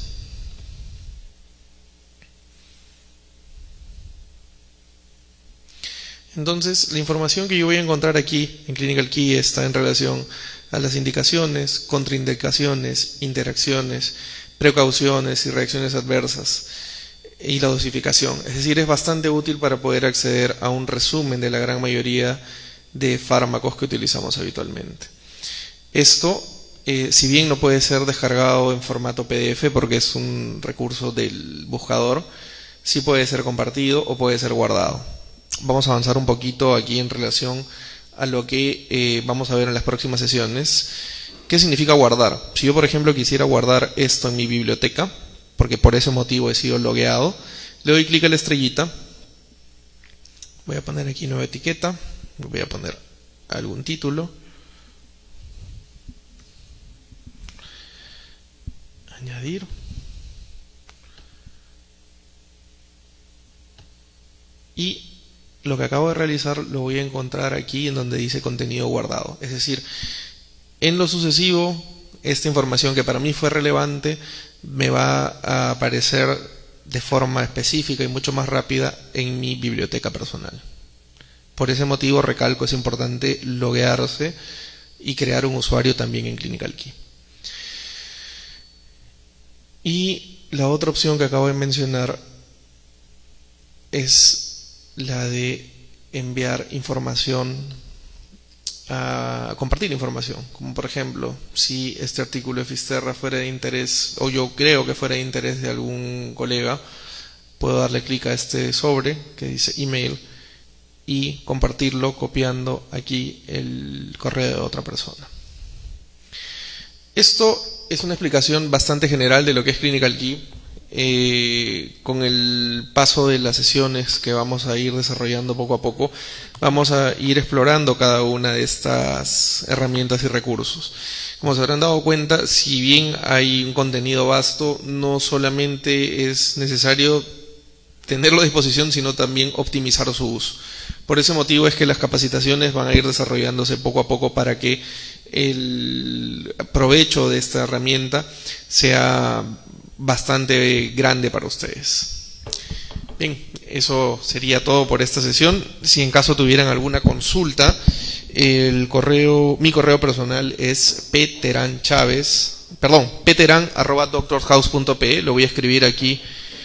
Entonces, la información que yo voy a encontrar aquí en Clinical Key está en relación a las indicaciones, contraindicaciones, interacciones, precauciones y reacciones adversas y la dosificación. Es decir, es bastante útil para poder acceder a un resumen de la gran mayoría de fármacos que utilizamos habitualmente. Esto, si bien no puede ser descargado en formato PDF porque es un recurso del buscador, sí puede ser compartido o puede ser guardado. Vamos a avanzar un poquito aquí en relación a lo que vamos a ver en las próximas sesiones. ¿Qué significa guardar? Si yo, por ejemplo, quisiera guardar esto en mi biblioteca, porque por ese motivo he sido logueado, le doy clic a la estrellita, voy a poner aquí nueva etiqueta, voy a poner algún título, añadir, y lo que acabo de realizar lo voy a encontrar aquí en donde dice contenido guardado. Es decir, en lo sucesivo, esta información que para mí fue relevante me va a aparecer de forma específica y mucho más rápida en mi biblioteca personal. Por ese motivo, recalco, es importante loguearse y crear un usuario también en Clinical Key. Y la otra opción que acabo de mencionar es la de enviar información, a compartir información, como por ejemplo, si este artículo de Fisterra fuera de interés, o yo creo que fuera de interés de algún colega, puedo darle clic a este sobre que dice email y compartirlo copiando aquí el correo de otra persona. Esto es una explicación bastante general de lo que es Clinical Key. Con el paso de las sesiones que vamos a ir desarrollando poco a poco, vamos a ir explorando cada una de estas herramientas y recursos. Como se habrán dado cuenta, si bien hay un contenido vasto, no solamente es necesario tenerlo a disposición, sino también optimizar su uso. Por ese motivo es que las capacitaciones van a ir desarrollándose poco a poco para que el provecho de esta herramienta sea bastante grande para ustedes. Bien, eso sería todo por esta sesión. Si en caso tuvieran alguna consulta, mi correo personal es peteran@doctorshouse.pe. Lo voy a escribir aquí.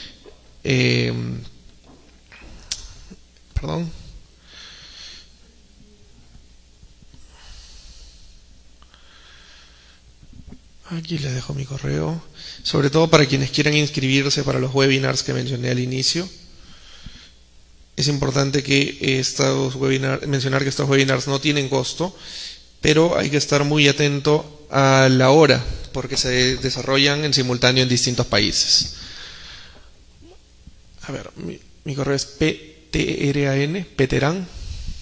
Aquí les dejo mi correo, sobre todo para quienes quieran inscribirse para los webinars que mencioné al inicio. Es importante que mencionar que estos webinars no tienen costo, pero hay que estar muy atento a la hora, porque se desarrollan en simultáneo en distintos países. A ver, mi correo es peteran,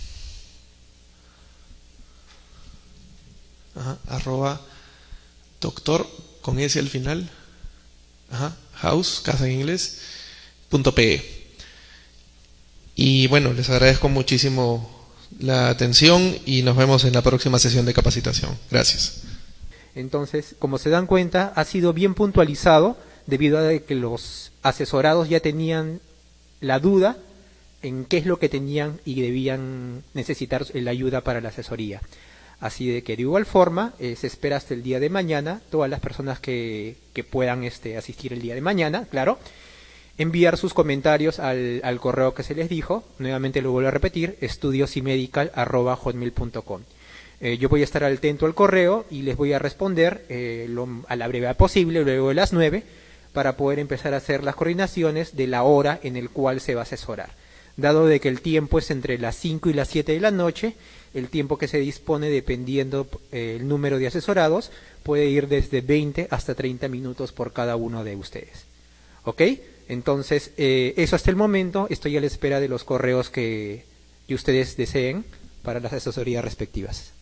arroba doctor con S al final, house, casa en inglés, Y bueno, les agradezco muchísimo la atención y nos vemos en la próxima sesión de capacitación. Gracias. Entonces, como se dan cuenta, ha sido bien puntualizado debido a que los asesorados ya tenían la duda en qué es lo que tenían y debían necesitar la ayuda para la asesoría. Así de que de igual forma se espera hasta el día de mañana, todas las personas que puedan asistir el día de mañana, claro, enviar sus comentarios al correo que se les dijo. Nuevamente lo vuelvo a repetir, estudiosimedical@hotmail.com. Yo voy a estar atento al correo y les voy a responder a la brevedad posible, luego de las 9, para poder empezar a hacer las coordinaciones de la hora en el cual se va a asesorar. Dado de que el tiempo es entre las 5 y las 7 de la noche, el tiempo que se dispone, dependiendo el número de asesorados, puede ir desde 20 hasta 30 minutos por cada uno de ustedes. ¿Ok? Entonces, eso hasta el momento. Estoy a la espera de los correos que ustedes deseen para las asesorías respectivas.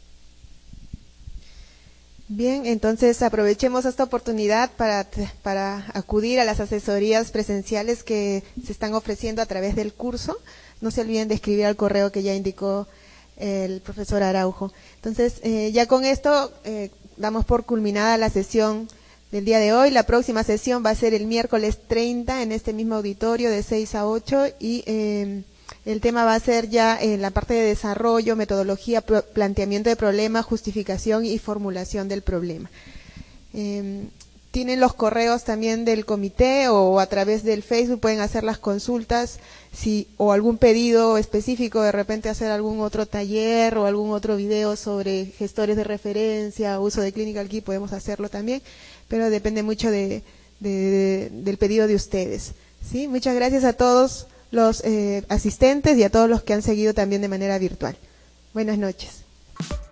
Bien, entonces aprovechemos esta oportunidad para acudir a las asesorías presenciales que se están ofreciendo a través del curso. No se olviden de escribir al correo que ya indicó el profesor Araujo. Entonces, ya con esto damos por culminada la sesión del día de hoy. La próxima sesión va a ser el miércoles 30 en este mismo auditorio de 6 a 8 y el tema va a ser ya en la parte de desarrollo, metodología, planteamiento de problema, justificación y formulación del problema. Tienen los correos también del comité o a través del Facebook pueden hacer las consultas o algún pedido específico, de repente hacer algún otro taller o algún otro video sobre gestores de referencia, uso de Clinical Key, podemos hacerlo también, pero depende mucho del pedido de ustedes. ¿Sí? Muchas gracias a todos los asistentes y a todos los que han seguido también de manera virtual. Buenas noches.